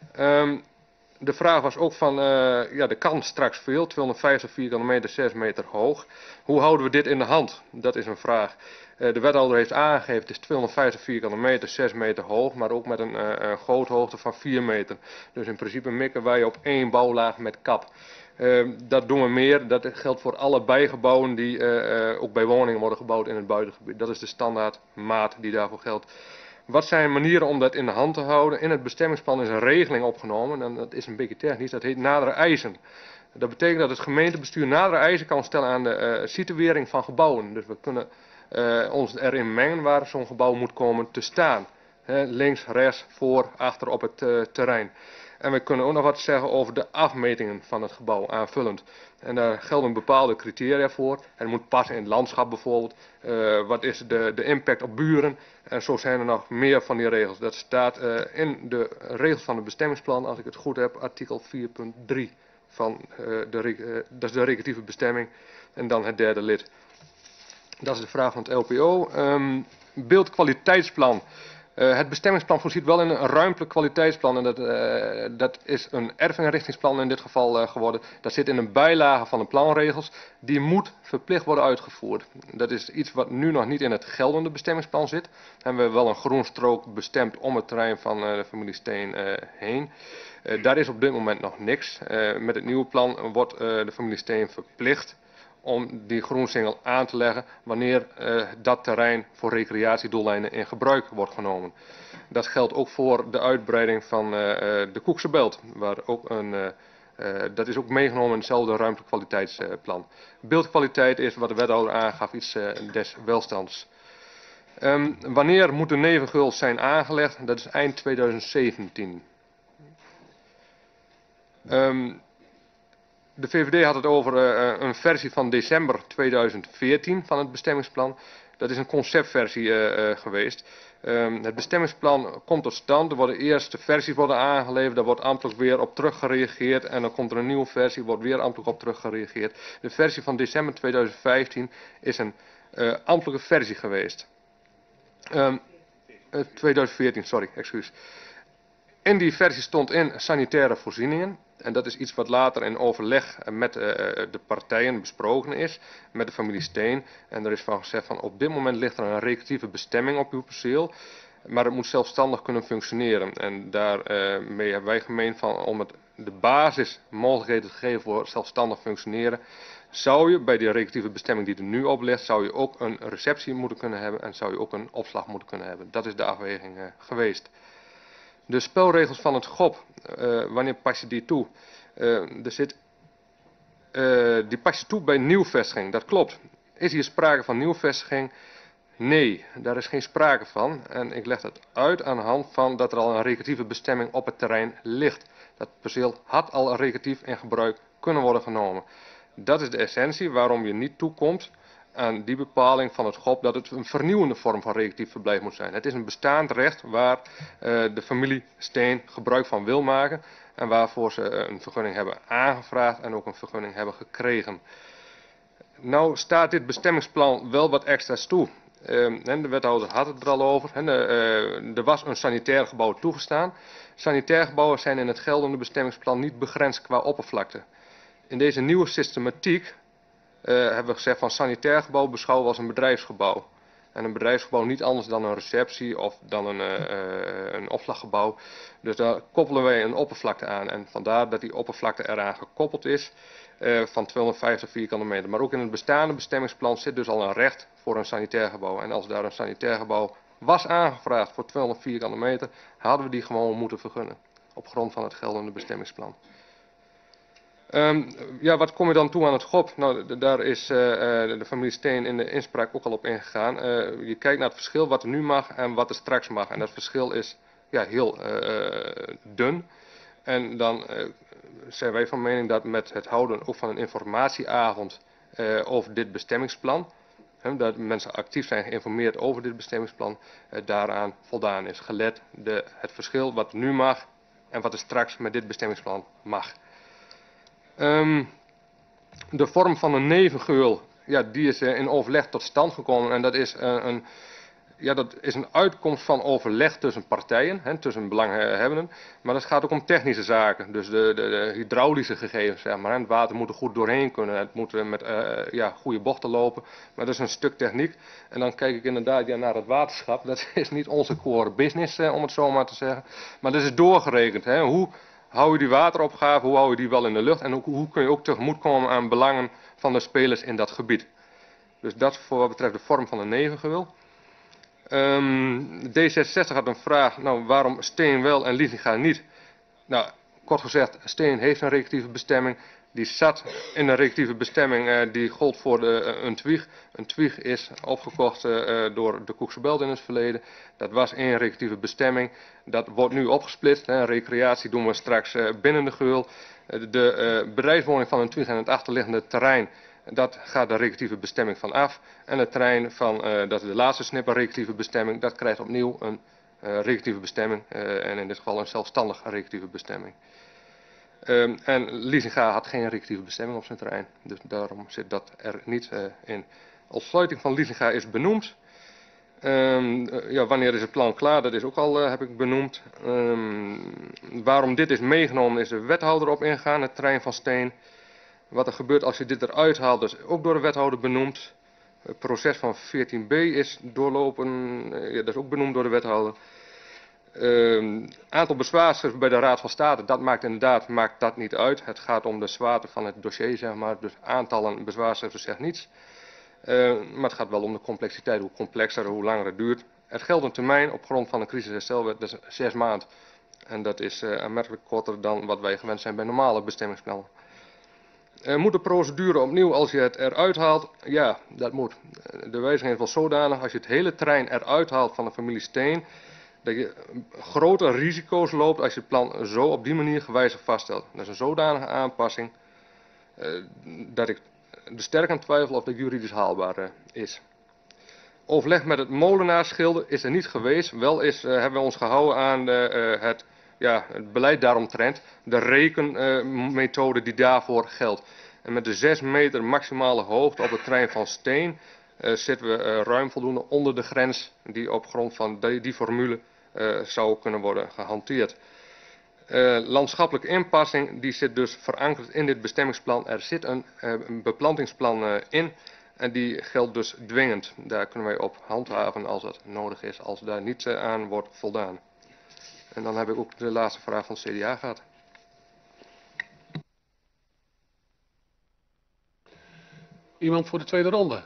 De vraag was ook van, er kan straks veel, 250 vierkante meter, 6 meter hoog. Hoe houden we dit in de hand? Dat is een vraag. De wethouder heeft aangegeven, het is 250 vierkante meter, 6 meter hoog, maar ook met een goothoogte van 4 meter. Dus in principe mikken wij op 1 bouwlaag met kap. Dat doen we meer, dat geldt voor alle bijgebouwen die ook bij woningen worden gebouwd in het buitengebied. Dat is de standaard maat die daarvoor geldt. Wat zijn manieren om dat in de hand te houden? In het bestemmingsplan is een regeling opgenomen, en dat is een beetje technisch, dat heet nadere eisen. Dat betekent dat het gemeentebestuur nadere eisen kan stellen aan de situering van gebouwen. Dus we kunnen ons erin mengen waar zo'n gebouw moet komen te staan. Links, rechts, voor, achter op het terrein. En we kunnen ook nog wat zeggen over de afmetingen van het gebouw aanvullend. En daar gelden bepaalde criteria voor. Het moet passen in het landschap bijvoorbeeld. Wat is de impact op buren? En zo zijn er nog meer van die regels. Dat staat in de regels van het bestemmingsplan, als ik het goed heb, artikel 4.3 van dat is de recreatieve bestemming. En dan het derde lid. Dat is de vraag van het LPO. Beeldkwaliteitsplan. Het bestemmingsplan voorziet wel in een ruimtelijk kwaliteitsplan. En dat is een erfinrichtingsplan in dit geval geworden. Dat zit in een bijlage van de planregels. Die moet verplicht worden uitgevoerd. Dat is iets wat nu nog niet in het geldende bestemmingsplan zit. En we hebben wel een groenstrook bestemd om het terrein van de familie Steen heen. Daar is op dit moment nog niks. Met het nieuwe plan wordt de familie Steen verplicht om die groensingel aan te leggen wanneer dat terrein voor recreatiedoeleinden in gebruik wordt genomen. Dat geldt ook voor de uitbreiding van de Koekse Belt, waar ook dat is ook meegenomen in hetzelfde ruimtelijk kwaliteitsplan. Beeldkwaliteit is, wat de wethouder aangaf, iets des welstands. Wanneer moet de nevengeul zijn aangelegd? Dat is eind 2017. De VVD had het over een versie van december 2014 van het bestemmingsplan. Dat is een conceptversie geweest. Het bestemmingsplan komt tot stand. Er worden eerst de versies aangeleverd, daar wordt ambtelijk weer op teruggereageerd. En dan komt er een nieuwe versie, wordt weer ambtelijk op teruggereageerd. De versie van december 2015 is een ambtelijke versie geweest. 2014, sorry, excuus. In die versie stond in sanitaire voorzieningen. En dat is iets wat later in overleg met de partijen besproken is, met de familie Steen. En er is van gezegd van op dit moment ligt er een recreatieve bestemming op uw perceel. Maar het moet zelfstandig kunnen functioneren. En daarmee hebben wij gemeend van om het de basis mogelijkheden te geven voor zelfstandig functioneren. Zou je bij die recreatieve bestemming die er nu op ligt, zou je ook een receptie moeten kunnen hebben en zou je ook een opslag moeten kunnen hebben. Dat is de afweging geweest. De spelregels van het GOP, wanneer pas je die toe? Die pas je toe bij nieuwvestiging, dat klopt. Is hier sprake van nieuwvestiging? Nee, daar is geen sprake van. En ik leg dat uit aan de hand van dat er al een recreatieve bestemming op het terrein ligt. Dat perceel had al recreatief in gebruik kunnen worden genomen. Dat is de essentie waarom je niet toekomt aan die bepaling van het GOP dat het een vernieuwende vorm van recreatief verblijf moet zijn. Het is een bestaand recht waar de familie Steen gebruik van wil maken en waarvoor ze een vergunning hebben aangevraagd en ook een vergunning hebben gekregen. Nou staat dit bestemmingsplan wel wat extra's toe. De wethouder had het er al over. Er was een sanitair gebouw toegestaan. Sanitair gebouwen zijn in het geldende bestemmingsplan niet begrensd qua oppervlakte. In deze nieuwe systematiek hebben we gezegd van sanitair gebouw beschouwen we als een bedrijfsgebouw. En een bedrijfsgebouw niet anders dan een receptie of dan een opslaggebouw. Dus daar koppelen wij een oppervlakte aan. En vandaar dat die oppervlakte eraan gekoppeld is van 250 vierkante meter. Maar ook in het bestaande bestemmingsplan zit dus al een recht voor een sanitair gebouw. En als daar een sanitair gebouw was aangevraagd voor 200 vierkante meter, hadden we die gewoon moeten vergunnen. Op grond van het geldende bestemmingsplan. Ja, wat kom je dan toe aan het GOP? Nou, daar is de familie Steen in de inspraak ook al op ingegaan. Je kijkt naar het verschil wat er nu mag en wat er straks mag. En dat verschil is ja, heel dun. En dan zijn wij van mening dat met het houden ook van een informatieavond over dit bestemmingsplan, dat mensen actief zijn geïnformeerd over dit bestemmingsplan, daaraan voldaan is. Gelet het verschil wat nu mag en wat er straks met dit bestemmingsplan mag. De vorm van een nevengeul, ja, die is in overleg tot stand gekomen en dat is een uitkomst van overleg tussen partijen, tussen belanghebbenden. Maar dat gaat ook om technische zaken, dus de hydraulische gegevens, zeg maar. Het water moet er goed doorheen kunnen, het moet met goede bochten lopen. Maar dat is een stuk techniek. En dan kijk ik inderdaad naar het waterschap. Dat is niet onze core business, om het zo maar te zeggen. Maar dat is doorgerekend. Hoe hou je die wateropgave, hoe hou je die wel in de lucht en hoe kun je ook tegemoetkomen aan belangen van de spelers in dat gebied. Dus dat voor wat betreft de vorm van een nevengeul. D66 had een vraag, nou waarom Steen wel en Lisinga niet? Nou, kort gezegd, Steen heeft een recreatieve bestemming. Die zat in een recreatieve bestemming die gold voor een twieg. Een twieg is opgekocht door de Koekse Belt in het verleden. Dat was één recreatieve bestemming. Dat wordt nu opgesplitst. Recreatie doen we straks binnen de geul. De bedrijfswoning van een twieg en het achterliggende terrein, dat gaat de recreatieve bestemming van af. En het terrein van, dat is de laatste snipper recreatieve bestemming, dat krijgt opnieuw een recreatieve bestemming. En in dit geval een zelfstandige recreatieve bestemming. En Lisinga had geen recreatieve bestemming op zijn terrein. Dus daarom zit dat er niet in. Ontsluiting van Lisinga is benoemd. Wanneer is het plan klaar? Dat is ook al, heb ik benoemd. Waarom dit is meegenomen is de wethouder op ingegaan, het terrein van Steen. Wat er gebeurt als je dit eruit haalt, is ook door de wethouder benoemd. Het proces van 14b is doorlopen, dat is ook benoemd door de wethouder. Aantal bezwaarschriften bij de Raad van State, dat maakt dat niet uit. Het gaat om de zwaarte van het dossier, zeg maar. Dus aantallen bezwaarschriften zegt niets. Maar het gaat wel om de complexiteit. Hoe complexer, hoe langer het duurt. Het geldt een termijn op grond van de crisisherstelwet, dat is 6 maanden. En dat is aanmerkelijk korter dan wat wij gewend zijn bij normale bestemmingsplannen. Moet de procedure opnieuw als je het eruit haalt? Ja, dat moet. De wijziging is wel zodanig, als je het hele terrein eruit haalt van de familie Steen, dat je grote risico's loopt als je het plan zo op die manier gewijzigd vaststelt. Dat is een zodanige aanpassing dat ik er sterk aan twijfel of dat juridisch haalbaar is. Overleg met het molenaarsschilder is er niet geweest. Wel hebben we ons gehouden aan het beleid daaromtrent. De rekenmethode die daarvoor geldt. En met de 6 meter maximale hoogte op het terrein van Steen zitten we ruim voldoende onder de grens die op grond van die formule zou kunnen worden gehanteerd. Landschappelijke inpassing die zit dus verankerd in dit bestemmingsplan. Er zit een beplantingsplan in en die geldt dus dwingend. Daar kunnen wij op handhaven als het nodig is, als daar niet aan wordt voldaan. En dan heb ik ook de laatste vraag van het CDA gehad. Iemand voor de tweede ronde?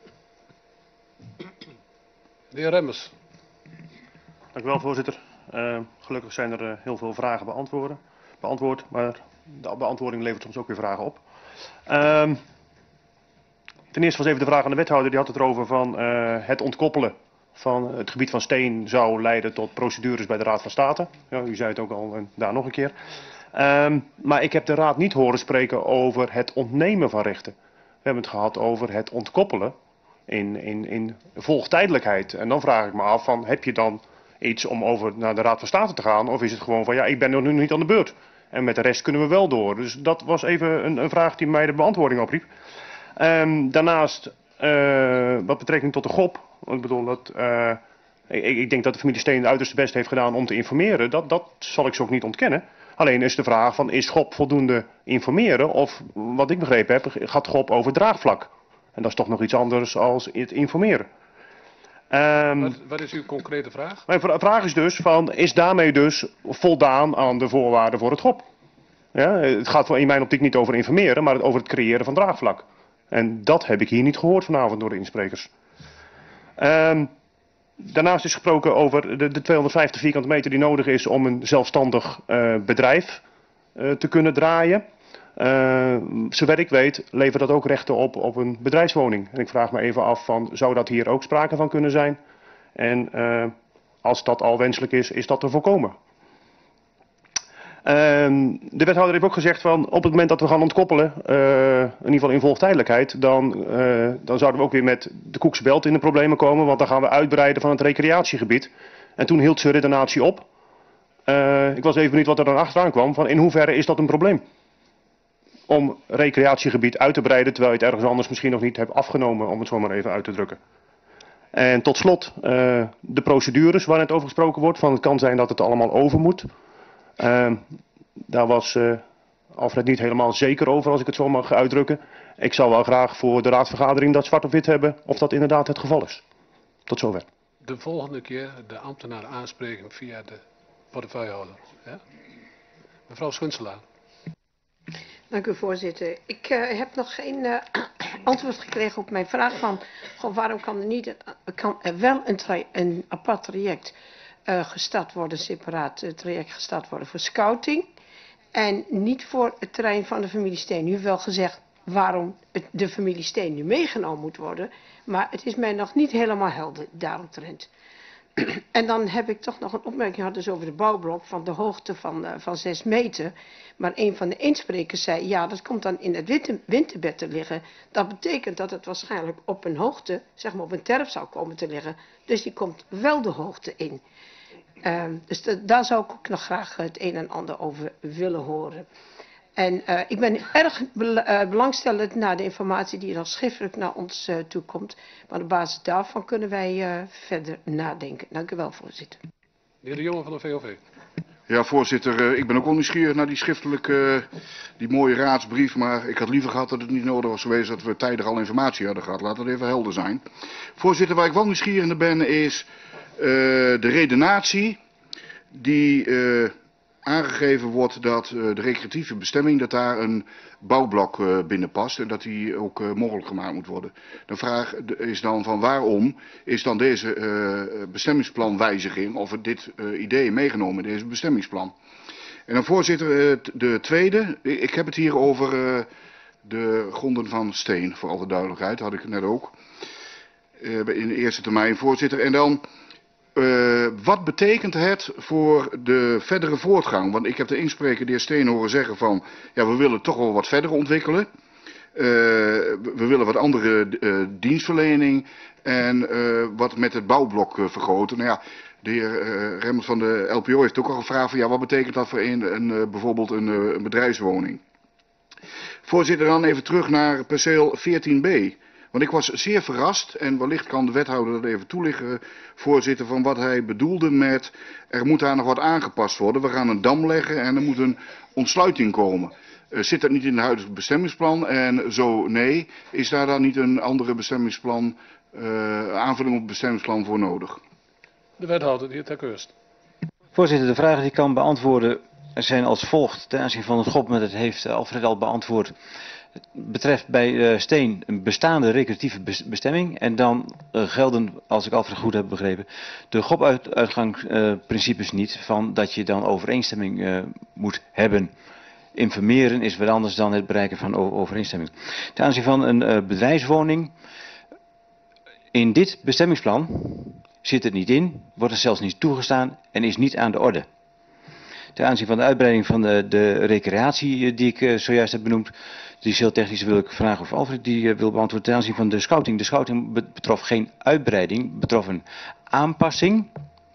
De heer Remmers. Dank u wel, voorzitter. Gelukkig zijn er heel veel vragen beantwoord, maar de beantwoording levert soms ook weer vragen op. Ten eerste was even de vraag aan de wethouder, die had het erover van het ontkoppelen van het gebied van Steen zou leiden tot procedures bij de Raad van State. Ja, u zei het ook al daar nog een keer. Maar ik heb de Raad niet horen spreken over het ontnemen van rechten. We hebben het gehad over het ontkoppelen in volgtijdelijkheid. En dan vraag ik me af van, heb je dan iets om over naar de Raad van State te gaan? Of is het gewoon van, ja, ik ben nog nu niet aan de beurt. En met de rest kunnen we wel door. Dus dat was even een vraag die mij de beantwoording opriep. Daarnaast, wat betrekking tot de GOP. Ik bedoel, ik denk dat de familie Steen het uiterste best heeft gedaan om te informeren. Dat zal ik ze ook niet ontkennen. Alleen is de vraag van, is GOP voldoende informeren? Of, wat ik begrepen heb, gaat GOP over draagvlak. En dat is toch nog iets anders als het informeren. Wat is uw concrete vraag? Mijn vraag is dus, is daarmee dus voldaan aan de voorwaarden voor het GOP? Ja, het gaat in mijn optiek niet over informeren, maar over het creëren van draagvlak. En dat heb ik hier niet gehoord vanavond door de insprekers. Daarnaast is gesproken over de 250 vierkante meter die nodig is om een zelfstandig bedrijf te kunnen draaien. Zover ik weet levert dat ook rechten op een bedrijfswoning. En ik vraag me even af van, zou dat hier ook sprake van kunnen zijn? En als dat al wenselijk is dat te voorkomen? De wethouder heeft ook gezegd van, op het moment dat we gaan ontkoppelen, in ieder geval in volgtijdelijkheid, dan zouden we ook weer met de Koekse Belt in de problemen komen, want dan gaan we uitbreiden van het recreatiegebied. En toen hield zijn redenatie op. Ik was even benieuwd wat er dan achteraan kwam, van in hoeverre is dat een probleem? Om recreatiegebied uit te breiden, terwijl je het ergens anders misschien nog niet hebt afgenomen, om het zo maar even uit te drukken. En tot slot, de procedures waar net over gesproken wordt, van het kan zijn dat het allemaal over moet. Daar was Alfred niet helemaal zeker over, als ik het zo mag uitdrukken. Ik zou wel graag voor de raadsvergadering dat zwart op wit hebben, of dat inderdaad het geval is. Tot zover. De volgende keer de ambtenaar aanspreken via de portefeuillehouder. Ja? Mevrouw Schunselaar. Dank u, voorzitter. Ik heb nog geen antwoord gekregen op mijn vraag van, waarom kan er wel een apart traject gestart worden, een separaat traject gestart worden voor scouting en niet voor het terrein van de familie Steen. U heeft wel gezegd waarom de familie Steen nu meegenomen moet worden, maar het is mij nog niet helemaal helder daaromtrent. En dan heb ik toch nog een opmerking gehad dus over de bouwblok van de hoogte van 6 meter. Maar een van de insprekers zei, ja, dat komt dan in het winterbed te liggen. Dat betekent dat het waarschijnlijk op een hoogte, zeg maar op een terp zou komen te liggen. Dus die komt wel de hoogte in. Dus daar zou ik ook nog graag het een en ander over willen horen. En ik ben erg belangstellend naar de informatie die dan schriftelijk naar ons toe komt. Maar op basis daarvan kunnen wij verder nadenken. Dank u wel, voorzitter. De heer De Jonge van de VOV. Ja, voorzitter, ik ben ook wel nieuwsgierig naar die schriftelijke, die mooie raadsbrief. Maar ik had liever gehad dat het niet nodig was geweest dat we tijdig al informatie hadden gehad. Laat dat even helder zijn. Voorzitter, waar ik wel nieuwsgierig naar ben is de redenatie die aangegeven wordt dat de recreatieve bestemming, dat daar een bouwblok binnen past en dat die ook mogelijk gemaakt moet worden. De vraag is dan van waarom is dan deze bestemmingsplanwijziging of dit idee meegenomen in deze bestemmingsplan. En dan voorzitter, de tweede, ik heb het hier over de gronden van Steen, voor alle duidelijkheid, had ik het net ook, in de eerste termijn voorzitter. En dan wat betekent het voor de verdere voortgang? Want ik heb de inspreker, de heer Steen, horen zeggen van, ja, we willen toch wel wat verder ontwikkelen. We willen wat andere dienstverlening en wat met het bouwblok vergroten. Nou ja, de heer Remmers van de LPO heeft ook al gevraagd van, ja, wat betekent dat voor bijvoorbeeld een bedrijfswoning? Voorzitter, dan even terug naar perceel 14b. Want ik was zeer verrast, en wellicht kan de wethouder dat even toelichten, voorzitter, van wat hij bedoelde met er moet daar nog wat aangepast worden. We gaan een dam leggen en er moet een ontsluiting komen. Zit dat niet in het huidige bestemmingsplan? En zo nee, is daar dan niet een andere bestemmingsplan, aanvulling op het bestemmingsplan voor nodig? De wethouder, de heer Ter Keurst. Voorzitter, de vragen die ik kan beantwoorden zijn als volgt. Ten aanzien van het GOP, maar dat heeft Alfred al beantwoord. Het betreft bij Steen een bestaande recreatieve bestemming. En dan gelden, als ik Alfred goed heb begrepen, de GOP-uitgangsprincipes niet van dat je dan overeenstemming moet hebben. Informeren is wat anders dan het bereiken van overeenstemming. Ten aanzien van een bedrijfswoning, in dit bestemmingsplan zit het niet in, wordt het zelfs niet toegestaan en is niet aan de orde. Ten aanzien van de uitbreiding van de recreatie die ik zojuist heb benoemd, die is heel technisch, wil ik vragen of Alfred die wil beantwoorden. Ten aanzien van de scouting. De scouting betrof geen uitbreiding, betrof een aanpassing.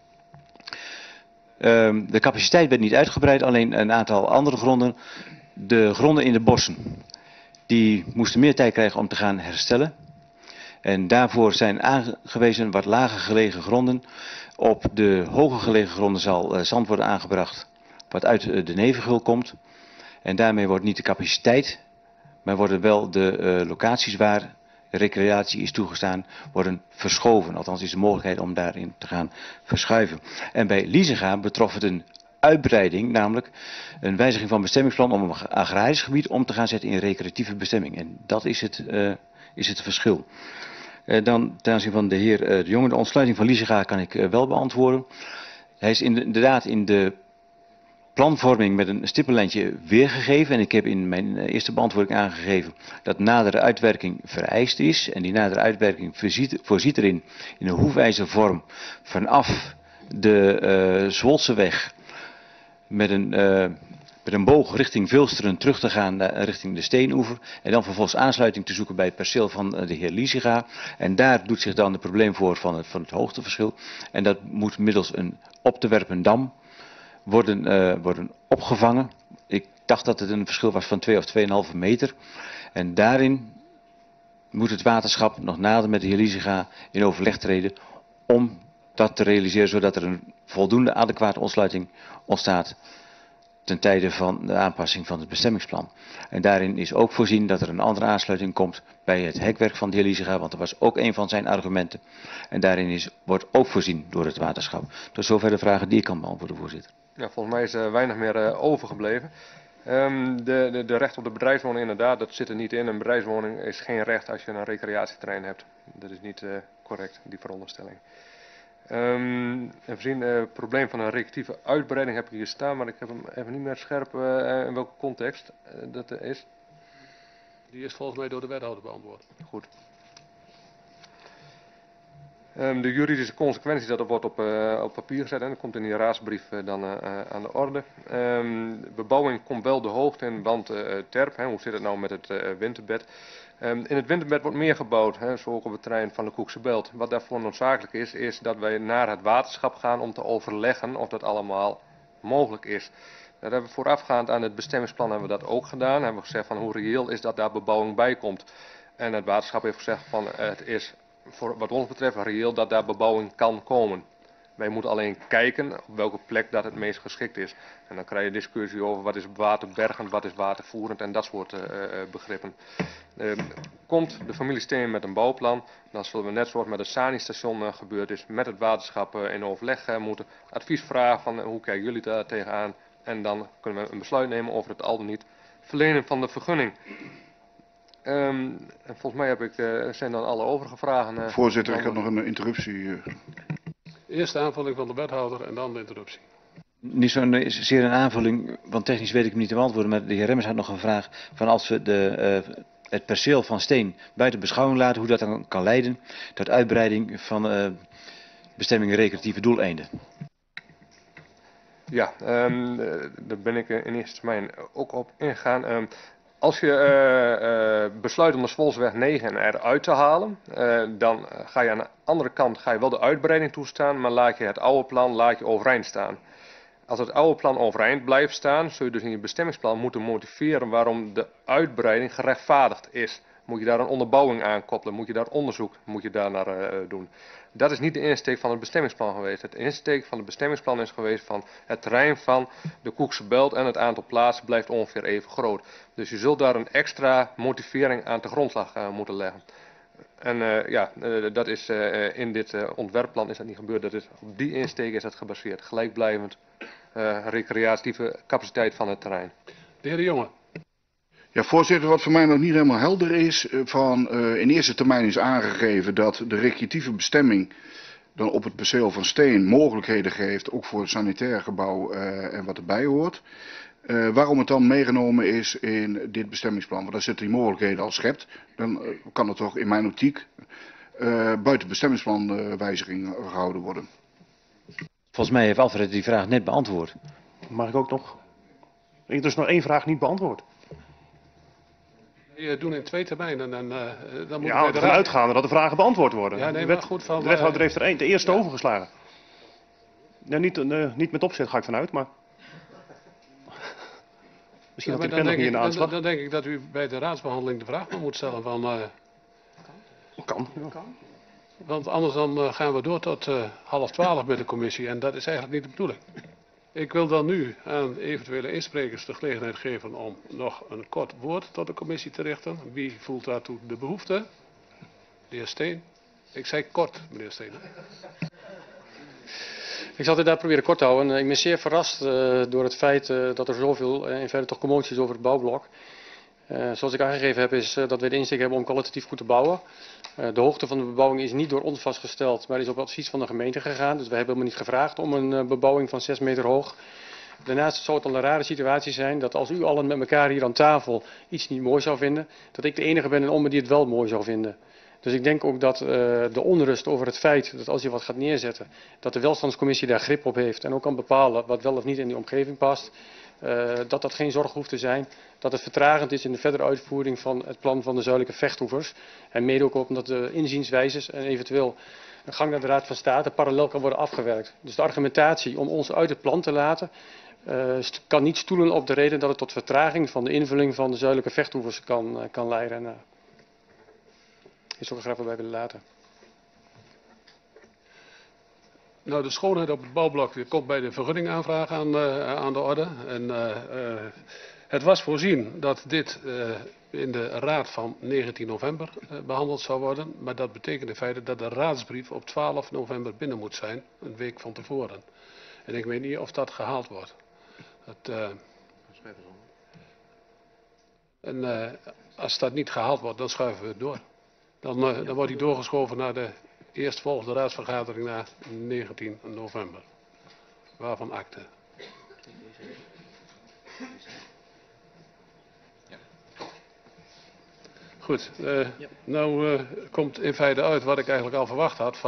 De capaciteit werd niet uitgebreid, alleen een aantal andere gronden. De gronden in de bossen, die moesten meer tijd krijgen om te gaan herstellen. En daarvoor zijn aangewezen wat lager gelegen gronden. Op de hoger gelegen gronden zal zand worden aangebracht wat uit de Nevengul komt. En daarmee wordt niet de capaciteit, maar worden wel de locaties waar recreatie is toegestaan, worden verschoven. Althans is de mogelijkheid om daarin te gaan verschuiven. En bij Liesega betrof het een uitbreiding, namelijk een wijziging van bestemmingsplan om een agrarisch gebied om te gaan zetten in recreatieve bestemming. En dat is het verschil. Dan ten aanzien van de heer De Jonge, de ontsluiting van Liesega kan ik wel beantwoorden. Hij is inderdaad in de planvorming met een stippenlijntje weergegeven. En ik heb in mijn eerste beantwoording aangegeven dat nadere uitwerking vereist is. En die nadere uitwerking voorziet erin in een hoefijzervorm vanaf de Zwolseweg met een boog richting Vilsteren terug te gaan richting de Steenoever. En dan vervolgens aansluiting te zoeken bij het perceel van de heer Liesega. En daar doet zich dan het probleem voor van het hoogteverschil. En dat moet middels een op te werpen dam worden opgevangen. Ik dacht dat het een verschil was van 2 of 2,5 meter. En daarin moet het waterschap nog nader met de heer Liesega in overleg treden om dat te realiseren, zodat er een voldoende adequate ontsluiting ontstaat ten tijde van de aanpassing van het bestemmingsplan. En daarin is ook voorzien dat er een andere aansluiting komt bij het hekwerk van de heer Liesega, want dat was ook een van zijn argumenten. En daarin wordt ook voorzien door het waterschap. Tot zover de vragen die ik kan beantwoorden, voorzitter. Ja, volgens mij is er weinig meer overgebleven. De recht op de bedrijfswoning, inderdaad, dat zit er niet in. Een bedrijfswoning is geen recht als je een recreatieterrein hebt. Dat is niet correct, die veronderstelling. En voorzien het probleem van een recreatieve uitbreiding heb ik hier staan, maar ik heb hem even niet meer scherp in welke context dat is. Die is volgens mij door de wethouder beantwoord. Goed. De juridische consequenties, dat wordt op papier gezet en dat komt in die raadsbrief dan aan de orde. Bebouwing komt wel de hoogte in, want terp, hoe zit het nou met het winterbed? In het winterbed wordt meer gebouwd, zo ook op het terrein van de Koekse Belt. Wat daarvoor noodzakelijk is dat wij naar het waterschap gaan om te overleggen of dat allemaal mogelijk is. Dat hebben we voorafgaand aan het bestemmingsplan hebben we dat ook gedaan. Hebben we gezegd van hoe reëel is dat daar bebouwing bij komt. En het waterschap heeft gezegd van het is voor wat ons betreft reëel dat daar bebouwing kan komen. Wij moeten alleen kijken op welke plek dat het meest geschikt is. En dan krijg je discussie over wat is waterbergend, wat is watervoerend en dat soort begrippen. Komt de familie Steen met een bouwplan, dan zullen we net zoals met het Sani-station gebeurd is, met het waterschap in overleg moeten. Advies vragen van hoe kijken jullie daar tegenaan. En dan kunnen we een besluit nemen over het al dan niet verlenen van de vergunning. En volgens mij zijn dan alle overige vragen. Voorzitter, ik heb nog een interruptie. Eerst de aanvulling van de wethouder en dan de interruptie. Niet zozeer een aanvulling, want technisch weet ik hem niet te beantwoorden, maar de heer Remmers had nog een vraag van als we het perceel van Steen buiten beschouwing laten, hoe dat dan kan leiden tot uitbreiding van bestemming recreatieve doeleinden. Ja, daar ben ik in eerste termijn ook op ingegaan. Als je besluit om de Zwolseweg 9 eruit te halen, dan ga je aan de andere kant wel de uitbreiding toestaan, maar laat je het oude plan overeind staan. Als het oude plan overeind blijft staan, zul je dus in je bestemmingsplan moeten motiveren waarom de uitbreiding gerechtvaardigd is. Moet je daar een onderbouwing aan koppelen? Moet je daar onderzoek naar doen? Dat is niet de insteek van het bestemmingsplan geweest. Het insteek van het bestemmingsplan is geweest van het terrein van de Koekse Belt en het aantal plaatsen blijft ongeveer even groot. Dus je zult daar een extra motivering aan de grondslag moeten leggen. En dat is in dit ontwerpplan is dat niet gebeurd. Dat is, op die insteek is dat gebaseerd. Gelijkblijvend recreatieve capaciteit van het terrein. De heer De Jonge. Ja, voorzitter, wat voor mij nog niet helemaal helder is, in eerste termijn is aangegeven dat de recreatieve bestemming dan op het perceel van Steen mogelijkheden geeft, ook voor het sanitair gebouw en wat erbij hoort. Waarom het dan meegenomen is in dit bestemmingsplan, want als je die mogelijkheden al schept, dan kan het toch in mijn optiek buiten bestemmingsplan wijziging gehouden worden. Volgens mij heeft Alfred die vraag net beantwoord. Mag ik ook nog? Er is nog één vraag niet beantwoord. Je doen in 2 termijnen en dan moet ja, ervan uitgaande dat de vragen beantwoord worden. Ja, nee, de maar goed van, de wethouder heeft er de eerste overgeslagen. Ja, niet met opzet ga ik vanuit, maar... Misschien ja, dat hij de pen nog niet in de aanslag. Dan denk ik dat u bij de raadsbehandeling de vraag maar moet stellen van... Kan. Want anders dan gaan we door tot 11:30 met de commissie en dat is eigenlijk niet de bedoeling. Ik wil dan nu aan eventuele insprekers de gelegenheid geven om nog een kort woord tot de commissie te richten. Wie voelt daartoe de behoefte? De heer Steen. Ik zei kort, meneer Steen. Ik zal dit daar proberen kort te houden. Ik ben zeer verrast door het feit dat er zoveel in feite toch commotie is over het bouwblok. Zoals ik aangegeven heb is dat we de insteek hebben om kwalitatief goed te bouwen. De hoogte van de bebouwing is niet door ons vastgesteld, maar is op advies van de gemeente gegaan. Dus we hebben helemaal niet gevraagd om een bebouwing van 6 meter hoog. Daarnaast zou het al een rare situatie zijn dat als u allen met elkaar hier aan tafel iets niet mooi zou vinden, dat ik de enige ben in Ommen die het wel mooi zou vinden. Dus ik denk ook dat de onrust over het feit dat als je wat gaat neerzetten, dat de welstandscommissie daar grip op heeft en ook kan bepalen wat wel of niet in die omgeving past. Dat geen zorg hoeft te zijn. Dat het vertragend is in de verdere uitvoering van het plan van de zuidelijke vechtoevers. En mede ook omdat de inzienswijzes en eventueel een gang naar de Raad van State parallel kan worden afgewerkt. Dus de argumentatie om ons uit het plan te laten kan niet stoelen op de reden dat het tot vertraging van de invulling van de zuidelijke vechtoevers kan leiden. En, is ook graag bij willen laten. Nou, de schoonheid op het bouwblok komt bij de vergunningaanvraag aan de orde. En het was voorzien dat dit in de raad van 19 november behandeld zou worden. Maar dat betekent in feite dat de raadsbrief op 12 november binnen moet zijn, een week van tevoren. En ik weet niet of dat gehaald wordt. Als dat niet gehaald wordt, dan schuiven we het door. Dan wordt hij doorgeschoven naar de eerstvolgende raadsvergadering na 19 november. Waarvan akte. Goed, nou komt in feite uit wat ik eigenlijk al verwacht had.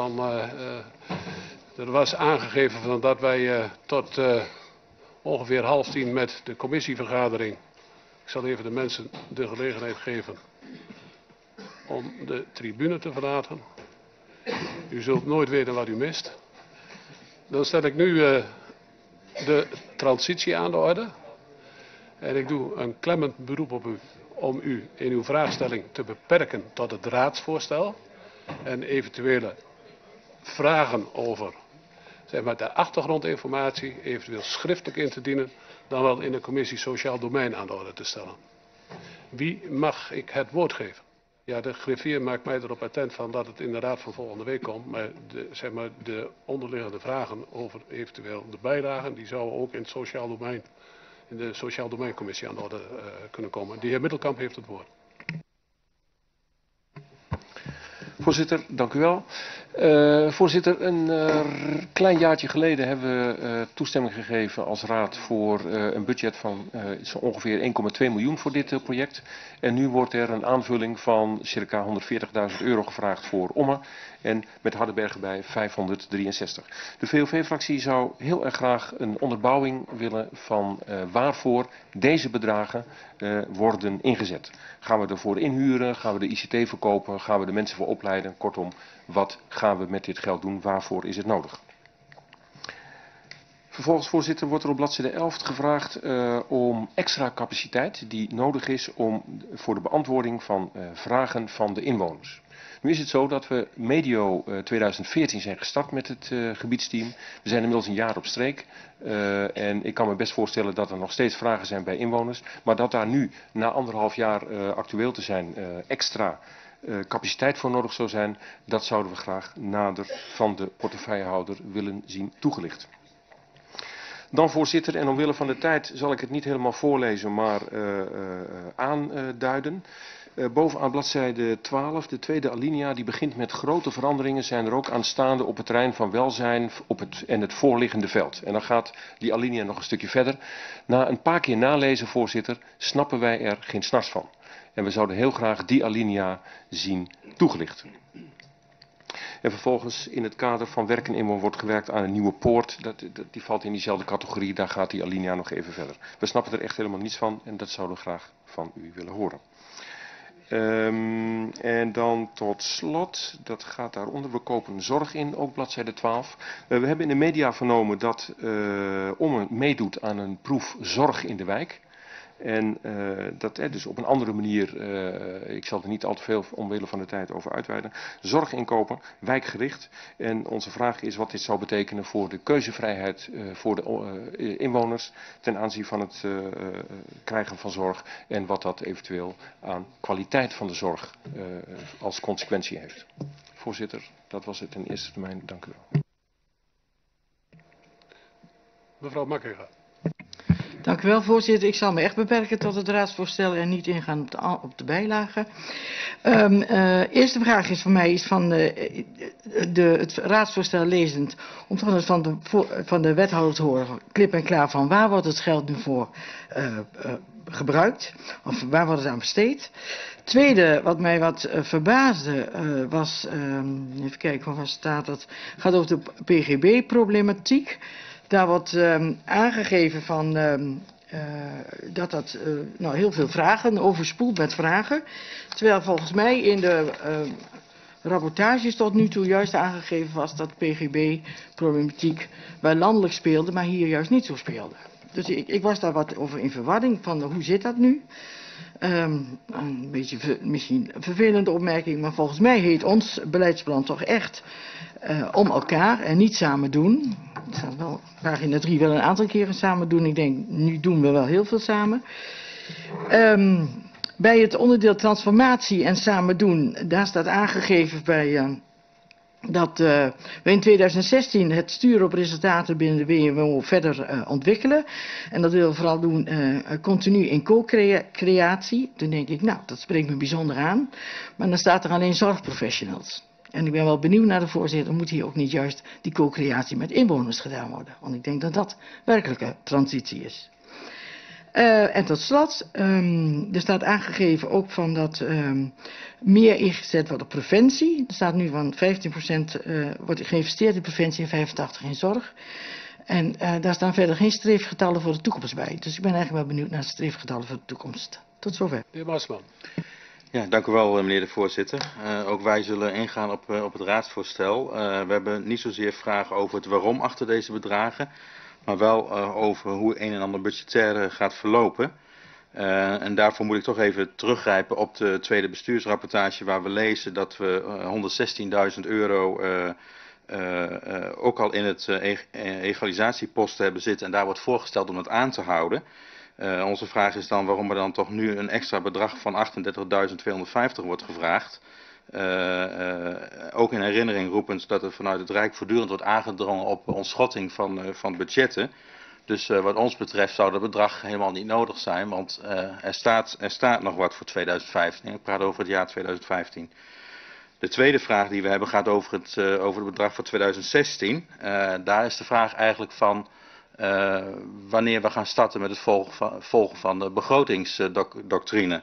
Er was aangegeven van dat wij tot ongeveer 9:30 met de commissievergadering. Ik zal even de mensen de gelegenheid geven om de tribune te verlaten. U zult nooit weten wat u mist. Dan stel ik nu de transitie aan de orde. En ik doe een klemmend beroep op u om u in uw vraagstelling te beperken tot het raadsvoorstel. En eventuele vragen over zeg maar, de achtergrondinformatie, eventueel schriftelijk in te dienen, dan wel in de commissie Sociaal Domein aan de orde te stellen. Wie mag ik het woord geven? Ja, de griffier maakt mij erop attent van dat het in de raad van volgende week komt. Maar de onderliggende vragen over eventueel de bijlagen, die zouden ook in het Sociaal Domein, in de Sociaal Domeincommissie aan de orde kunnen komen. De heer Middelkamp heeft het woord. Voorzitter, dank u wel. Voorzitter, een klein jaartje geleden hebben we toestemming gegeven als raad voor een budget van zo ongeveer 1,2 miljoen voor dit project. En nu wordt er een aanvulling van circa 140.000 euro gevraagd voor Ommen en met Hardenberg erbij 563. De VOV-fractie zou heel erg graag een onderbouwing willen van waarvoor deze bedragen worden ingezet. Gaan we ervoor inhuren? Gaan we de ICT verkopen? Gaan we de mensen voor opleiden? Kortom, wat gaan we met dit geld doen? Waarvoor is het nodig? Vervolgens, voorzitter, wordt er op bladzijde 11 gevraagd om extra capaciteit die nodig is voor de beantwoording van vragen van de inwoners. Nu is het zo dat we medio 2014 zijn gestart met het gebiedsteam. We zijn inmiddels een jaar op streek. En ik kan me best voorstellen dat er nog steeds vragen zijn bij inwoners. Maar dat daar nu na 1,5 jaar actueel te zijn extra capaciteit voor nodig zou zijn, dat zouden we graag nader van de portefeuillehouder willen zien toegelicht. Dan, voorzitter, en omwille van de tijd zal ik het niet helemaal voorlezen, maar aanduiden. Bovenaan bladzijde 12, de tweede alinea, die begint met grote veranderingen zijn er ook aanstaande op het terrein van welzijn en het voorliggende veld. En dan gaat die alinea nog een stukje verder. Na een paar keer nalezen, voorzitter, snappen wij er geen snars van. En we zouden heel graag die alinea zien toegelicht. En vervolgens in het kader van werk en inwoner wordt gewerkt aan een nieuwe poort. Die valt in diezelfde categorie, daar gaat die alinea nog even verder. We snappen er echt helemaal niets van en dat zouden we graag van u willen horen. En dan tot slot, dat gaat daaronder, we kopen zorg in, ook bladzijde 12. We hebben in de media vernomen dat Ommen meedoet aan een proef zorg in de wijk. En dat dus op een andere manier, ik zal er niet al te veel omwille van de tijd over uitweiden, zorg inkopen, wijkgericht. En onze vraag is wat dit zou betekenen voor de keuzevrijheid voor de inwoners ten aanzien van het krijgen van zorg. En wat dat eventueel aan kwaliteit van de zorg als consequentie heeft. Voorzitter, dat was het in eerste termijn. Dank u wel. Mevrouw Makkega. Dank u wel, voorzitter. Ik zal me echt beperken tot het raadsvoorstel en niet ingaan op de bijlagen. Eerste vraag is voor mij van het raadsvoorstel lezend, om toch eens van de wethouder te horen, klip en klaar, van waar wordt het geld nu voor gebruikt, of waar wordt het aan besteed. Tweede, wat mij wat verbaasde, was, even kijken van waar staat dat, gaat over de PGB-problematiek. Daar wordt aangegeven van, dat heel veel vragen, overspoeld met vragen. Terwijl volgens mij in de rapportages tot nu toe juist aangegeven was dat PGB-problematiek wel landelijk speelde, maar hier juist niet zo speelde. Dus ik was daar wat over in verwarring van hoe zit dat nu? Een beetje misschien een vervelende opmerking, maar volgens mij heet ons beleidsplan toch echt om elkaar en niet samen doen. Er staat wel pagina 3 wel een aantal keren samen doen. Ik denk, nu doen we wel heel veel samen. Bij het onderdeel transformatie en samen doen, daar staat aangegeven bij dat we in 2016 het sturen op resultaten binnen de WMO verder ontwikkelen. En dat willen we vooral doen continu in co-creatie. Toen denk ik, nou, dat spreekt me bijzonder aan. Maar dan staat er alleen zorgprofessionals. En ik ben wel benieuwd naar de voorzitter, moet hier ook niet juist die co-creatie met inwoners gedaan worden? Want ik denk dat dat werkelijke transitie is. En tot slot, er staat aangegeven ook van dat meer ingezet wordt op preventie. Er staat nu van 15% wordt geïnvesteerd in preventie en 85% in zorg. En daar staan verder geen streefgetallen voor de toekomst bij. Dus ik ben eigenlijk wel benieuwd naar de streefgetallen voor de toekomst. Tot zover. De heer Maasman. Ja, dank u wel, meneer de voorzitter. Ook wij zullen ingaan op het raadsvoorstel. We hebben niet zozeer vragen over het waarom achter deze bedragen, maar wel over hoe een en ander budgetair gaat verlopen. En daarvoor moet ik toch even teruggrijpen op de tweede bestuursrapportage, waar we lezen dat we 116.000 euro ook al in het egalisatieposten hebben zitten. En daar wordt voorgesteld om het aan te houden. Onze vraag is dan waarom er dan toch nu een extra bedrag van 38.250 wordt gevraagd. Ook in herinnering roepend dat er vanuit het Rijk voortdurend wordt aangedrongen op ontschotting van budgetten. Dus wat ons betreft zou dat bedrag helemaal niet nodig zijn, want er staat nog wat voor 2015. Ik praat over het jaar 2015. De tweede vraag die we hebben gaat over het bedrag voor 2016. Daar is de vraag eigenlijk van wanneer we gaan starten met het volgen van de begrotingsdoctrine.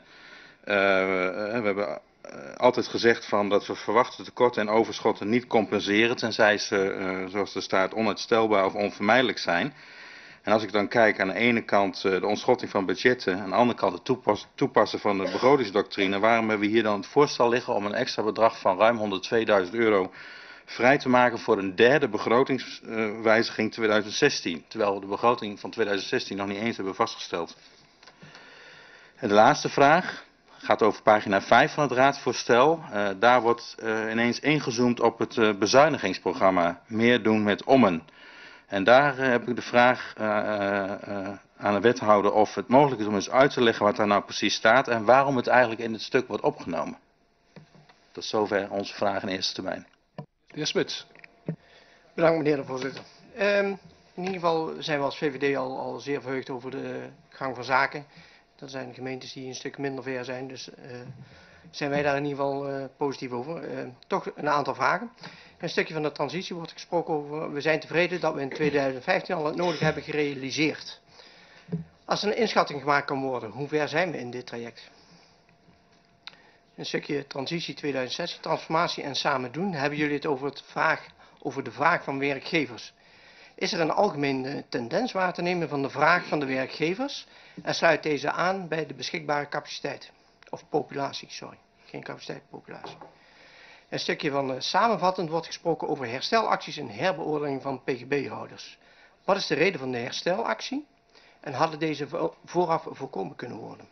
We hebben altijd gezegd van dat we verwachte tekorten en overschotten niet compenseren, tenzij ze, zoals er staat, onuitstelbaar of onvermijdelijk zijn. En als ik dan kijk aan de ene kant de ontschotting van budgetten, aan de andere kant het toepassen van de begrotingsdoctrine, waarom hebben we hier dan het voorstel liggen om een extra bedrag van ruim 102.000 euro vrij te maken voor een derde begrotingswijziging 2016. Terwijl we de begroting van 2016 nog niet eens hebben vastgesteld. En de laatste vraag gaat over pagina 5 van het raadsvoorstel. Daar wordt ineens ingezoomd op het bezuinigingsprogramma Meer doen met Ommen. En daar heb ik de vraag aan de wethouder of het mogelijk is om eens uit te leggen wat daar nou precies staat en waarom het eigenlijk in het stuk wordt opgenomen. Tot zover onze vraag in eerste termijn. De heer Smits. Bedankt meneer de voorzitter. In ieder geval zijn we als VVD al zeer verheugd over de gang van zaken. Er zijn gemeentes die een stuk minder ver zijn, dus zijn wij daar in ieder geval positief over. Toch een aantal vragen. Een stukje van de transitie wordt gesproken over. We zijn tevreden dat we in 2015 al het nodige hebben gerealiseerd. Als er een inschatting gemaakt kan worden, hoe ver zijn we in dit traject? Een stukje transitie 2016, transformatie en samen doen. Hebben jullie het over de vraag van werkgevers? Is er een algemene tendens waar te nemen van de vraag van de werkgevers en sluit deze aan bij de beschikbare capaciteit? Of populatie, sorry. Geen capaciteit, populatie. Een stukje van samenvattend wordt gesproken over herstelacties en herbeoordeling van PGB-houders. Wat is de reden van de herstelactie en hadden deze vooraf voorkomen kunnen worden?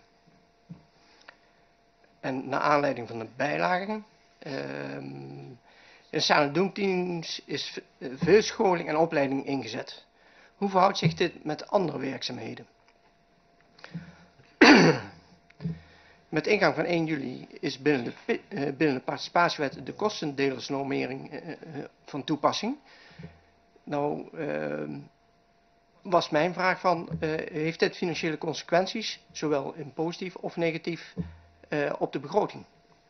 En naar aanleiding van de bijlagen. In samen doen-teams is veel scholing en opleiding ingezet. Hoe verhoudt zich dit met andere werkzaamheden? Met ingang van 1 juli is binnen de participatiewet de kostendelersnormering van toepassing. Nou was mijn vraag van, heeft dit financiële consequenties, zowel in positief of negatief, op de begroting?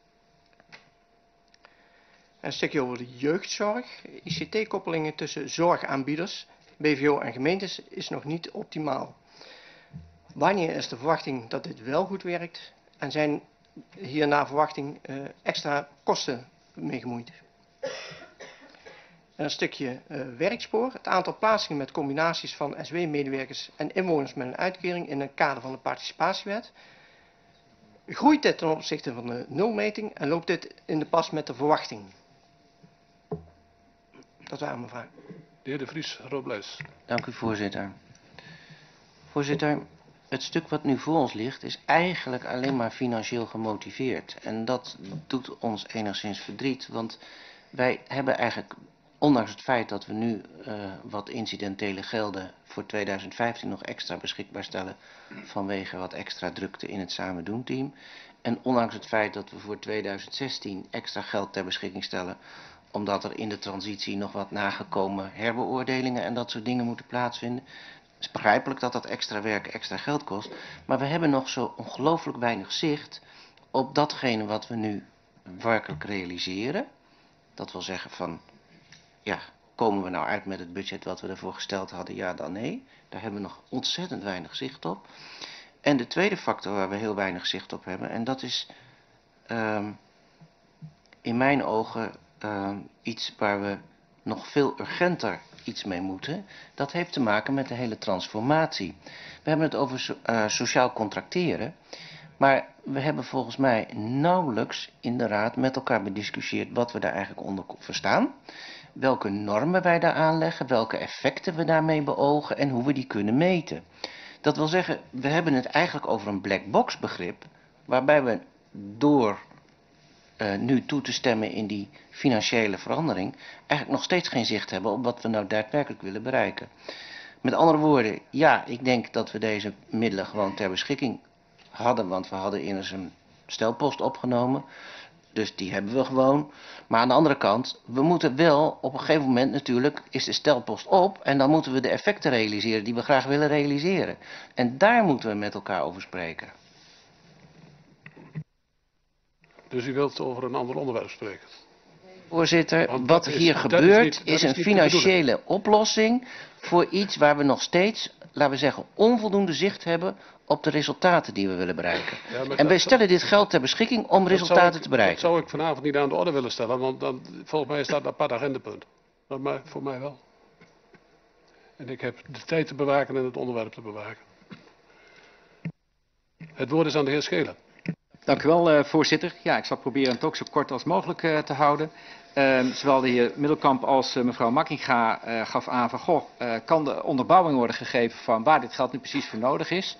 Een stukje over de jeugdzorg. ICT-koppelingen tussen zorgaanbieders, BVO en gemeentes is nog niet optimaal. Wanneer is de verwachting dat dit wel goed werkt? En zijn hier naar verwachting extra kosten mee gemoeid? Een stukje werkspoor. Het aantal plaatsingen met combinaties van SW-medewerkers en inwoners met een uitkering in het kader van de participatiewet. Groeit dit ten opzichte van de nulmeting en loopt dit in de pas met de verwachting? Dat waren mijn vragen. De heer De Vries Robles. Dank u voorzitter. Voorzitter, het stuk wat nu voor ons ligt is eigenlijk alleen maar financieel gemotiveerd. En dat doet ons enigszins verdriet, want wij hebben eigenlijk, ondanks het feit dat we nu wat incidentele gelden voor 2015 nog extra beschikbaar stellen vanwege wat extra drukte in het samen doen team. En ondanks het feit dat we voor 2016 extra geld ter beschikking stellen, omdat er in de transitie nog wat nagekomen herbeoordelingen en dat soort dingen moeten plaatsvinden. Het is begrijpelijk dat dat extra werk extra geld kost, maar we hebben nog zo ongelooflijk weinig zicht op datgene wat we nu werkelijk realiseren. Dat wil zeggen van, ja, komen we nou uit met het budget wat we ervoor gesteld hadden, ja dan nee. Daar hebben we nog ontzettend weinig zicht op. En de tweede factor waar we heel weinig zicht op hebben, en dat is in mijn ogen iets waar we nog veel urgenter iets mee moeten. Dat heeft te maken met de hele transformatie. We hebben het over sociaal contracteren. Maar we hebben volgens mij nauwelijks in de raad met elkaar bediscussieerd wat we daar eigenlijk onder verstaan. Welke normen wij daar aanleggen, welke effecten we daarmee beogen en hoe we die kunnen meten. Dat wil zeggen, we hebben het eigenlijk over een black box begrip, waarbij we door nu toe te stemmen in die financiële verandering eigenlijk nog steeds geen zicht hebben op wat we nou daadwerkelijk willen bereiken. Met andere woorden, ja, ik denk dat we deze middelen gewoon ter beschikking hadden, want we hadden immers een stelpost opgenomen. Dus die hebben we gewoon. Maar aan de andere kant, we moeten wel op een gegeven moment natuurlijk, is de stelpost op en dan moeten we de effecten realiseren die we graag willen realiseren. En daar moeten we met elkaar over spreken. Dus u wilt over een ander onderwerp spreken? Voorzitter, wat hier gebeurt is een financiële oplossing voor iets waar we nog steeds, laten we zeggen, onvoldoende zicht hebben op de resultaten die we willen bereiken. Ja, en wij stellen dit geld ter beschikking om resultaten te bereiken. Dat zou ik vanavond niet aan de orde willen stellen, want dan, volgens mij is dat een apart agendapunt. Maar voor mij wel. En ik heb de tijd te bewaken en het onderwerp te bewaken. Het woord is aan de heer Schelen. Dank u wel, voorzitter. Ja, ik zal proberen het ook zo kort als mogelijk te houden. Zowel de heer Middelkamp als mevrouw Makkinga gaf aan van, kan de onderbouwing worden gegeven van waar dit geld nu precies voor nodig is.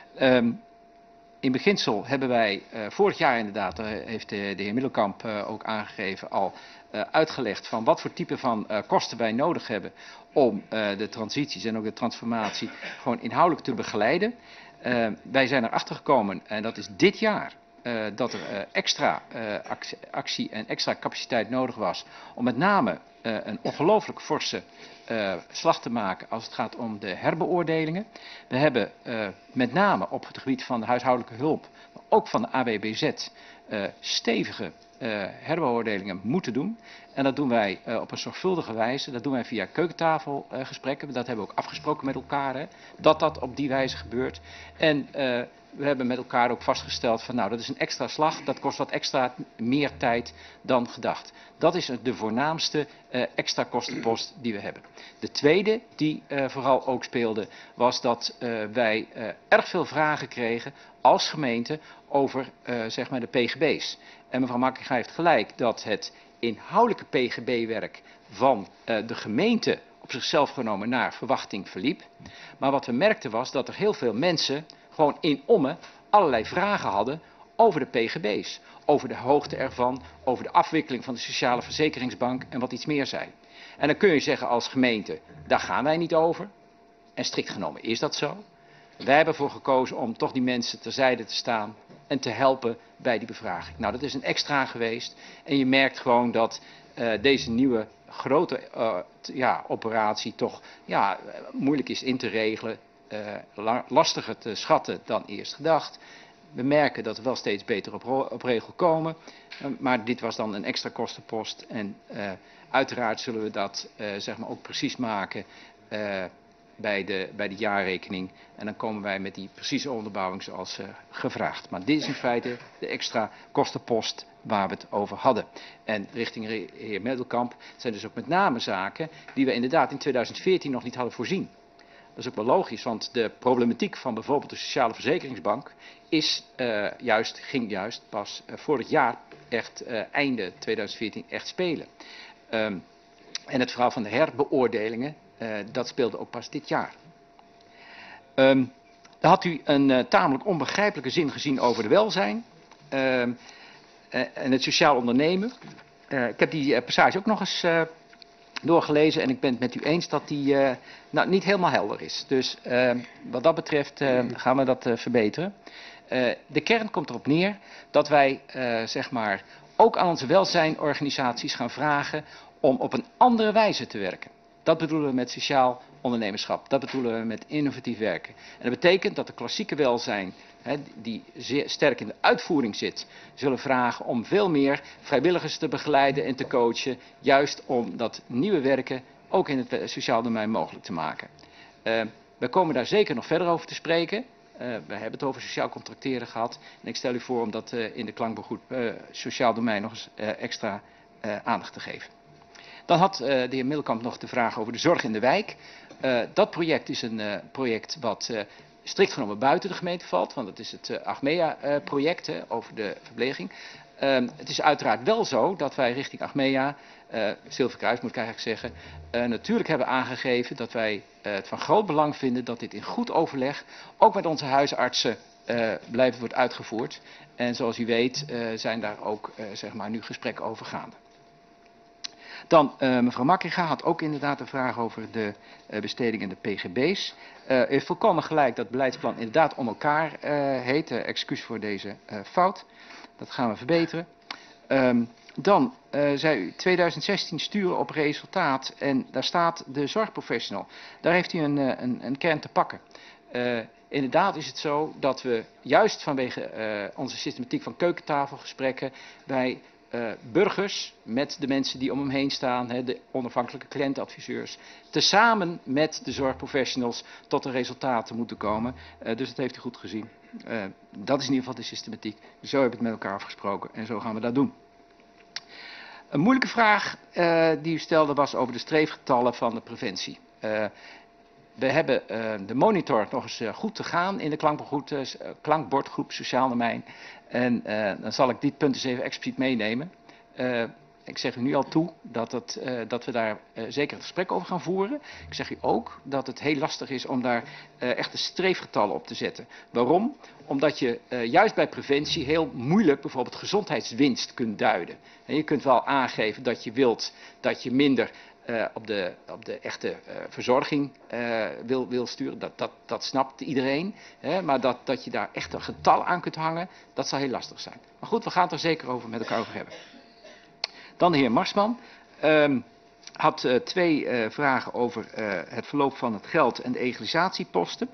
In beginsel hebben wij vorig jaar inderdaad, heeft de heer Middelkamp ook aangegeven, al uitgelegd van wat voor type van kosten wij nodig hebben om de transities en ook de transformatie gewoon inhoudelijk te begeleiden. Wij zijn erachter gekomen, en dat is dit jaar, dat er extra actie en extra capaciteit nodig was om met name een ongelooflijk forse slag te maken als het gaat om de herbeoordelingen. We hebben met name op het gebied van de huishoudelijke hulp, maar ook van de AWBZ, stevige herbeoordelingen moeten doen. En dat doen wij op een zorgvuldige wijze. Dat doen wij via keukentafelgesprekken. Dat hebben we ook afgesproken met elkaar, hè, dat dat op die wijze gebeurt. En we hebben met elkaar ook vastgesteld van nou, dat is een extra slag. Dat kost wat extra meer tijd dan gedacht. Dat is de voornaamste extra kostenpost die we hebben. De tweede die vooral ook speelde was dat wij erg veel vragen kregen als gemeente over zeg maar de PGB's. En mevrouw Makkinga heeft gelijk dat het inhoudelijke PGB-werk van de gemeente op zichzelf genomen naar verwachting verliep. Maar wat we merkten was dat er heel veel mensen gewoon in Ommen allerlei vragen hadden over de PGB's. Over de hoogte ervan, over de afwikkeling van de Sociale Verzekeringsbank en wat iets meer zei. En dan kun je zeggen als gemeente, daar gaan wij niet over. En strikt genomen is dat zo. Wij hebben ervoor gekozen om toch die mensen terzijde te staan en te helpen bij die bevraging. Nou, dat is een extra geweest. En je merkt gewoon dat deze nieuwe grote operatie toch moeilijk is in te regelen. Lastiger te schatten dan eerst gedacht. We merken dat we wel steeds beter op regel komen. Maar dit was dan een extra kostenpost. En uiteraard zullen we dat zeg maar ook precies maken bij de jaarrekening. En dan komen wij met die precieze onderbouwing zoals gevraagd. Maar dit is in feite de extra kostenpost waar we het over hadden. En richting de heer Middelkamp zijn dus ook met name zaken die we inderdaad in 2014 nog niet hadden voorzien. Dat is ook wel logisch, want de problematiek van bijvoorbeeld de Sociale Verzekeringsbank ging juist pas vorig jaar echt einde 2014 echt spelen. En het verhaal van de herbeoordelingen, dat speelde ook pas dit jaar. Dan had u een tamelijk onbegrijpelijke zin gezien over de welzijn en het sociaal ondernemen. Ik heb die passage ook nog eens doorgelezen en ik ben het met u eens dat die niet helemaal helder is. Dus wat dat betreft gaan we dat verbeteren. De kern komt erop neer dat wij zeg maar ook aan onze welzijnorganisaties gaan vragen om op een andere wijze te werken. Dat bedoelen we met sociaal ondernemerschap. Dat bedoelen we met innovatief werken. En dat betekent dat de klassieke welzijn, die zeer sterk in de uitvoering zit, zullen vragen om veel meer vrijwilligers te begeleiden en te coachen. Juist om dat nieuwe werken ook in het sociaal domein mogelijk te maken. We komen daar zeker nog verder over te spreken. We hebben het over sociaal contracteren gehad. En ik stel u voor om dat in de klankbordgroep sociaal domein nog eens extra aandacht te geven. Dan had de heer Middelkamp nog de vraag over de zorg in de wijk. Dat project is een project wat strikt genomen buiten de gemeente valt. Want dat is het Achmea-project over de verpleging. Het is uiteraard wel zo dat wij richting Achmea, Zilverkruis moet ik eigenlijk zeggen, natuurlijk hebben aangegeven dat wij het van groot belang vinden dat dit in goed overleg, ook met onze huisartsen, blijft wordt uitgevoerd. En zoals u weet zijn daar ook zeg maar nu gesprekken over gaande. Dan mevrouw Makkinga had ook inderdaad een vraag over de besteding en de PGB's. U heeft volkomen gelijk dat het beleidsplan inderdaad om elkaar heet. Excuus voor deze fout. Dat gaan we verbeteren. Dan zei u 2016 sturen op resultaat en daar staat de zorgprofessional. Daar heeft u een kern te pakken. Inderdaad is het zo dat we juist vanwege onze systematiek van keukentafelgesprekken bij burgers met de mensen die om hem heen staan, de onafhankelijke cliëntadviseurs, tezamen met de zorgprofessionals tot de resultaten moeten komen. Dus dat heeft u goed gezien. Dat is in ieder geval de systematiek. Zo hebben we het met elkaar afgesproken en zo gaan we dat doen. Een moeilijke vraag die u stelde was over de streefgetallen van de preventie. We hebben de monitor nog eens goed te gaan in de klankbordgroep Sociaal Domein. En dan zal ik dit punt eens even expliciet meenemen. Ik zeg u nu al toe dat we daar zeker een gesprek over gaan voeren. Ik zeg u ook dat het heel lastig is om daar echte streefgetallen op te zetten. Waarom? Omdat je juist bij preventie heel moeilijk bijvoorbeeld gezondheidswinst kunt duiden. En je kunt wel aangeven dat je wilt dat je minder op de echte verzorging wil sturen. Dat snapt iedereen. Hè? Maar dat je daar echt een getal aan kunt hangen, dat zal heel lastig zijn. Maar goed, we gaan het er zeker over met elkaar over hebben. Dan de heer Marsman had twee vragen over het verloop van het geld en de egalisatieposten.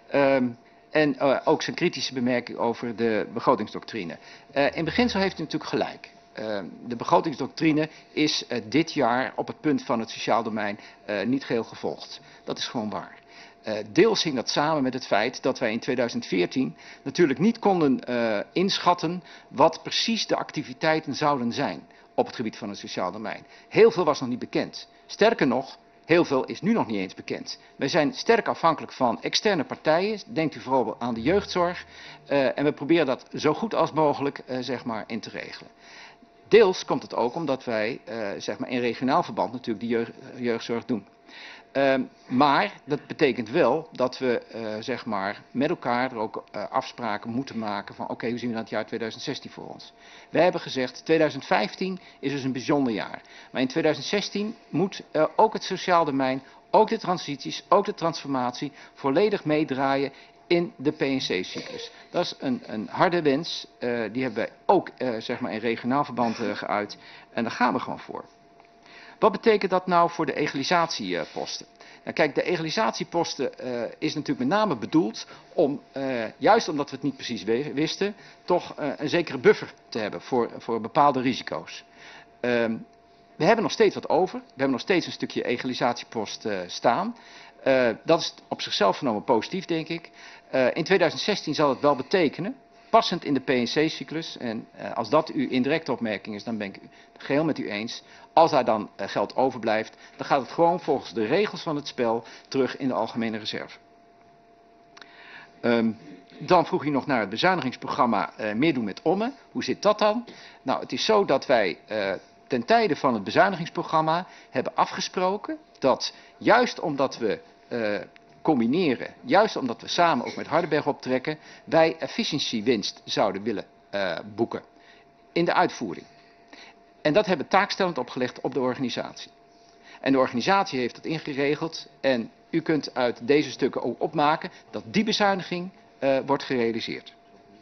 En ook zijn kritische bemerking over de begrotingsdoctrine. In beginsel heeft u natuurlijk gelijk. De begrotingsdoctrine is dit jaar op het punt van het sociaal domein niet geheel gevolgd. Dat is gewoon waar. Deels hing dat samen met het feit dat wij in 2014 natuurlijk niet konden inschatten wat precies de activiteiten zouden zijn op het gebied van het sociaal domein. Heel veel was nog niet bekend. Sterker nog, heel veel is nu nog niet eens bekend. Wij zijn sterk afhankelijk van externe partijen. Denkt u vooral aan de jeugdzorg. En we proberen dat zo goed als mogelijk zeg maar in te regelen. Deels komt het ook omdat wij zeg maar in regionaal verband natuurlijk de jeugdzorg doen. Maar dat betekent wel dat we zeg maar met elkaar er ook afspraken moeten maken van oké, hoe zien we dat jaar 2016 voor ons? Wij hebben gezegd 2015 is dus een bijzonder jaar. Maar in 2016 moet ook het sociaal domein, ook de transities, ook de transformatie volledig meedraaien in de PNC-cyclus. Dat is een harde wens, die hebben wij ook zeg maar in regionaal verband geuit en daar gaan we gewoon voor. Wat betekent dat nou voor de egalisatieposten? Nou kijk, de egalisatieposten is natuurlijk met name bedoeld om, juist omdat we het niet precies wisten, toch een zekere buffer te hebben voor bepaalde risico's. We hebben nog steeds wat over. We hebben nog steeds een stukje egalisatiepost staan. Dat is op zichzelf genomen positief, denk ik. In 2016 zal het wel betekenen, passend in de PNC-cyclus, en als dat uw indirecte opmerking is, dan ben ik het geheel met u eens. Als daar dan geld overblijft, dan gaat het gewoon volgens de regels van het spel terug in de algemene reserve. Dan vroeg u nog naar het bezuinigingsprogramma Meer doen met Ommen. Hoe zit dat dan? Nou, het is zo dat wij ten tijde van het bezuinigingsprogramma hebben afgesproken dat juist omdat we combineren, juist omdat we samen ook met Hardenberg optrekken, wij efficiëntiewinst zouden willen boeken in de uitvoering. En dat hebben we taakstellend opgelegd op de organisatie. En de organisatie heeft dat ingeregeld en u kunt uit deze stukken ook opmaken dat die bezuiniging wordt gerealiseerd.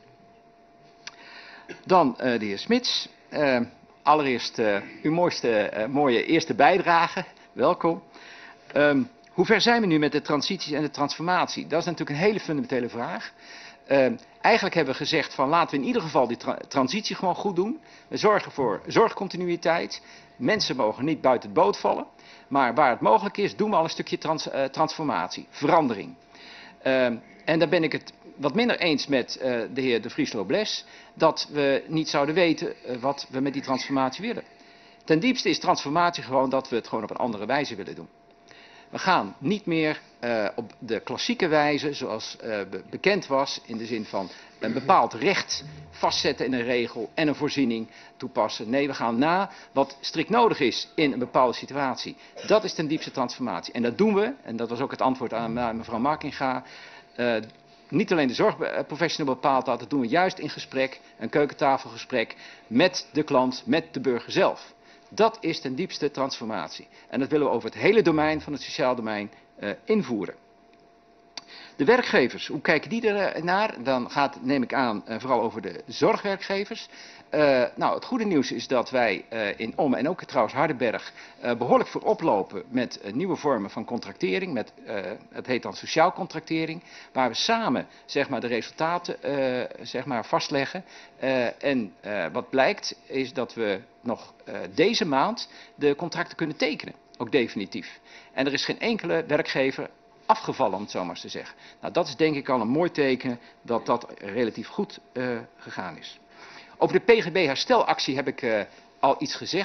Dan de heer Smits. Allereerst uw mooie eerste bijdrage. Welkom. Hoe ver zijn we nu met de transities en de transformatie? Dat is natuurlijk een hele fundamentele vraag. Eigenlijk hebben we gezegd van laten we in ieder geval die transitie gewoon goed doen. We zorgen voor zorgcontinuïteit. Mensen mogen niet buiten het boot vallen. Maar waar het mogelijk is, doen we al een stukje transformatie, verandering. En daar ben ik het wat minder eens met de heer De Vries-Robles, dat we niet zouden weten wat we met die transformatie willen. Ten diepste is transformatie gewoon dat we het gewoon op een andere wijze willen doen. We gaan niet meer op de klassieke wijze, zoals bekend was, in de zin van een bepaald recht vastzetten in een regel en een voorziening toepassen. Nee, we gaan na wat strikt nodig is in een bepaalde situatie. Dat is ten diepste transformatie. En dat doen we, en dat was ook het antwoord aan mevrouw Markinga, niet alleen de zorgprofessional bepaalt dat doen we juist in gesprek, een keukentafelgesprek met de klant, met de burger zelf. Dat is ten diepste transformatie. En dat willen we over het hele domein van het sociaal domein invoeren. De werkgevers, hoe kijken die er naar? Dan gaat het, neem ik aan, vooral over de zorgwerkgevers. Nou, het goede nieuws is dat wij in Ommen en ook trouwens Hardenberg behoorlijk voorop lopen met nieuwe vormen van contractering. Het heet dan sociaal contractering, waar we samen zeg maar, de resultaten zeg maar, vastleggen. En wat blijkt is dat we nog deze maand de contracten kunnen tekenen, ook definitief. En er is geen enkele werkgever afgevallen, om het zo maar eens te zeggen. Nou, dat is denk ik al een mooi teken dat dat relatief goed gegaan is. Over de PGB herstelactie heb ik al iets gezegd.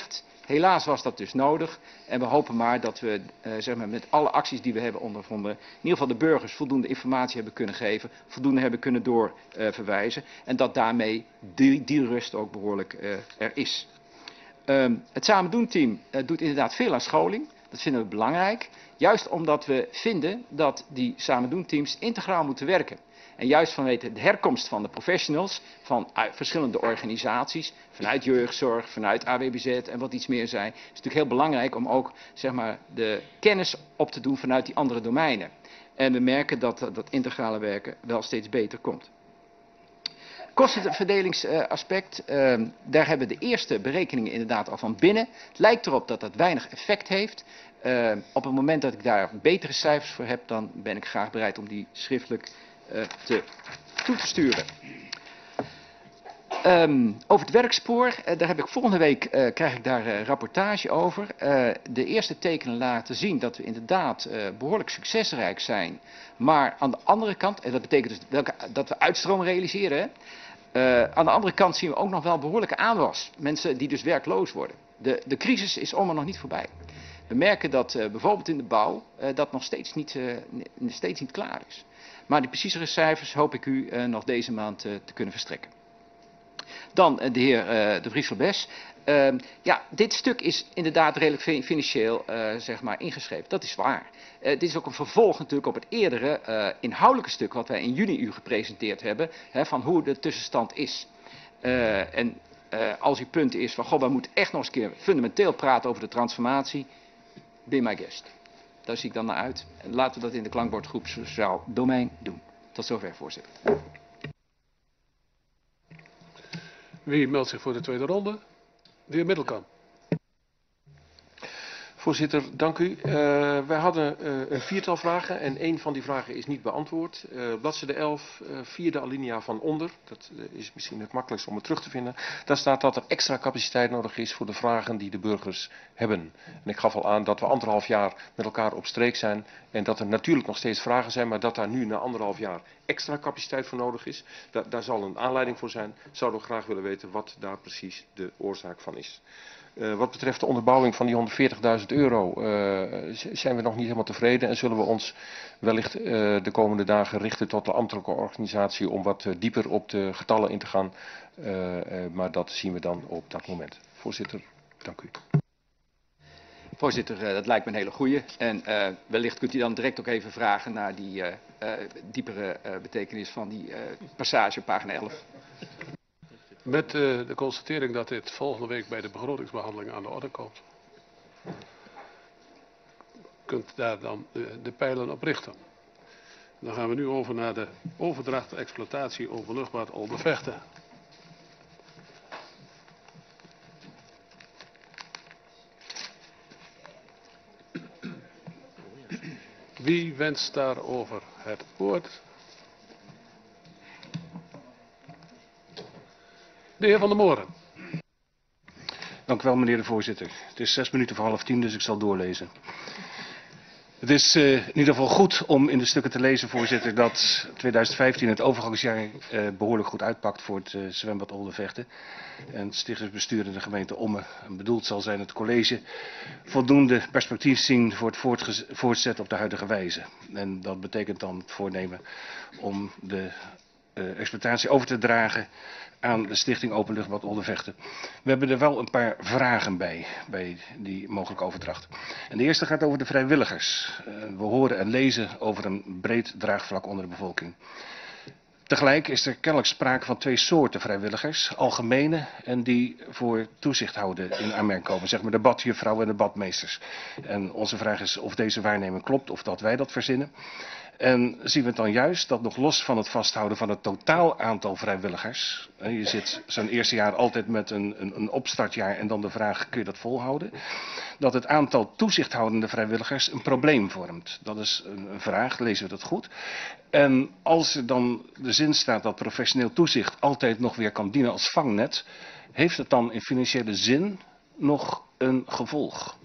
Helaas was dat dus nodig en we hopen maar dat we zeg maar met alle acties die we hebben ondervonden, in ieder geval de burgers voldoende informatie hebben kunnen geven, voldoende hebben kunnen doorverwijzen en dat daarmee die rust ook behoorlijk er is. Het Samen Doen team doet inderdaad veel aan scholing, dat vinden we belangrijk, juist omdat we vinden dat die Samen Doen teams integraal moeten werken. En juist vanwege de herkomst van de professionals, van verschillende organisaties, vanuit jeugdzorg, vanuit AWBZ en wat iets meer zijn, is het natuurlijk heel belangrijk om ook zeg maar, de kennis op te doen vanuit die andere domeinen. En we merken dat dat integrale werken wel steeds beter komt. Kostenverdelingsaspect, daar hebben we de eerste berekeningen inderdaad al van binnen. Het lijkt erop dat dat weinig effect heeft. Op het moment dat ik daar betere cijfers voor heb, dan ben ik graag bereid om die schriftelijk toe te sturen. Over het werkspoor, daar heb ik volgende week krijg ik daar rapportage over. De eerste tekenen laten zien dat we inderdaad behoorlijk succesrijk zijn. Maar aan de andere kant, en dat betekent dus dat we uitstroom realiseren. Aan de andere kant zien we ook nog wel behoorlijke aanwas. Mensen die dus werkloos worden. De crisis is om en nog niet voorbij. We merken dat bijvoorbeeld in de bouw dat nog steeds niet klaar is. Maar die preciezere cijfers hoop ik u nog deze maand te kunnen verstrekken. Dan de heer De Vries van Bes. Ja, dit stuk is inderdaad redelijk financieel zeg maar ingeschreven. Dat is waar. Dit is ook een vervolg natuurlijk op het eerdere inhoudelijke stuk wat wij in juni u gepresenteerd hebben. Van hoe de tussenstand is. Als uw punt is van, goh, we moeten echt nog eens een keer fundamenteel praten over de transformatie. Be my guest. Daar zie ik dan naar uit. En laten we dat in de klankbordgroep Sociaal Domein doen. Tot zover, voorzitter. Wie meldt zich voor de tweede ronde? De heer Middelkamp. Voorzitter, dank u. Wij hadden een viertal vragen en één van die vragen is niet beantwoord. Bladzijde 11, vierde alinea van onder. Dat is misschien het makkelijkst om het terug te vinden. Daar staat dat er extra capaciteit nodig is voor de vragen die de burgers hebben. En ik gaf al aan dat we 1,5 jaar met elkaar op streek zijn. En dat er natuurlijk nog steeds vragen zijn, maar dat daar nu na 1,5 jaar extra capaciteit voor nodig is. Daar zal een aanleiding voor zijn. Zouden we graag willen weten wat daar precies de oorzaak van is. Wat betreft de onderbouwing van die €140.000 zijn we nog niet helemaal tevreden en zullen we ons wellicht de komende dagen richten tot de ambtelijke organisatie om wat dieper op de getallen in te gaan. Maar dat zien we dan op dat moment. Voorzitter, dank u. Voorzitter, dat lijkt me een hele goeie. En wellicht kunt u dan direct ook even vragen naar die diepere betekenis van die passage op pagina 11. Met de constatering dat dit volgende week bij de begrotingsbehandeling aan de orde komt. Kunt daar dan de pijlen op richten. Dan gaan we nu over naar de overdracht en exploitatie openluchtbad Oldenvechte. Wie wenst daarover het woord? De heer Van der Moren. Dank u wel, meneer de voorzitter. Het is 6 minuten voor 9:30, dus ik zal doorlezen. Het is in ieder geval goed om in de stukken te lezen, voorzitter, dat 2015 het overgangsjaar behoorlijk goed uitpakt voor het zwembad Oldenvechte. En het stichtingsbestuur in de gemeente Ommen, en bedoeld zal zijn het college, voldoende perspectief zien voor het voortzetten op de huidige wijze. En dat betekent dan het voornemen om de exploitatie over te dragen aan de stichting Openluchtbad Oldenvechte. We hebben er wel een paar vragen bij die mogelijke overdracht. En de eerste gaat over de vrijwilligers. We horen en lezen over een breed draagvlak onder de bevolking. Tegelijk is er kennelijk sprake van 2 soorten vrijwilligers. Algemene en die voor toezicht houden in aanmerking komen. Zeg maar de badjuffrouw en de badmeesters. En onze vraag is of deze waarneming klopt of dat wij dat verzinnen. En zien we het dan juist dat nog los van het vasthouden van het totaal aantal vrijwilligers. Je zit zo'n eerste jaar altijd met een opstartjaar en dan de vraag, kun je dat volhouden? Dat het aantal toezichthoudende vrijwilligers een probleem vormt. Dat is een vraag, lezen we dat goed? En als er dan de zin staat dat professioneel toezicht altijd nog weer kan dienen als vangnet, heeft het dan in financiële zin nog een gevolg?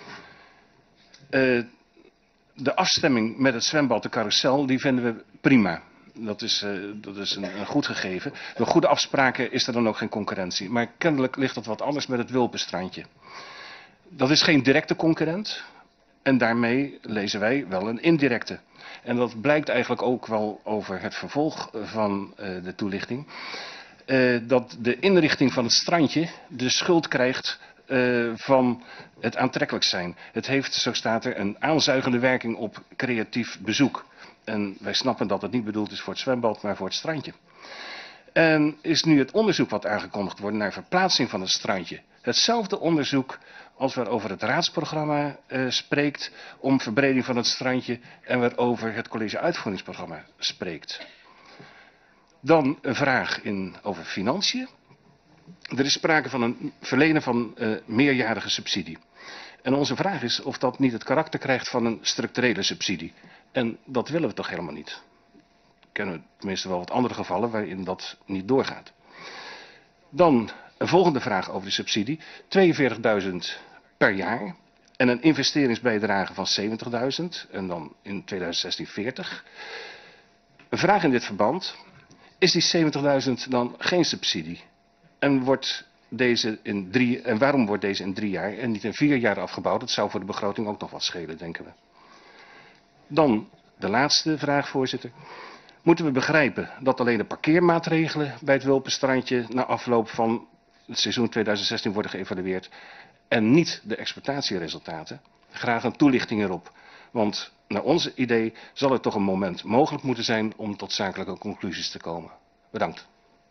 De afstemming met het zwembad, de carousel, die vinden we prima. Dat is een goed gegeven. Door goede afspraken is er dan ook geen concurrentie. Maar kennelijk ligt het wat anders met het Wulpenstrandje. Dat is geen directe concurrent en daarmee lezen wij wel een indirecte. En dat blijkt eigenlijk ook wel over het vervolg van de toelichting. Dat de inrichting van het strandje de schuld krijgt van het aantrekkelijk zijn. Het heeft, zo staat er, een aanzuigende werking op creatief bezoek. En wij snappen dat het niet bedoeld is voor het zwembad, maar voor het strandje. En is nu het onderzoek wat aangekondigd wordt naar verplaatsing van het strandje hetzelfde onderzoek als waarover het raadsprogramma spreekt om verbreding van het strandje en waarover het college uitvoeringsprogramma spreekt. Dan een vraag over financiën. Er is sprake van een verlenen van meerjarige subsidie. En onze vraag is of dat niet het karakter krijgt van een structurele subsidie. En dat willen we toch helemaal niet. Kennen we tenminste wel wat andere gevallen waarin dat niet doorgaat. Dan een volgende vraag over de subsidie. 42.000 per jaar. En een investeringsbijdrage van 70.000. En dan in 2016 40. Een vraag in dit verband. Is die 70.000 dan geen subsidie? En waarom wordt deze in 3 jaar en niet in 4 jaar afgebouwd? Dat zou voor de begroting ook nog wat schelen, denken we. Dan de laatste vraag, voorzitter. Moeten we begrijpen dat alleen de parkeermaatregelen bij het Wulpenstrandje na afloop van het seizoen 2016 worden geëvalueerd en niet de exploitatieresultaten? Graag een toelichting erop. Want naar ons idee zal er toch een moment mogelijk moeten zijn om tot zakelijke conclusies te komen. Bedankt.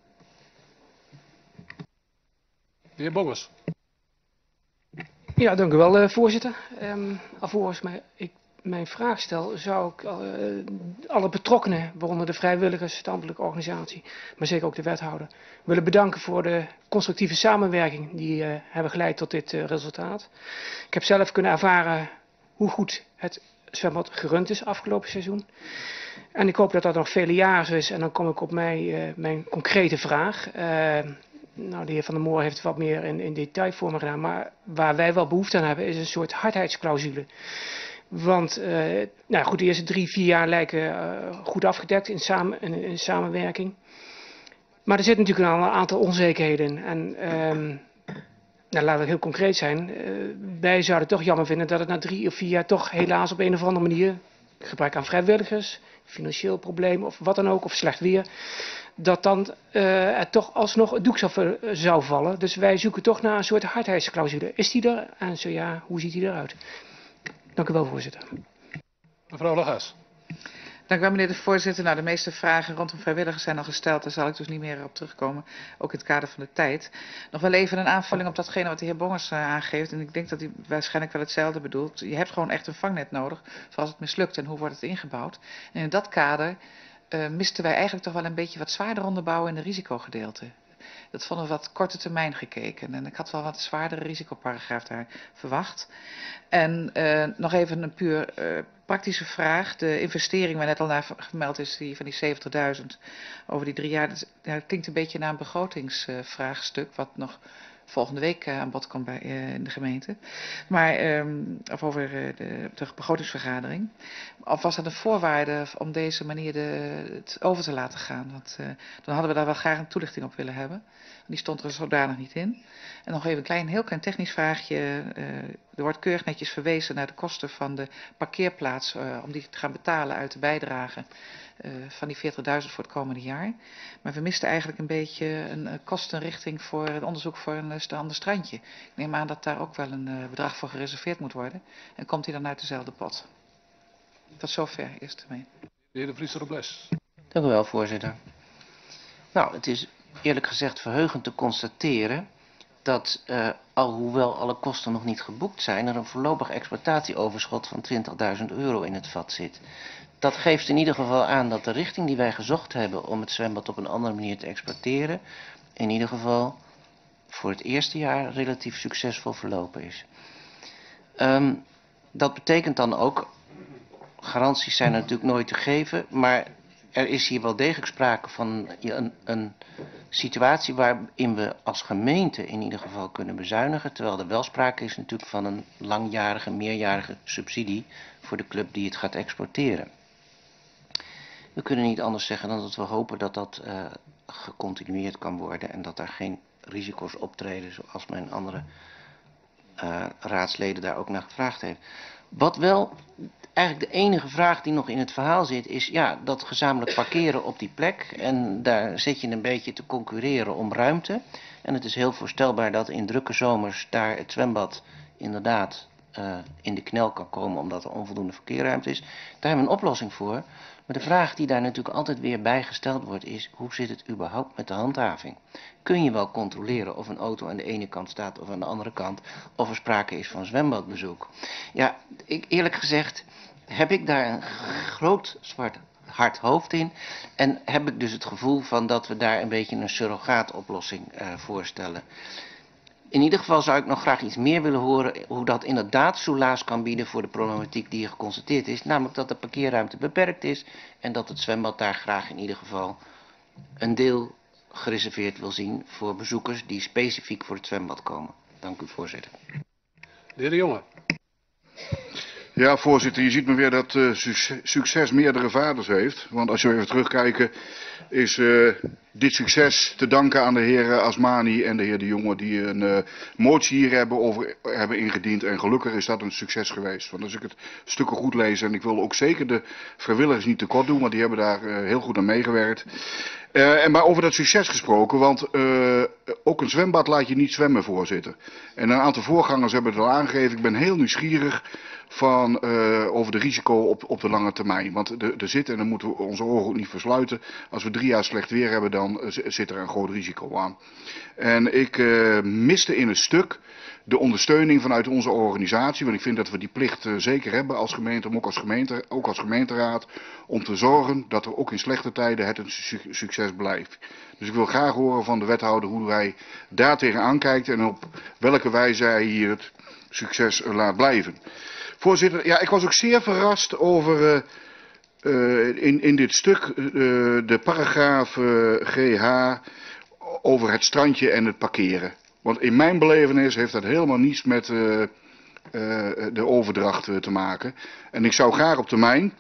De heer Bongers. Ja, dank u wel, voorzitter. Alvorens ik mijn vraag stel, zou ik alle betrokkenen, waaronder de vrijwilligers, de ambtelijke organisatie, maar zeker ook de wethouder, willen bedanken voor de constructieve samenwerking die hebben geleid tot dit resultaat. Ik heb zelf kunnen ervaren hoe goed het zwembad gerund is afgelopen seizoen. En ik hoop dat dat nog vele jaren zo is. En dan kom ik op mijn concrete vraag. Nou, de heer Van der Moor heeft het wat meer in detail voor me gedaan. Maar waar wij wel behoefte aan hebben is een soort hardheidsclausule. Want nou goed, de eerste 3, 4 jaar lijken goed afgedekt in samenwerking. Maar er zit natuurlijk al een aantal onzekerheden in. En nou, laten we heel concreet zijn. Wij zouden het toch jammer vinden dat het na 3 of 4 jaar toch helaas op een of andere manier, gebrek aan vrijwilligers, financieel probleem of wat dan ook, of slecht weer, dat dan er toch alsnog het doek zou vallen. Dus wij zoeken toch naar een soort hardheidsclausule. Is die er? En zo ja, hoe ziet die eruit? Dank u wel, voorzitter. Mevrouw Lagaas. Dank u wel, meneer de voorzitter. Nou, de meeste vragen rondom vrijwilligers zijn al gesteld. Daar zal ik dus niet meer op terugkomen. Ook in het kader van de tijd. Nog wel even een aanvulling op datgene wat de heer Bongers aangeeft. En ik denk dat hij waarschijnlijk wel hetzelfde bedoelt. Je hebt gewoon echt een vangnet nodig. Zoals het mislukt en hoe wordt het ingebouwd. En in dat kader misten wij eigenlijk toch wel een beetje wat zwaarder onderbouwen in de risicogedeelte. Dat vonden we wat korte termijn gekeken. En ik had wel wat zwaardere risicoparagraaf daar verwacht. En nog even een puur praktische vraag. De investering waar net al naar gemeld is, die van die 70.000 over die 3 jaar. Dat klinkt een beetje naar een begrotingsvraagstuk. Wat nog volgende week aan bod komt in de gemeente. Maar, of over de begrotingsvergadering. Of was dat een voorwaarde om deze manier het over te laten gaan? Want dan hadden we daar wel graag een toelichting op willen hebben. Die stond er zodanig niet in. En nog even een heel klein technisch vraagje. Er wordt keurig netjes verwezen naar de kosten van de parkeerplaats. Om die te gaan betalen uit de bijdrage van die 40.000 voor het komende jaar. Maar we misten eigenlijk een beetje een kostenrichting voor het onderzoek voor een ander strandje. Ik neem aan dat daar ook wel een bedrag voor gereserveerd moet worden. En komt die dan uit dezelfde pot? Tot zover eerst mee. De heer De Vries Robles. Dank u wel, voorzitter. Nou, het is eerlijk gezegd verheugend te constateren dat alhoewel alle kosten nog niet geboekt zijn, er een voorlopig exploitatieoverschot van €20.000 in het vat zit. Dat geeft in ieder geval aan dat de richting die wij gezocht hebben om het zwembad op een andere manier te exploiteren, in ieder geval voor het eerste jaar relatief succesvol verlopen is. Dat betekent dan ook, garanties zijn natuurlijk nooit te geven, maar er is hier wel degelijk sprake van een situatie waarin we als gemeente in ieder geval kunnen bezuinigen, terwijl er wel sprake is natuurlijk van een langjarige, meerjarige subsidie voor de club die het gaat exploiteren. We kunnen niet anders zeggen dan dat we hopen dat dat gecontinueerd kan worden en dat daar geen risico's optreden zoals mijn andere raadsleden daar ook naar gevraagd heeft. Wat wel eigenlijk de enige vraag die nog in het verhaal zit is ja, dat gezamenlijk parkeren op die plek. En daar zit je een beetje te concurreren om ruimte. En het is heel voorstelbaar dat in drukke zomers daar het zwembad inderdaad in de knel kan komen omdat er onvoldoende verkeerruimte is. Daar hebben we een oplossing voor. Maar de vraag die daar natuurlijk altijd weer bij gesteld wordt is, hoe zit het überhaupt met de handhaving? Kun je wel controleren of een auto aan de ene kant staat of aan de andere kant, of er sprake is van zwembadbezoek? Ja, eerlijk gezegd heb ik daar een groot zwart hard hoofd in en heb ik dus het gevoel van dat we daar een beetje een surrogaatoplossing voorstellen. In ieder geval zou ik nog graag iets meer willen horen hoe dat inderdaad soelaas kan bieden voor de problematiek die hier geconstateerd is. Namelijk dat de parkeerruimte beperkt is en dat het zwembad daar graag in ieder geval een deel gereserveerd wil zien voor bezoekers die specifiek voor het zwembad komen. Dank u, voorzitter. De heer De Jonge. Ja, voorzitter, je ziet maar weer dat succes meerdere vaders heeft. Want als je even terugkijkt, is dit succes te danken aan de heer Asmani en de heer De Jonge die een motie hier hebben ingediend. En gelukkig is dat een succes geweest. Want als ik het stukken goed lees, en ik wil ook zeker de vrijwilligers niet tekort doen, want die hebben daar heel goed aan meegewerkt. Maar over dat succes gesproken, want ook een zwembad laat je niet zwemmen, voorzitter. En een aantal voorgangers hebben het al aangegeven. Ik ben heel nieuwsgierig over de risico op de lange termijn. Want er zit, en dan moeten we onze ogen ook niet versluiten, als we 3 jaar slecht weer hebben, dan zit er een groot risico aan. En ik miste in een stuk de ondersteuning vanuit onze organisatie, want ik vind dat we die plicht zeker hebben als gemeente, maar ook als gemeenteraad, om te zorgen dat er ook in slechte tijden het een succes blijft. Dus ik wil graag horen van de wethouder hoe hij daar tegenaan kijkt en op welke wijze hij hier het succes laat blijven. Voorzitter, ja, ik was ook zeer verrast over in dit stuk de paragraaf GH over het strandje en het parkeren. Want in mijn belevenis heeft dat helemaal niets met de overdracht te maken. En ik zou graag op termijn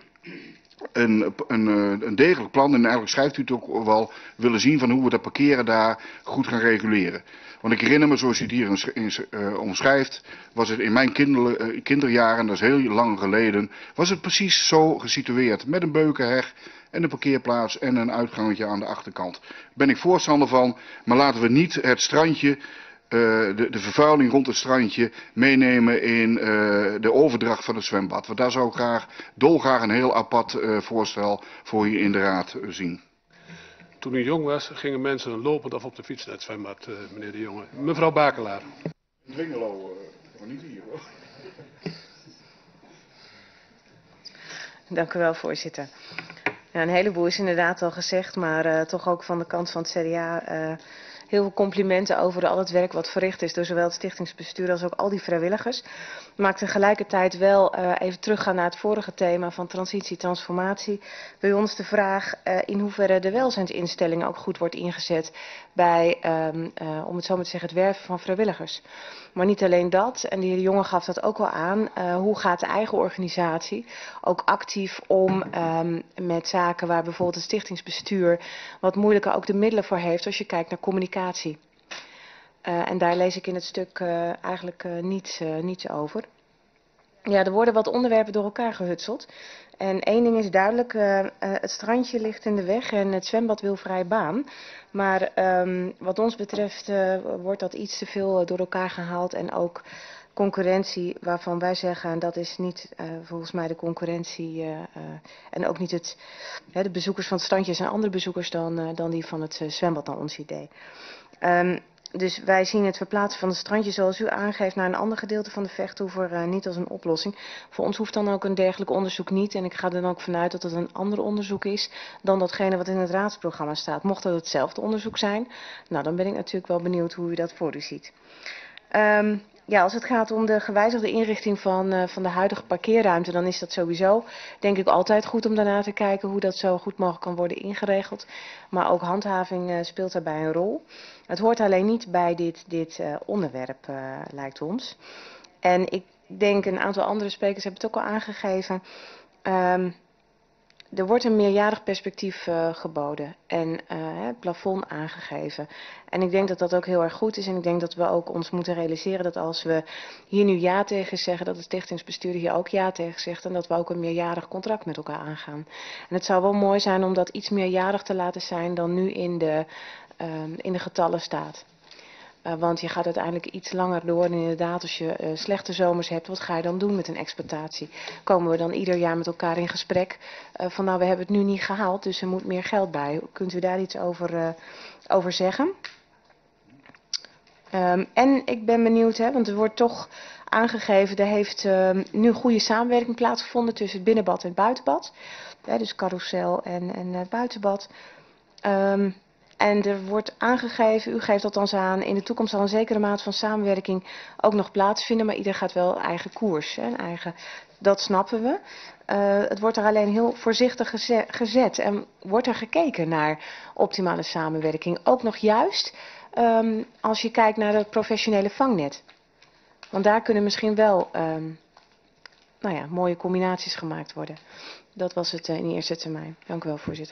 een degelijk plan, en eigenlijk schrijft u het ook wel, willen zien van hoe we dat parkeren daar goed gaan reguleren. Want ik herinner me, zoals u het hier omschrijft, was het in mijn kinderjaren, dat is heel lang geleden, was het precies zo gesitueerd. Met een beukenheg en een parkeerplaats en een uitgangetje aan de achterkant. Daar ben ik voorstander van, maar laten we niet het strandje, de vervuiling rond het strandje meenemen in de overdracht van het zwembad. Want daar zou ik dolgraag een heel apart voorstel voor hier in de raad zien. Toen u jong was, gingen mensen lopend of op de fiets naar het zwembad, meneer De Jonge. Mevrouw Bakelaar. Dwingelo, maar niet hier hoor. Dank u wel, voorzitter. Ja, een heleboel is inderdaad al gezegd, maar toch ook van de kant van het CDA heel veel complimenten over al het werk wat verricht is door zowel het stichtingsbestuur als ook al die vrijwilligers. Maar tegelijkertijd wel even teruggaan naar het vorige thema van transitie, transformatie. Bij ons de vraag in hoeverre de welzijnsinstellingen ook goed wordt ingezet bij, om het zo maar te zeggen, het werven van vrijwilligers. Maar niet alleen dat, en de heer De Jonge gaf dat ook al aan, hoe gaat de eigen organisatie ook actief om met zaken waar bijvoorbeeld het stichtingsbestuur wat moeilijker ook de middelen voor heeft als je kijkt naar communicatie. En daar lees ik in het stuk eigenlijk niets over. Ja, er worden wat onderwerpen door elkaar gehutseld. En één ding is duidelijk, het strandje ligt in de weg en het zwembad wil vrije baan. Maar wat ons betreft wordt dat iets te veel door elkaar gehaald. En ook concurrentie waarvan wij zeggen, dat is niet volgens mij de concurrentie. En ook niet de bezoekers van het strandje zijn andere bezoekers dan die van het zwembad naar ons idee. Dus wij zien het verplaatsen van het strandje zoals u aangeeft naar een ander gedeelte van de Vechthoever niet als een oplossing. Voor ons hoeft dan ook een dergelijk onderzoek niet. En ik ga er dan ook vanuit dat het een ander onderzoek is dan datgene wat in het raadsprogramma staat. Mocht dat hetzelfde onderzoek zijn, nou dan ben ik natuurlijk wel benieuwd hoe u dat voor u ziet. Ja, als het gaat om de gewijzigde inrichting van de huidige parkeerruimte, dan is dat sowieso, denk ik, altijd goed om daarna te kijken hoe dat zo goed mogelijk kan worden ingeregeld. Maar ook handhaving speelt daarbij een rol. Het hoort alleen niet bij dit onderwerp, lijkt ons. En ik denk, een aantal andere sprekers hebben het ook al aangegeven. er wordt een meerjarig perspectief geboden en het plafond aangegeven. En ik denk dat dat ook heel erg goed is. En ik denk dat we ook ons moeten realiseren dat als we hier nu ja tegen zeggen, dat het stichtingsbestuur hier ook ja tegen zegt. En dat we ook een meerjarig contract met elkaar aangaan. En het zou wel mooi zijn om dat iets meerjarig te laten zijn dan nu in de getallen staat. Want je gaat uiteindelijk iets langer door. En inderdaad, als je slechte zomers hebt, wat ga je dan doen met een exploitatie? Komen we dan ieder jaar met elkaar in gesprek van nou, we hebben het nu niet gehaald, dus er moet meer geld bij. Kunt u daar iets over zeggen? En ik ben benieuwd, want er wordt toch aangegeven, er heeft nu goede samenwerking plaatsgevonden tussen het binnenbad en het buitenbad. Dus carousel en het buitenbad. En er wordt aangegeven, u geeft althans aan, in de toekomst zal een zekere mate van samenwerking ook nog plaatsvinden, maar ieder gaat wel eigen koers. Dat snappen we. Het wordt er alleen heel voorzichtig gezet en wordt er gekeken naar optimale samenwerking. Ook nog juist als je kijkt naar het professionele vangnet. Want daar kunnen misschien wel mooie combinaties gemaakt worden. Dat was het in eerste termijn. Dank u wel, voorzitter.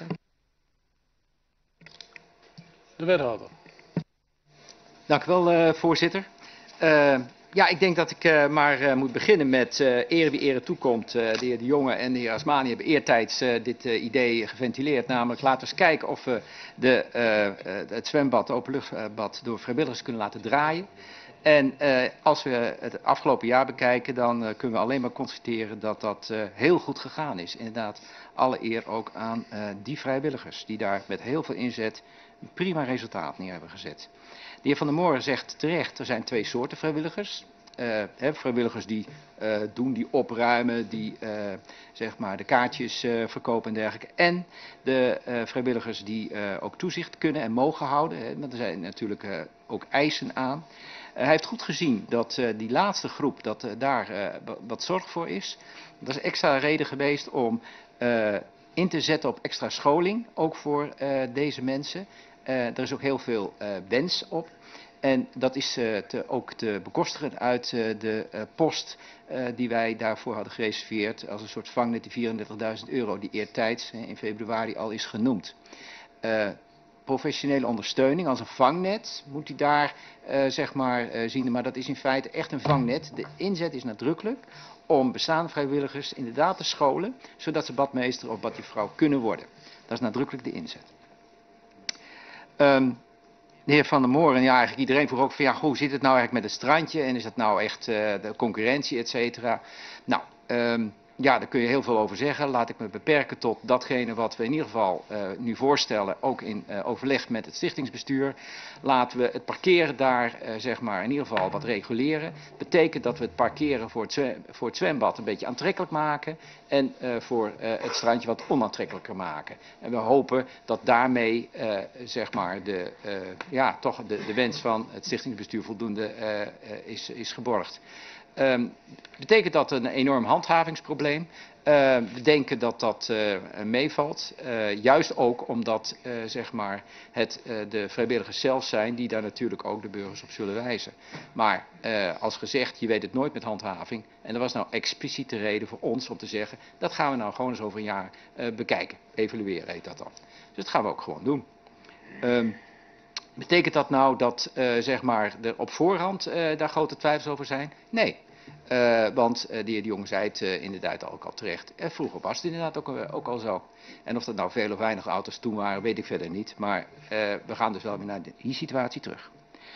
De wethouder. Dank u wel, voorzitter. Ja, ik denk dat ik maar moet beginnen met ere wie ere toekomt. De heer De Jonge en de heer Asmani hebben eertijds dit idee geventileerd. Namelijk, laten we eens kijken of we het zwembad, het openluchtbad, door vrijwilligers kunnen laten draaien. En als we het afgelopen jaar bekijken, dan kunnen we alleen maar constateren dat dat heel goed gegaan is. Inderdaad, alle eer ook aan die vrijwilligers die daar met heel veel inzet een prima resultaat neer hebben gezet. De heer Van der Moren zegt terecht, er zijn twee soorten vrijwilligers. Vrijwilligers die die opruimen, die zeg maar de kaartjes verkopen en dergelijke. En de vrijwilligers die ook toezicht kunnen en mogen houden. Want er zijn natuurlijk ook eisen aan. Hij heeft goed gezien dat die laatste groep, dat daar wat zorg voor is. Dat is extra reden geweest om in te zetten op extra scholing, ook voor deze mensen. Er is ook heel veel wens op. En dat is ook te bekostigen uit de post die wij daarvoor hadden gereserveerd als een soort vangnet, die €34.000 die eertijds in februari al is genoemd. Professionele ondersteuning als een vangnet moet u daar zeg maar zien, maar dat is in feite echt een vangnet. De inzet is nadrukkelijk om bestaande vrijwilligers inderdaad te scholen, zodat ze badmeester of badjuffrouw kunnen worden. Dat is nadrukkelijk de inzet. De heer Van der Moren, ja, eigenlijk iedereen vroeg ook van ja, hoe zit het nou eigenlijk met het strandje en is dat nou echt de concurrentie, et cetera. Nou, ja, daar kun je heel veel over zeggen. Laat ik me beperken tot datgene wat we in ieder geval nu voorstellen, ook in overleg met het stichtingsbestuur. Laten we het parkeren daar, zeg maar, in ieder geval wat reguleren. Betekent dat we het parkeren voor het zwembad een beetje aantrekkelijk maken en voor het strandje wat onaantrekkelijker maken. En we hopen dat daarmee, zeg maar, toch de wens van het stichtingsbestuur voldoende is geborgd. Betekent dat een enorm handhavingsprobleem? We denken dat dat meevalt. Juist ook omdat zeg maar het de vrijwilligers zelf zijn die daar natuurlijk ook de burgers op zullen wijzen. Maar als gezegd, je weet het nooit met handhaving. En er was nou expliciete reden voor ons om te zeggen, dat gaan we nou gewoon eens over een jaar bekijken. Evalueren heet dat dan. Dus dat gaan we ook gewoon doen. Betekent dat nou dat zeg maar er op voorhand daar grote twijfels over zijn? Nee. Want de heer De Jong zei het inderdaad ook al terecht. Vroeger was het inderdaad ook al zo. En of dat nou veel of weinig auto's toen waren, weet ik verder niet. Maar we gaan dus wel weer naar die situatie terug.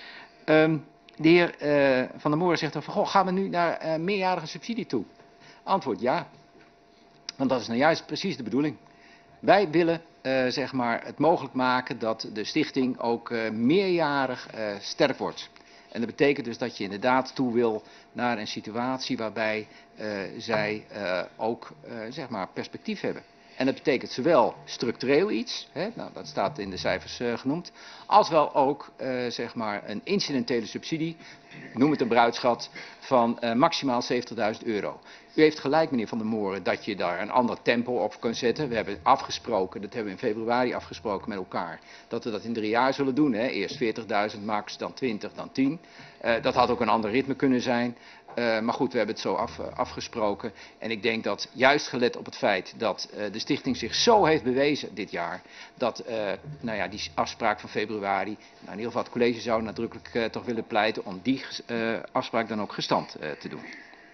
De heer Van der Moren zegt dan van, goh, gaan we nu naar meerjarige subsidie toe? Antwoord ja. Want dat is nou juist precies de bedoeling. Wij willen zeg maar het mogelijk maken dat de stichting ook meerjarig sterk wordt. En dat betekent dus dat je inderdaad toe wil naar een situatie waarbij zij ook zeg maar perspectief hebben. En dat betekent zowel structureel iets, nou, dat staat in de cijfers genoemd, als wel ook zeg maar een incidentele subsidie, noem het een bruidschat, van maximaal €70.000. U heeft gelijk, meneer Van der Moren, dat je daar een ander tempo op kunt zetten. We hebben afgesproken, dat hebben we in februari afgesproken met elkaar, dat we dat in 3 jaar zullen doen. Eerst 40.000 max, dan 20, dan 10. Dat had ook een ander ritme kunnen zijn. Maar goed, we hebben het zo afgesproken. En ik denk dat juist gelet op het feit dat de stichting zich zo heeft bewezen dit jaar, dat nou ja, die afspraak van februari, nou in ieder geval het college zou nadrukkelijk toch willen pleiten om die afspraak dan ook gestand te doen.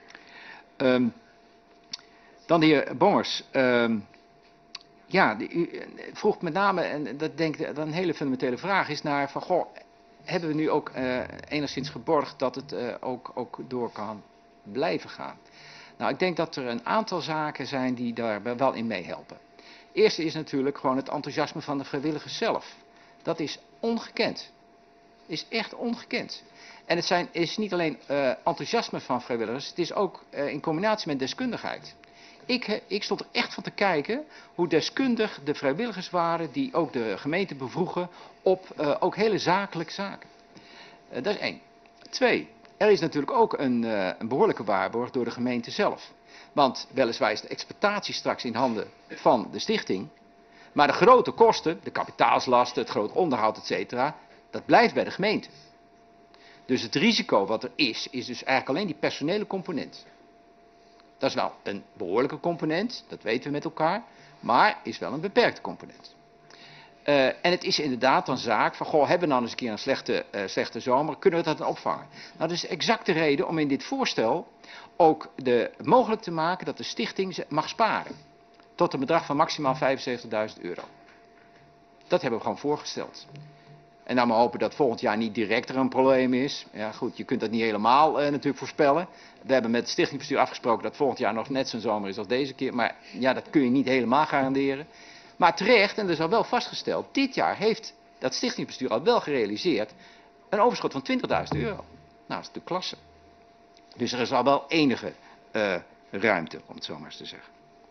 Dan de heer Bongers. Ja, u vroeg met name, en dat denk ik dat een hele fundamentele vraag is, naar van goh, hebben we nu ook enigszins geborgd dat het ook door kan blijven gaan? Nou, ik denk dat er een aantal zaken zijn die daar wel in meehelpen. Eerste is natuurlijk gewoon het enthousiasme van de vrijwilligers zelf. Dat is ongekend. Is echt ongekend. En het is niet alleen enthousiasme van vrijwilligers, het is ook in combinatie met deskundigheid. Ik stond er echt van te kijken hoe deskundig de vrijwilligers waren die ook de gemeente bevroegen op ook hele zakelijke zaken. Dat is 1. 2. Er is natuurlijk ook een behoorlijke waarborg door de gemeente zelf. Want weliswaar is de exploitatie straks in handen van de stichting. Maar de grote kosten, de kapitaalslasten, het groot onderhoud, etc., dat blijft bij de gemeente. Dus het risico wat er is dus eigenlijk alleen die personele component. Dat is wel een behoorlijke component, dat weten we met elkaar, maar is wel een beperkte component. En het is inderdaad een zaak van, goh, hebben we nou eens een keer een slechte zomer, kunnen we dat dan opvangen? Nou, dat is exact de reden om in dit voorstel ook mogelijk te maken dat de stichting mag sparen. Tot een bedrag van maximaal €75.000. Dat hebben we gewoon voorgesteld. En dan maar hopen dat volgend jaar niet direct er een probleem is. Ja goed, je kunt dat niet helemaal natuurlijk voorspellen. We hebben met het stichtingsbestuur afgesproken dat volgend jaar nog net zo'n zomer is als deze keer. Maar ja, dat kun je niet helemaal garanderen. Maar terecht, en dat is al wel vastgesteld, dit jaar heeft dat stichtingsbestuur al wel gerealiseerd een overschot van €20.000. Nou, dat is natuurlijk klasse. Dus er is al wel enige ruimte, om het zo maar eens te zeggen.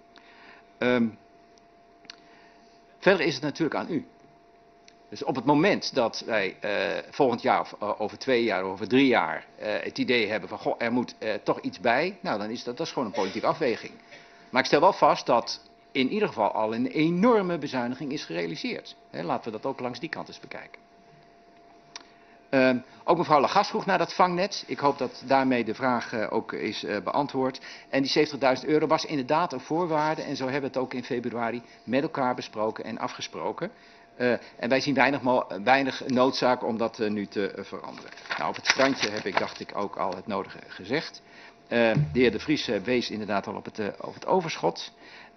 Verder is het natuurlijk aan u. Dus op het moment dat wij volgend jaar of over 2 jaar of over 3 jaar het idee hebben van goh, er moet toch iets bij, nou dan is dat is gewoon een politieke afweging. Maar ik stel wel vast dat in ieder geval al een enorme bezuiniging is gerealiseerd. Laten we dat ook langs die kant eens bekijken. Ook mevrouw Lagas vroeg naar dat vangnet. Ik hoop dat daarmee de vraag ook is beantwoord. En die €70.000 was inderdaad een voorwaarde en zo hebben we het ook in februari met elkaar besproken en afgesproken. En wij zien weinig noodzaak om dat nu te veranderen. Nou, op het strandje heb ik, dacht ik, ook al het nodige gezegd. De heer De Vries wees inderdaad al op het overschot.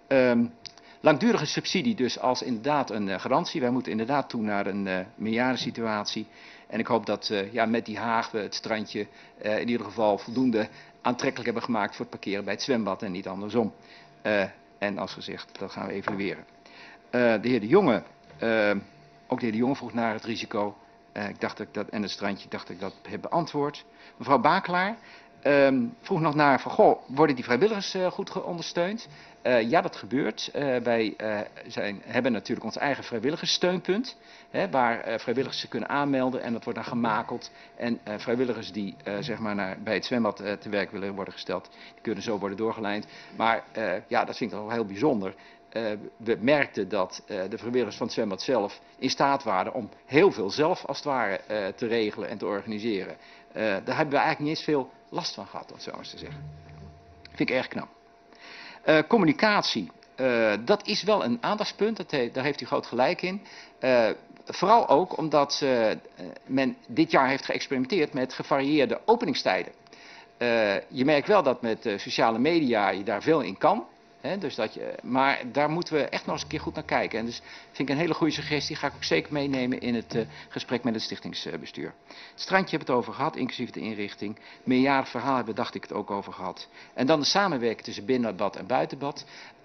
Langdurige subsidie dus als inderdaad een garantie. Wij moeten inderdaad toe naar een meerjarensituatie. En ik hoop dat met die Haag we het strandje in ieder geval voldoende aantrekkelijk hebben gemaakt voor het parkeren bij het zwembad en niet andersom. En als gezegd, dat gaan we evalueren. De heer De Jonge... ook de heer De Jonge vroeg naar het risico. Ik dacht dat ik dat, en het strandje, dacht ik dat heb beantwoord. Mevrouw Bakelaar vroeg nog naar van, goh, worden die vrijwilligers goed ondersteund? Ja, dat gebeurt. Wij hebben natuurlijk ons eigen vrijwilligerssteunpunt. Waar vrijwilligers zich kunnen aanmelden en dat wordt dan gemakeld. En vrijwilligers die zeg maar bij het zwembad te werk willen worden gesteld, die kunnen zo worden doorgelijnd. Maar ja, dat vind ik wel heel bijzonder. We merkten dat de vrijwilligers van het zwembad zelf in staat waren om heel veel zelf als het ware te regelen en te organiseren. Daar hebben we eigenlijk niet eens veel last van gehad, om het zo eens te zeggen. Vind ik erg knap. Communicatie, dat is wel een aandachtspunt, daar heeft u groot gelijk in. Vooral ook omdat men dit jaar heeft geëxperimenteerd met gevarieerde openingstijden. Je merkt wel dat met sociale media je daar veel in kan. Dus maar daar moeten we echt nog eens een keer goed naar kijken. En dus vind ik een hele goede suggestie. Ga ik ook zeker meenemen in het gesprek met het stichtingsbestuur. Het strandje hebben we het over gehad, inclusief de inrichting. Meerjarig verhaal hebben we, dacht ik, het ook over gehad. En dan de samenwerking tussen binnenbad en buitenbad.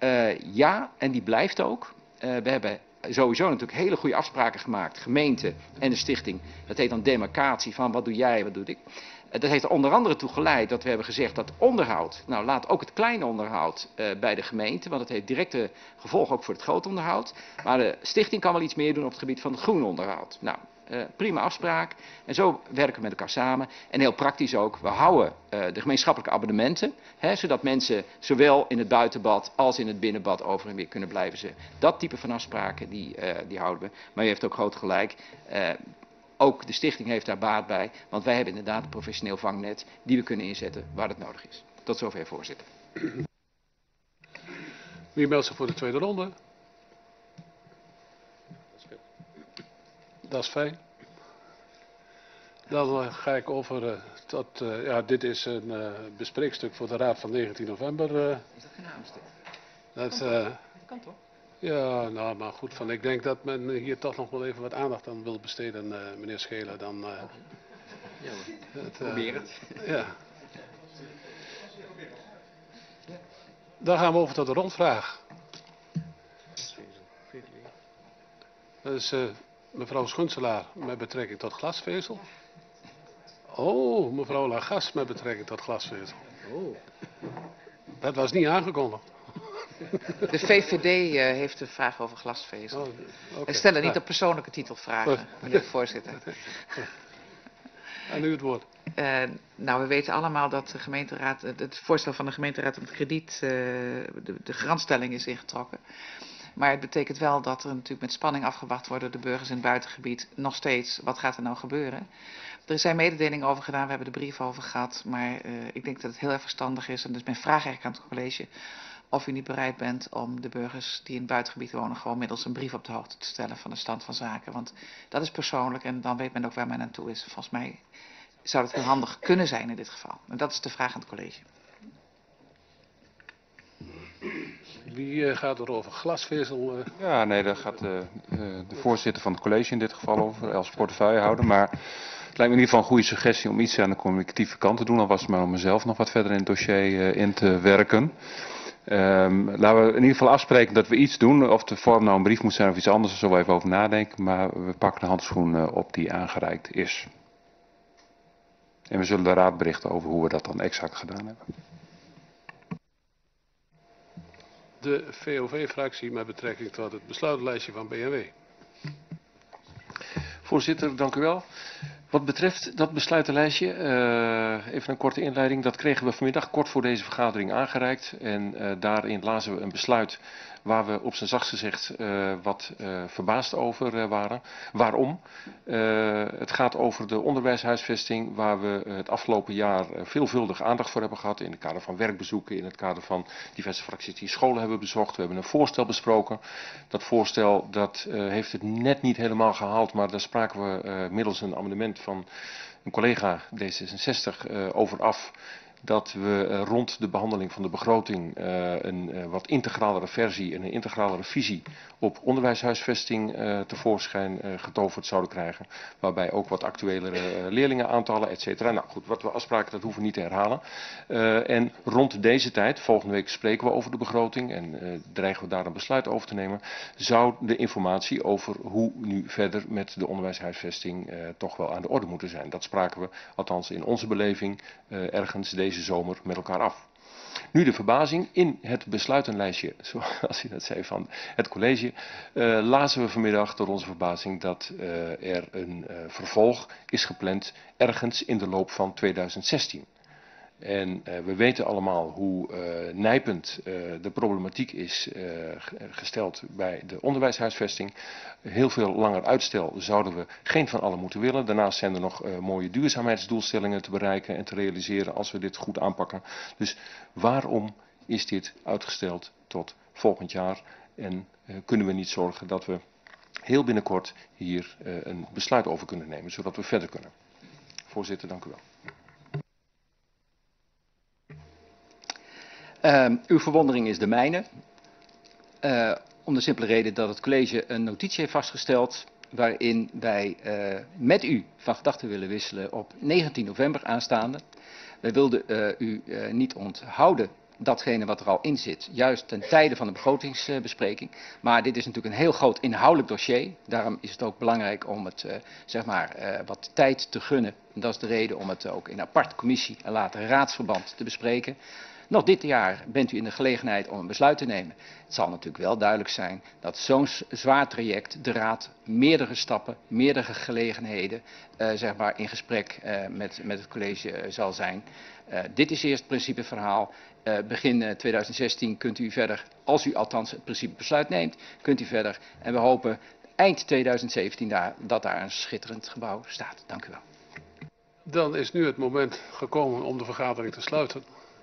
Ja, en die blijft ook. We hebben sowieso natuurlijk hele goede afspraken gemaakt. Gemeente en de stichting. Dat heet dan demarcatie van wat doe jij, wat doe ik. Dat heeft er onder andere toe geleid dat we hebben gezegd dat onderhoud, nou laat ook het kleine onderhoud bij de gemeente, want dat heeft directe gevolgen ook voor het groot onderhoud. Maar de stichting kan wel iets meer doen op het gebied van het groen onderhoud. Nou, prima afspraak. En zo werken we met elkaar samen. En heel praktisch ook, we houden de gemeenschappelijke abonnementen, zodat mensen zowel in het buitenbad als in het binnenbad over en weer kunnen blijven. Dat type van afspraken, die houden we. Maar u heeft ook groot gelijk. ook de stichting heeft daar baat bij, want wij hebben inderdaad een professioneel vangnet die we kunnen inzetten waar het nodig is. Tot zover, voorzitter. Wie meldt zich voor de tweede ronde? Dat is fijn. Dan ga ik over tot, ja, dit is een bespreekstuk voor de Raad van 19 november. Is dat geen aanstek? Dat kan toch? ja, nou, maar goed, ik denk dat men hier toch nog wel even wat aandacht aan wil besteden, meneer Schelen. Dan, ja, probeer het. Ja. Dan gaan we over tot de rondvraag. Dat is mevrouw Schunselaar met betrekking tot glasvezel. Oh, mevrouw Lagas met betrekking tot glasvezel. Oh. Dat was niet aangekondigd. De VVD heeft een vraag over glasvezel. Oh, okay. We stellen niet op persoonlijke titel vragen, meneer de voorzitter. En u het woord. Nou, we weten allemaal dat de gemeenteraad, het voorstel van de gemeenteraad om het krediet, de garantstelling is ingetrokken. Maar het betekent wel dat er natuurlijk met spanning afgewacht wordt door de burgers in het buitengebied. Nog steeds, wat gaat er nou gebeuren? Er zijn mededelingen over gedaan, we hebben de brief over gehad. Maar ik denk dat het heel erg verstandig is, en dus mijn vraag eigenlijk aan het college, of u niet bereid bent om de burgers die in het buitengebied wonen gewoon middels een brief op de hoogte te stellen van de stand van zaken. Want dat is persoonlijk en dan weet men ook waar men aan toe is. Volgens mij zou dat heel handig kunnen zijn in dit geval. En dat is de vraag aan het college. Wie gaat er over glasvezel? Ja, nee, daar gaat de voorzitter van het college in dit geval over, als portefeuillehouder. Maar het lijkt me in ieder geval een goede suggestie om iets aan de communicatieve kant te doen. Al was het maar om mezelf nog wat verder in het dossier in te werken. Laten we in ieder geval afspreken dat we iets doen. Of de vorm nou een brief moet zijn of iets anders, daar zullen we even over nadenken. Maar we pakken de handschoen op die aangereikt is. En we zullen de raad berichten over hoe we dat dan exact gedaan hebben. De VOV-fractie met betrekking tot het besluitenlijstje van BMW. Voorzitter, dank u wel. Wat betreft dat besluitenlijstje, even een korte inleiding. Dat kregen we vanmiddag kort voor deze vergadering aangereikt. En daarin lazen we een besluit waar we op zijn zachtst gezegd wat verbaasd over waren. Waarom? Het gaat over de onderwijshuisvesting waar we het afgelopen jaar veelvuldig aandacht voor hebben gehad. In het kader van werkbezoeken, in het kader van diverse fracties die scholen hebben bezocht. We hebben een voorstel besproken. Dat voorstel dat heeft het net niet helemaal gehaald, maar daar spraken we middels een amendement van een collega D66 over af. Dat we rond de behandeling van de begroting een wat integralere versie en een integralere visie op onderwijshuisvesting tevoorschijn getoverd zouden krijgen. Waarbij ook wat actuelere leerlingenaantallen, et cetera. Nou goed, wat we afspraken, dat hoeven we niet te herhalen. En rond deze tijd, volgende week spreken we over de begroting en dreigen we daar een besluit over te nemen. Zou de informatie over hoe nu verder met de onderwijshuisvesting toch wel aan de orde moeten zijn. Dat spraken we, althans in onze beleving, ergens deze zomer met elkaar af. Nu de verbazing in het besluitenlijstje, zoals u dat zei, van het college, lazen we vanmiddag tot onze verbazing dat er een vervolg is gepland ergens in de loop van 2016. En we weten allemaal hoe nijpend de problematiek is gesteld bij de onderwijshuisvesting. Heel veel langer uitstel zouden we geen van allen moeten willen. Daarnaast zijn er nog mooie duurzaamheidsdoelstellingen te bereiken en te realiseren als we dit goed aanpakken. Dus waarom is dit uitgesteld tot volgend jaar? En kunnen we niet zorgen dat we heel binnenkort hier een besluit over kunnen nemen, zodat we verder kunnen? Voorzitter, dank u wel. Uw verwondering is de mijne. Om de simpele reden dat het college een notitie heeft vastgesteld waarin wij met u van gedachten willen wisselen op 19 november aanstaande. Wij wilden u niet onthouden datgene wat er al in zit, juist ten tijde van de begrotingsbespreking. Maar dit is natuurlijk een heel groot inhoudelijk dossier. Daarom is het ook belangrijk om het wat tijd te gunnen. Dat is de reden om het ook in een aparte commissie en later raadsverband te bespreken. Nog dit jaar bent u in de gelegenheid om een besluit te nemen. Het zal natuurlijk wel duidelijk zijn dat zo'n zwaar traject de Raad meerdere stappen, meerdere gelegenheden in gesprek met het college zal zijn. Dit is eerst het principeverhaal. Begin 2016 kunt u verder, als u althans het principebesluit neemt, kunt u verder. En we hopen eind 2017 dat daar een schitterend gebouw staat. Dank u wel. Dan is nu het moment gekomen om de vergadering te sluiten.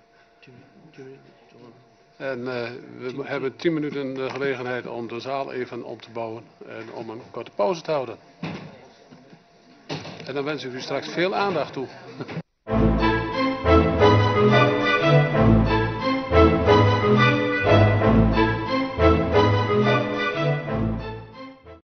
En we hebben 10 minuten de gelegenheid om de zaal even op te bouwen en om een korte pauze te houden. En dan wens ik u straks veel aandacht toe.